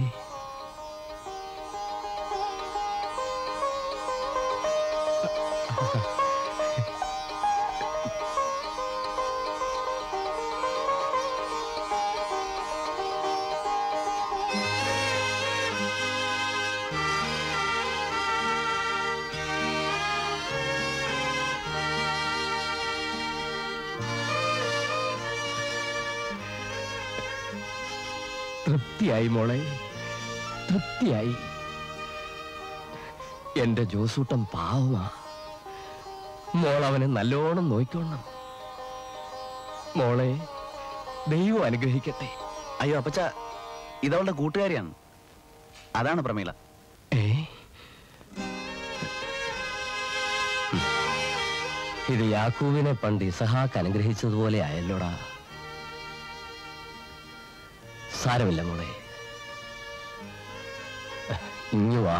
തൃപ്തിയായി മോളെ, തൃപ്തിയായി. എന്റെ ജോസൂട്ടൻ പാവമാ. മോളവനെ നല്ലോണം നോക്കിക്കൊള്ളണം. മോളെ, ദൈവം അനുഗ്രഹിക്കട്ടെ. അയ്യോ അപ്പച്ച, ഇതവളുടെ കൂട്ടുകാരിയാണ്. അതാണ് പ്രമീള. ഏ ഇത് യാക്കൂബിനെ പണ്ട് ഇസഹാക്ക് അനുഗ്രഹിച്ചതുപോലെ ആയല്ലോടാ. സാരമില്ല മോളെ, ഇങ്ങു വാ.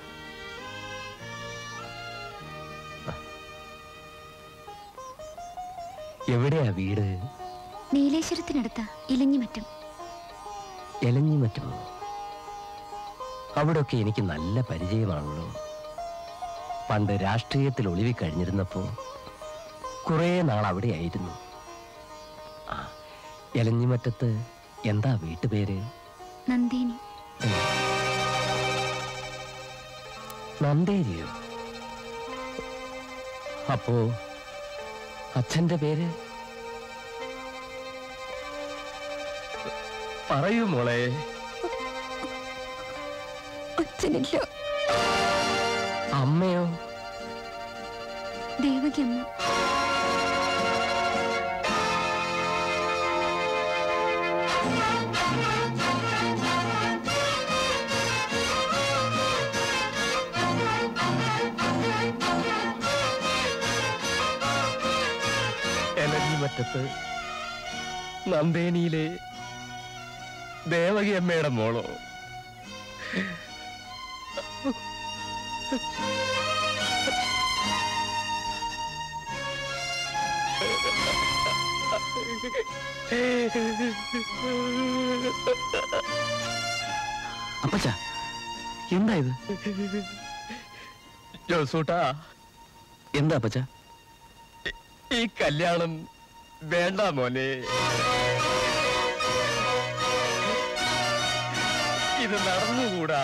എവിടെയാ വീട്? നീലേശ്വരത്തിനടുത്ത ഇലഞ്ഞിമറ്റം. എലഞ്ഞിമറ്റമോ? അവിടൊക്കെ എനിക്ക് നല്ല പരിചയമാണല്ലോ. പണ്ട് രാഷ്ട്രീയത്തിൽ ഒളിവി കഴിഞ്ഞിരുന്നപ്പോ കുറേ നാൾ അവിടെയായിരുന്നു. എലഞ്ഞിമറ്റത്ത് എന്താ വീട്ടുപേര്? നന്ദേനി. നന്ദേരിയോ? അപ്പോ അച്ഛന്റെ പേര് പറയൂ മോളെ. അച്ഛനില്ല. അമ്മയോ? ദേവകിയമ്മ. എലഞ്ഞിമറ്റത്ത് നന്ദേനിയിലെ ദേവകി അമ്മയുടെ മോളോ? അപ്പച്ച എന്താ ഇത്? ജോസൂട്ടാ, എന്താ അപ്പച്ച? ഈ കല്യാണം വേണ്ട മോനെ. ഇത് നടന്നുകൂടാ.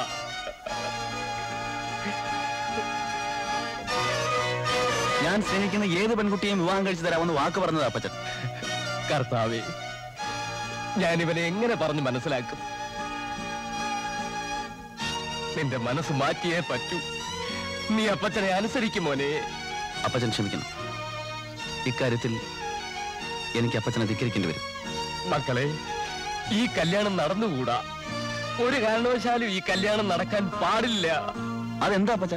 ഞാൻ സ്നേഹിക്കുന്ന ഏത് പെൺകുട്ടിയും വിവാഹം കഴിച്ചു തരാമെന്ന് വാക്ക് പറഞ്ഞത് അപ്പച്ചൻ. കർത്താവേ, ഞാനിവനെ എങ്ങനെ പറഞ്ഞു മനസ്സിലാക്കും? നിന്റെ മനസ്സ് മാറ്റിയേ പറ്റൂ. നീ അപ്പച്ചനെ അനുസരിക്കും മോനെ. അപ്പച്ചൻ ക്ഷമിക്കണം. ഇക്കാര്യത്തിൽ എനിക്ക് അപ്പച്ചനെ ധിക്കരിക്കേണ്ടി വരും. മക്കളെ, ഈ കല്യാണം നടന്നുകൂടാ. ഒരു കാരണവശാലും ഈ കല്യാണം നടക്കാൻ പാടില്ല. അതെന്താ അപ്പച്ച?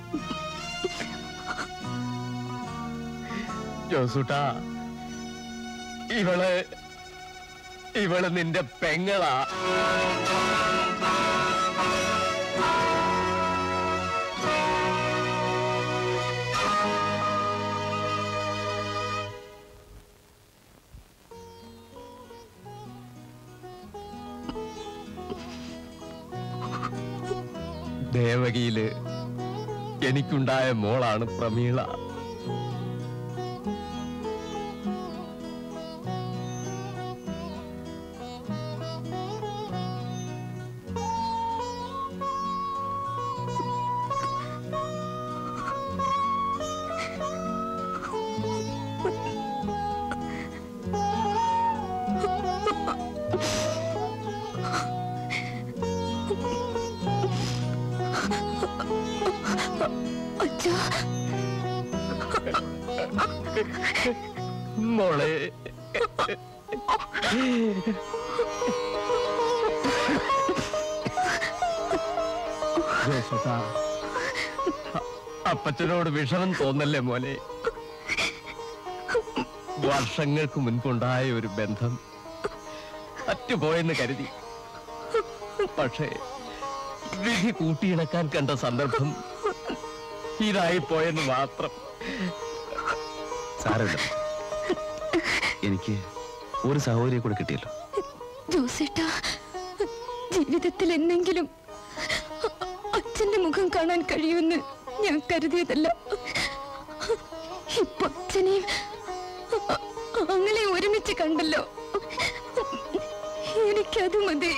ജോസൂട്ടാ, ഇവള് ഇവള് നിന്റെ പെങ്ങളാ. ദേവകിയില് എനിക്കുണ്ടായ മോളാണ് പ്രമീള. മോളെ, അപ്പച്ചനോട് വിഷമം തോന്നല്ലേ മോനെ? വർഷങ്ങൾക്ക് മുൻപുണ്ടായ ഒരു ബന്ധം അറ്റുപോയെന്ന് കരുതി. പക്ഷേ വിധി കൂട്ടിയിണക്കാൻ കണ്ട സന്ദർഭം ഇതായിപ്പോയെന്ന് മാത്രം. സാരമില്ല, എനിക്ക് ഒരു സഹോദരിയെ കൂടെ കിട്ടിയല്ലോ. ജോസേട്ടാ, ജീവിതത്തിൽ എന്നെങ്കിലും അച്ഛന്റെ മുഖം കാണാൻ കഴിയുമെന്ന് ഞാൻ കരുതിയതല്ല. ഇപ്പൊ അച്ഛനെയും അങ്ങനെ ഒരുമിച്ച് കണ്ടല്ലോ, എനിക്കത് മതി.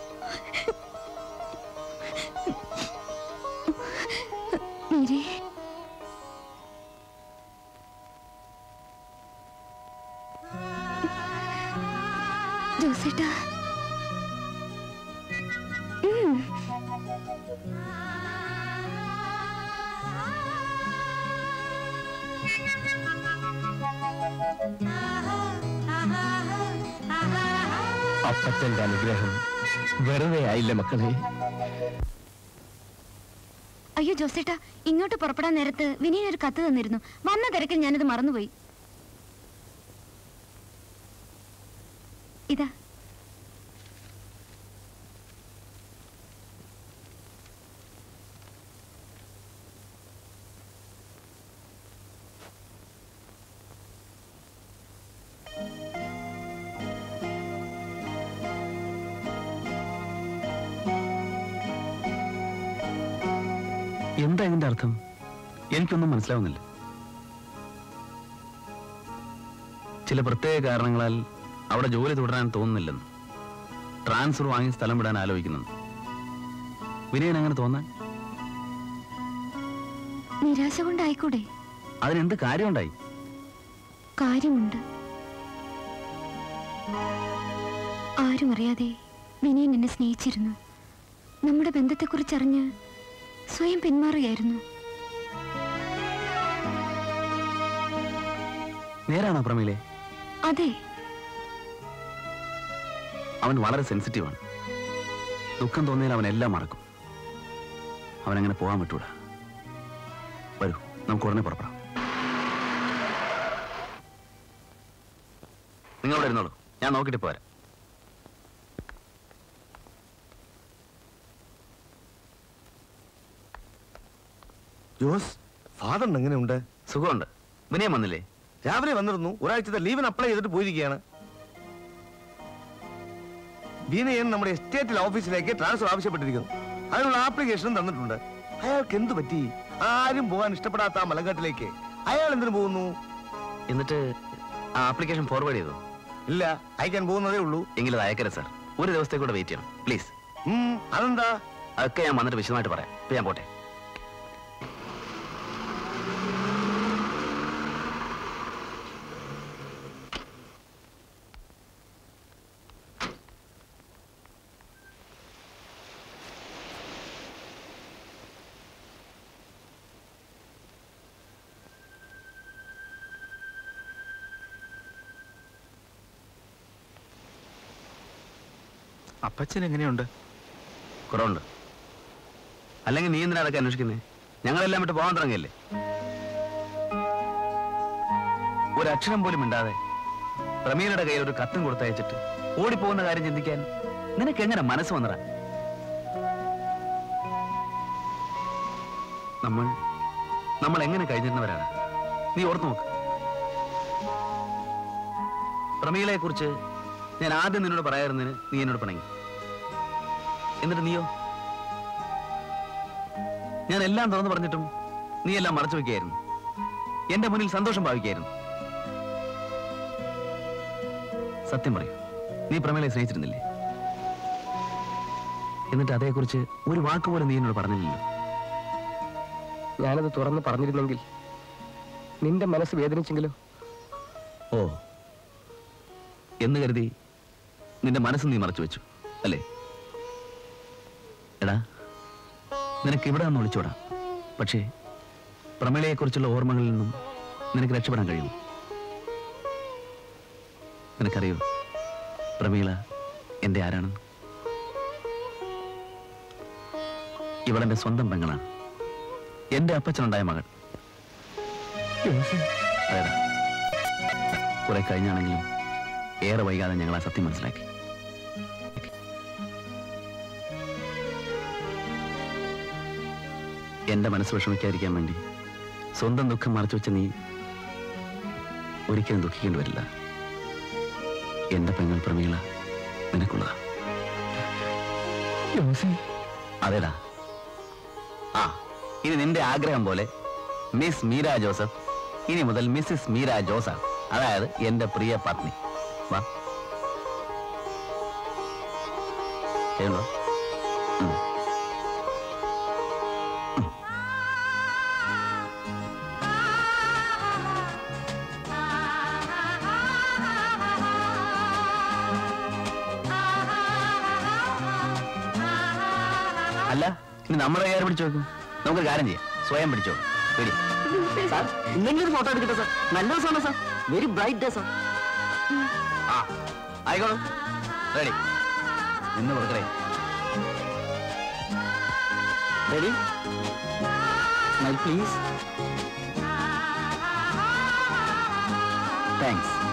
മീരേ, ജോസേട്ടാ, അപ്പച്ചന്റെ അനുഗ്രഹം വെറുതെ ആയില്ല മക്കളെ. അയ്യോ ജോസേട്ടാ, ഇങ്ങോട്ട് പുറപ്പെടാൻ നേരത്ത് വിനയൻ ഒരു കത്ത് തന്നിരുന്നു. വന്ന തിരക്കിൽ ഞാനത് മറന്നുപോയി. ഇതാ. എന്താ ഇതിന്റെ അർത്ഥം? എനിക്കൊന്നും മനസ്സിലാവുന്നില്ല. ചില പ്രത്യേക കാരണങ്ങളാൽ അവിടെ ജോലി തുടരാൻ തോന്നുന്നില്ലെന്ന്, ട്രാൻസ്ഫർ വാങ്ങി സ്ഥലം വിടാൻ ആലോചിക്കുന്നെന്ന്. വിനയൻ അങ്ങനെ തോന്നാൻ നിരാശ കൊണ്ടായിക്കൂടെ? അതിനെന്ത് കാര്യമുണ്ടായി? കാര്യമുണ്ട്. ആരും അറിയാതെ വിനയൻ എന്നെ സ്നേഹിച്ചിരുന്നു. നമ്മുടെ ബന്ധത്തെക്കുറിച്ചറിഞ്ഞ് സ്വയം പിന്മാറുകയായിരുന്നു. നേരാണോ പ്രമീളെ? അതെ. അവൻ വളരെ സെൻസിറ്റീവാണ്. ദുഃഖം തോന്നിയാൽ അവൻ എല്ലാം മറക്കും. അവനങ്ങനെ പോകാൻ പറ്റൂടാ. വരൂ, നമുക്ക് ഉടനെ പുറപ്പെടാം. നിങ്ങളിവിടെ ഇരുന്നോളൂ, ഞാൻ നോക്കിയിട്ട് പോരാ. ജോസ് ഫാദറിന് എങ്ങനെയുണ്ട്? സുഖമുണ്ട്. വിനയം വന്നില്ലേ? രാവിലെ വന്നിരുന്നു. ഒരാഴ്ചത്തെ ലീവിന് അപ്ലൈ ചെയ്തിട്ട് പോയിരിക്കുകയാണ്. വിനയൻ നമ്മുടെ എസ്റ്റേറ്റിൽ ഓഫീസിലേക്ക് ട്രാൻസ്ഫർ ആവശ്യപ്പെട്ടിരിക്കുന്നു. അതിനുള്ള ആപ്ലിക്കേഷനും തന്നിട്ടുണ്ട്. അയാൾക്ക് എന്തു പറ്റി? ആരും പോകാൻ ഇഷ്ടപ്പെടാത്ത ആ മലങ്കാട്ടിലേക്ക് അയാൾ എന്തിനു പോകുന്നു? എന്നിട്ട് ആ ആപ്ലിക്കേഷൻ ഫോർവേഡ് ചെയ്തോ? ഇല്ല, അയക്കാൻ പോകുന്നതേ ഉള്ളൂ. എങ്കിലും അത് അയക്കരുത് സാർ. ഒരു ദിവസത്തേക്ക് കൂടെ വെയിറ്റ് ചെയ്യണം പ്ലീസ്. അതെന്താ? അതൊക്കെ ഞാൻ വന്നിട്ട് വിശദമായിട്ട് പറയാം. ഇപ്പൊ ഞാൻ പോട്ടെ. അപ്പച്ചൻ എങ്ങനെയുണ്ട്? കുറവുണ്ട്. അല്ലെങ്കിൽ നീ എന്തിനാ അതൊക്കെ അന്വേഷിക്കുന്നേ? ഞങ്ങളെല്ലാം വിട്ട് പോകാൻ തുടങ്ങിയല്ലേ? ഒരക്ഷരം പോലും മിണ്ടാതെ പ്രമീലയുടെ കയ്യിൽ ഒരു കത്തും കൊടുത്തയച്ചിട്ട് ഓടിപ്പോകുന്ന കാര്യം ചിന്തിക്കാൻ നിനക്ക് എങ്ങനെ മനസ്സ് വന്നടാ? നമ്മൾ നമ്മൾ എങ്ങനെ കഴിഞ്ഞിരുന്നവരാണ്? നീ ഓർത്തു നോക്ക്. പ്രമീലയെ കുറിച്ച് ഞാൻ ആദ്യം നിന്നോട് പറയാറുന്നതിന് നീ എന്നോട് പിണങ്ങി. എന്നിട്ട് നീയോ? ഞാൻ എല്ലാം തുറന്നു പറഞ്ഞിട്ടും നീ എല്ലാം മറച്ചു വെക്കുകയായിരുന്നു. എന്റെ മുന്നിൽ സന്തോഷം ഭാവിക്കായിരുന്നു. സത്യം പറയൂ, നീ പ്രമേളയെ സ്നേഹിച്ചിരുന്നില്ലേ? എന്നിട്ട് അതേക്കുറിച്ച് ഒരു വാക്കുപോലും നീ എന്നോട് പറഞ്ഞില്ലല്ലോ. ഞാനത് തുറന്ന് പറഞ്ഞിരുന്നെങ്കിൽ നിന്റെ മനസ്സ് വേദനിച്ചെങ്കിലോ? ഓ, എന്ന് കരുതി നിന്റെ മനസ്സ് നീ മറച്ചു വെച്ചു അല്ലേ? എടാ, നിനക്ക് ഇവിടെ നിന്ന് ഒളിച്ചോടാ. പക്ഷേ പ്രമേളയെക്കുറിച്ചുള്ള ഓർമ്മകളിൽ നിന്നും നിനക്ക് രക്ഷപ്പെടാൻ കഴിയും. നിനക്കറിയോ പ്രമീള എന്റെ ആരാണെന്ന്? ഇവളെന്റെ സ്വന്തം പെങ്ങളാണ്. എന്റെ അപ്പച്ചനുണ്ടായ മകൾ. അതേടാ, കുറെ കഴിഞ്ഞാണെങ്കിലും ഏറെ വൈകാതെ ഞങ്ങൾ ആ സത്യം മനസ്സിലാക്കി. എന്റെ മനസ്സ് വിഷമിക്കാതിരിക്കാൻ വേണ്ടി സ്വന്തം ദുഃഖം മറച്ചു വെച്ച നീ ഒരിക്കലും ദുഃഖിക്കേണ്ടി വരില്ല. എന്റെ പെങ്ങൾ പ്രമീള നിനക്കുള്ളതാ. അതേടാ. ആ, ഇനി നിന്റെ ആഗ്രഹം പോലെ മിസ് മീര ജോസഫ് ഇനി മുതൽ മിസ്സിസ് മീര ജോസഫ്, അതായത് എന്റെ പ്രിയ പത്നി. വാ, ചെയ്യുന്നോ? അല്ല, ഇനി നമ്മുടെ കയറി പിടിച്ചു നോക്കും. നമുക്കൊരു കാര്യം ചെയ്യാം, സ്വയം പിടിച്ചോ. പേടി സാർ, എന്തെങ്കിലും ഫോട്ടോ എടുക്കട്ടെ സാർ? നല്ല ദിവസമാണ് sir. Very bright day sir. ആ, ആയിക്കോളും. റെഡി, നിന്ന് കൊടുക്കണേ. റെഡി? Smile please. താങ്ക്സ്.